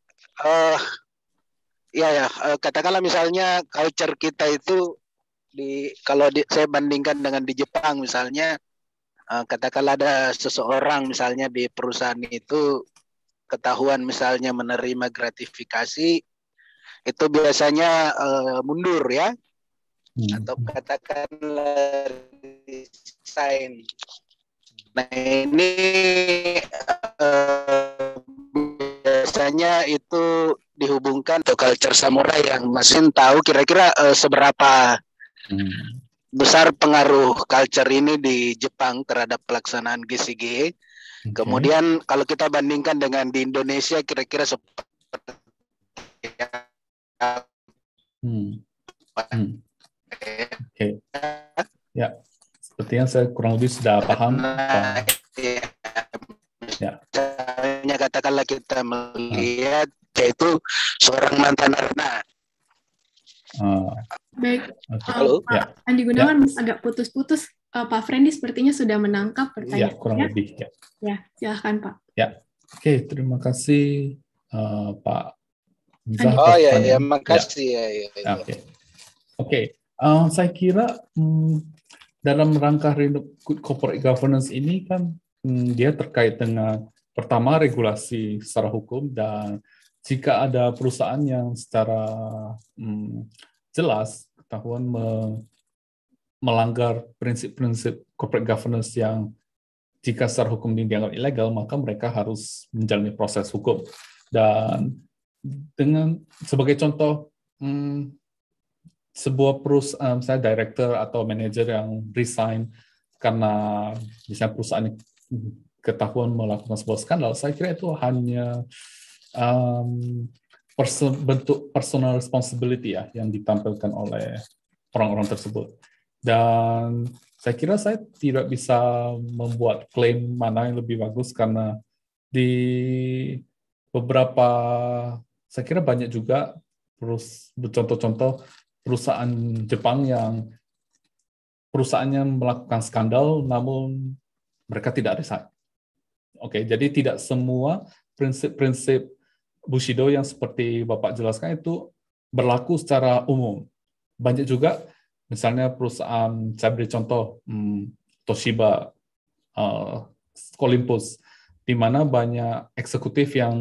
J: katakanlah misalnya culture kita itu saya bandingkan dengan di Jepang misalnya, katakanlah ada seseorang misalnya di perusahaan itu ketahuan misalnya menerima gratifikasi, itu biasanya mundur ya, atau katakanlah resign. Nah ini biasanya itu dihubungkan ke culture samurai yang masih tahu kira-kira seberapa besar pengaruh culture ini di Jepang terhadap pelaksanaan GCG. Kemudian kalau kita bandingkan dengan di Indonesia kira-kira seperti
C: Ya, sepertinya saya kurang lebih sudah paham.
J: Misalnya katakanlah kita melihat yaitu seorang mantan Arna.
H: Baik,
J: halo.
H: Pak Andi Gunawan agak putus-putus. Pak Fendi sepertinya sudah menangkap pertanyaannya.
C: Ya, kurang lebih.
H: Ya, silahkan Pak.
C: Ya, oke, terima kasih Pak.
J: Oh ya, makasih ya.
C: Oke. Saya kira dalam rangka good corporate governance ini kan dia terkait dengan pertama regulasi secara hukum, dan jika ada perusahaan yang secara jelas ketahuan melanggar prinsip-prinsip corporate governance yang jika secara hukum dianggap ilegal, maka mereka harus menjalani proses hukum. Dan dengan sebagai contoh, sebuah perusahaan, misalnya director atau manajer yang resign karena misalnya perusahaan ketahuan melakukan sebuah skandal, saya kira itu hanya bentuk personal responsibility ya yang ditampilkan oleh orang-orang tersebut. Dan saya kira saya tidak bisa membuat klaim mana yang lebih bagus, karena di beberapa, saya kira banyak juga contoh-contoh perusahaan Jepang yang perusahaannya melakukan skandal namun mereka tidak resign. Oke, jadi tidak semua prinsip-prinsip Bushido yang seperti Bapak jelaskan itu berlaku secara umum. Banyak juga misalnya perusahaan, saya beri contoh Toshiba, Olympus, di mana banyak eksekutif yang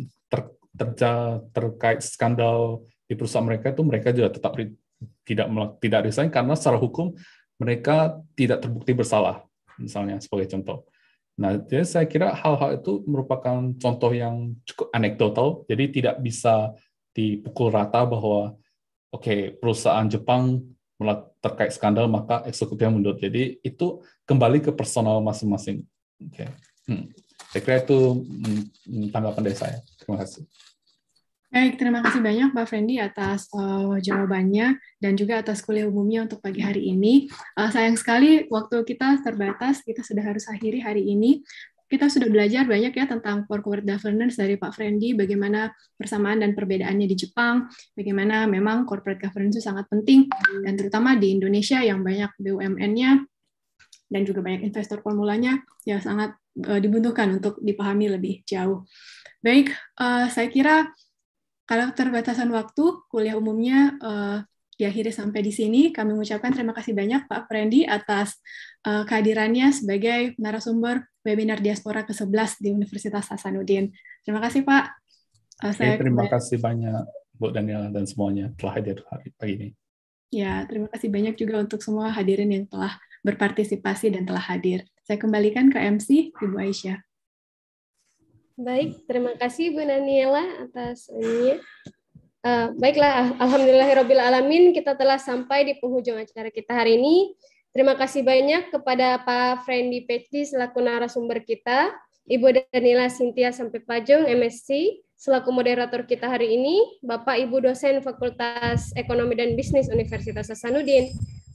C: terkait skandal di perusahaan mereka itu mereka juga tetap tidak resign karena secara hukum mereka tidak terbukti bersalah, misalnya sebagai contoh. Nah, jadi saya kira hal-hal itu merupakan contoh yang cukup anekdotal, jadi tidak bisa dipukul rata bahwa perusahaan Jepang terkait skandal maka eksekutifnya mundur. Jadi itu kembali ke personal masing-masing. Saya kira itu tanggapan dari saya. Terima kasih.
H: Baik, terima kasih banyak Pak Fendi atas jawabannya dan juga atas kuliah umumnya untuk pagi hari ini. Sayang sekali waktu kita terbatas, kita sudah harus akhiri hari ini. Kita sudah belajar banyak ya tentang corporate governance dari Pak Fendi, bagaimana persamaan dan perbedaannya di Jepang, bagaimana memang corporate governance itu sangat penting, dan terutama di Indonesia yang banyak BUMN-nya dan juga banyak investor formulanya, ya sangat dibutuhkan untuk dipahami lebih jauh. Baik, saya kira kalau keterbatasan waktu, kuliah umumnya diakhiri sampai di sini. Kami mengucapkan terima kasih banyak Pak Fendi atas kehadirannya sebagai narasumber webinar Diaspora ke-11 di Universitas Hasanuddin. Terima kasih Pak.
C: Terima kasih banyak Bu Daniela dan semuanya telah hadir hari pagi ini.
H: Ya, terima kasih banyak juga untuk semua hadirin yang telah berpartisipasi dan telah hadir. Saya kembalikan ke MC, Ibu Aisyah.
A: Baik, terima kasih Bu Daniela atas ini. Baiklah, alhamdulillahirrabbilalamin, kita telah sampai di penghujung acara kita hari ini. Terima kasih banyak kepada Pak Fendi PhD selaku narasumber kita, Ibu Daniela Cynthia Sampepajong, MSc, selaku moderator kita hari ini, Bapak Ibu dosen Fakultas Ekonomi dan Bisnis Universitas Hasanuddin,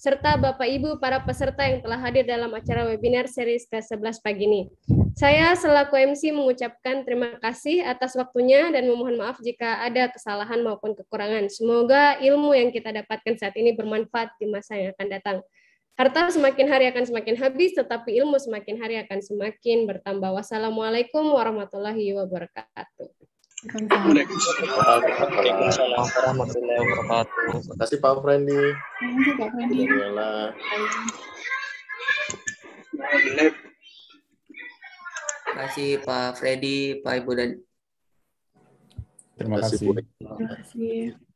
A: serta Bapak Ibu para peserta yang telah hadir dalam acara webinar series ke-11 pagi ini. Saya selaku MC mengucapkan terima kasih atas waktunya dan memohon maaf jika ada kesalahan maupun kekurangan. Semoga ilmu yang kita dapatkan saat ini bermanfaat di masa yang akan datang. Harta semakin hari akan semakin habis, tetapi ilmu semakin hari akan semakin bertambah. Wassalamualaikum warahmatullahi wabarakatuh.
E: Waalaikumsalam warahmatullahi wabarakatuh.
K: Terima kasih Pak Frendi.
H: Terima kasih Pak Frendi.
L: Terima kasih Pak Freddy, Pak Ibu dan.
C: Terima kasih.
H: Terima kasih.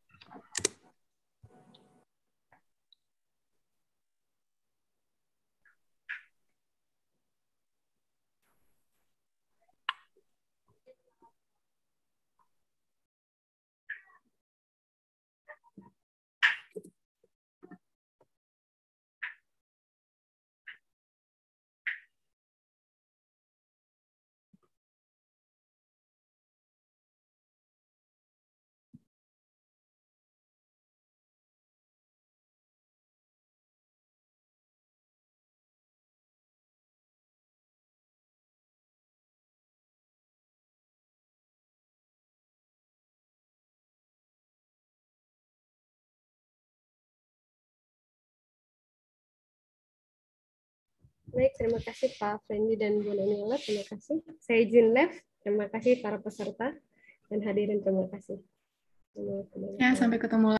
A: Baik, terima kasih Pak Frendi dan Bu Nonila, terima kasih. Saya izin live, terima kasih para peserta dan hadirin, terima kasih.
H: Ya, sampai ketemu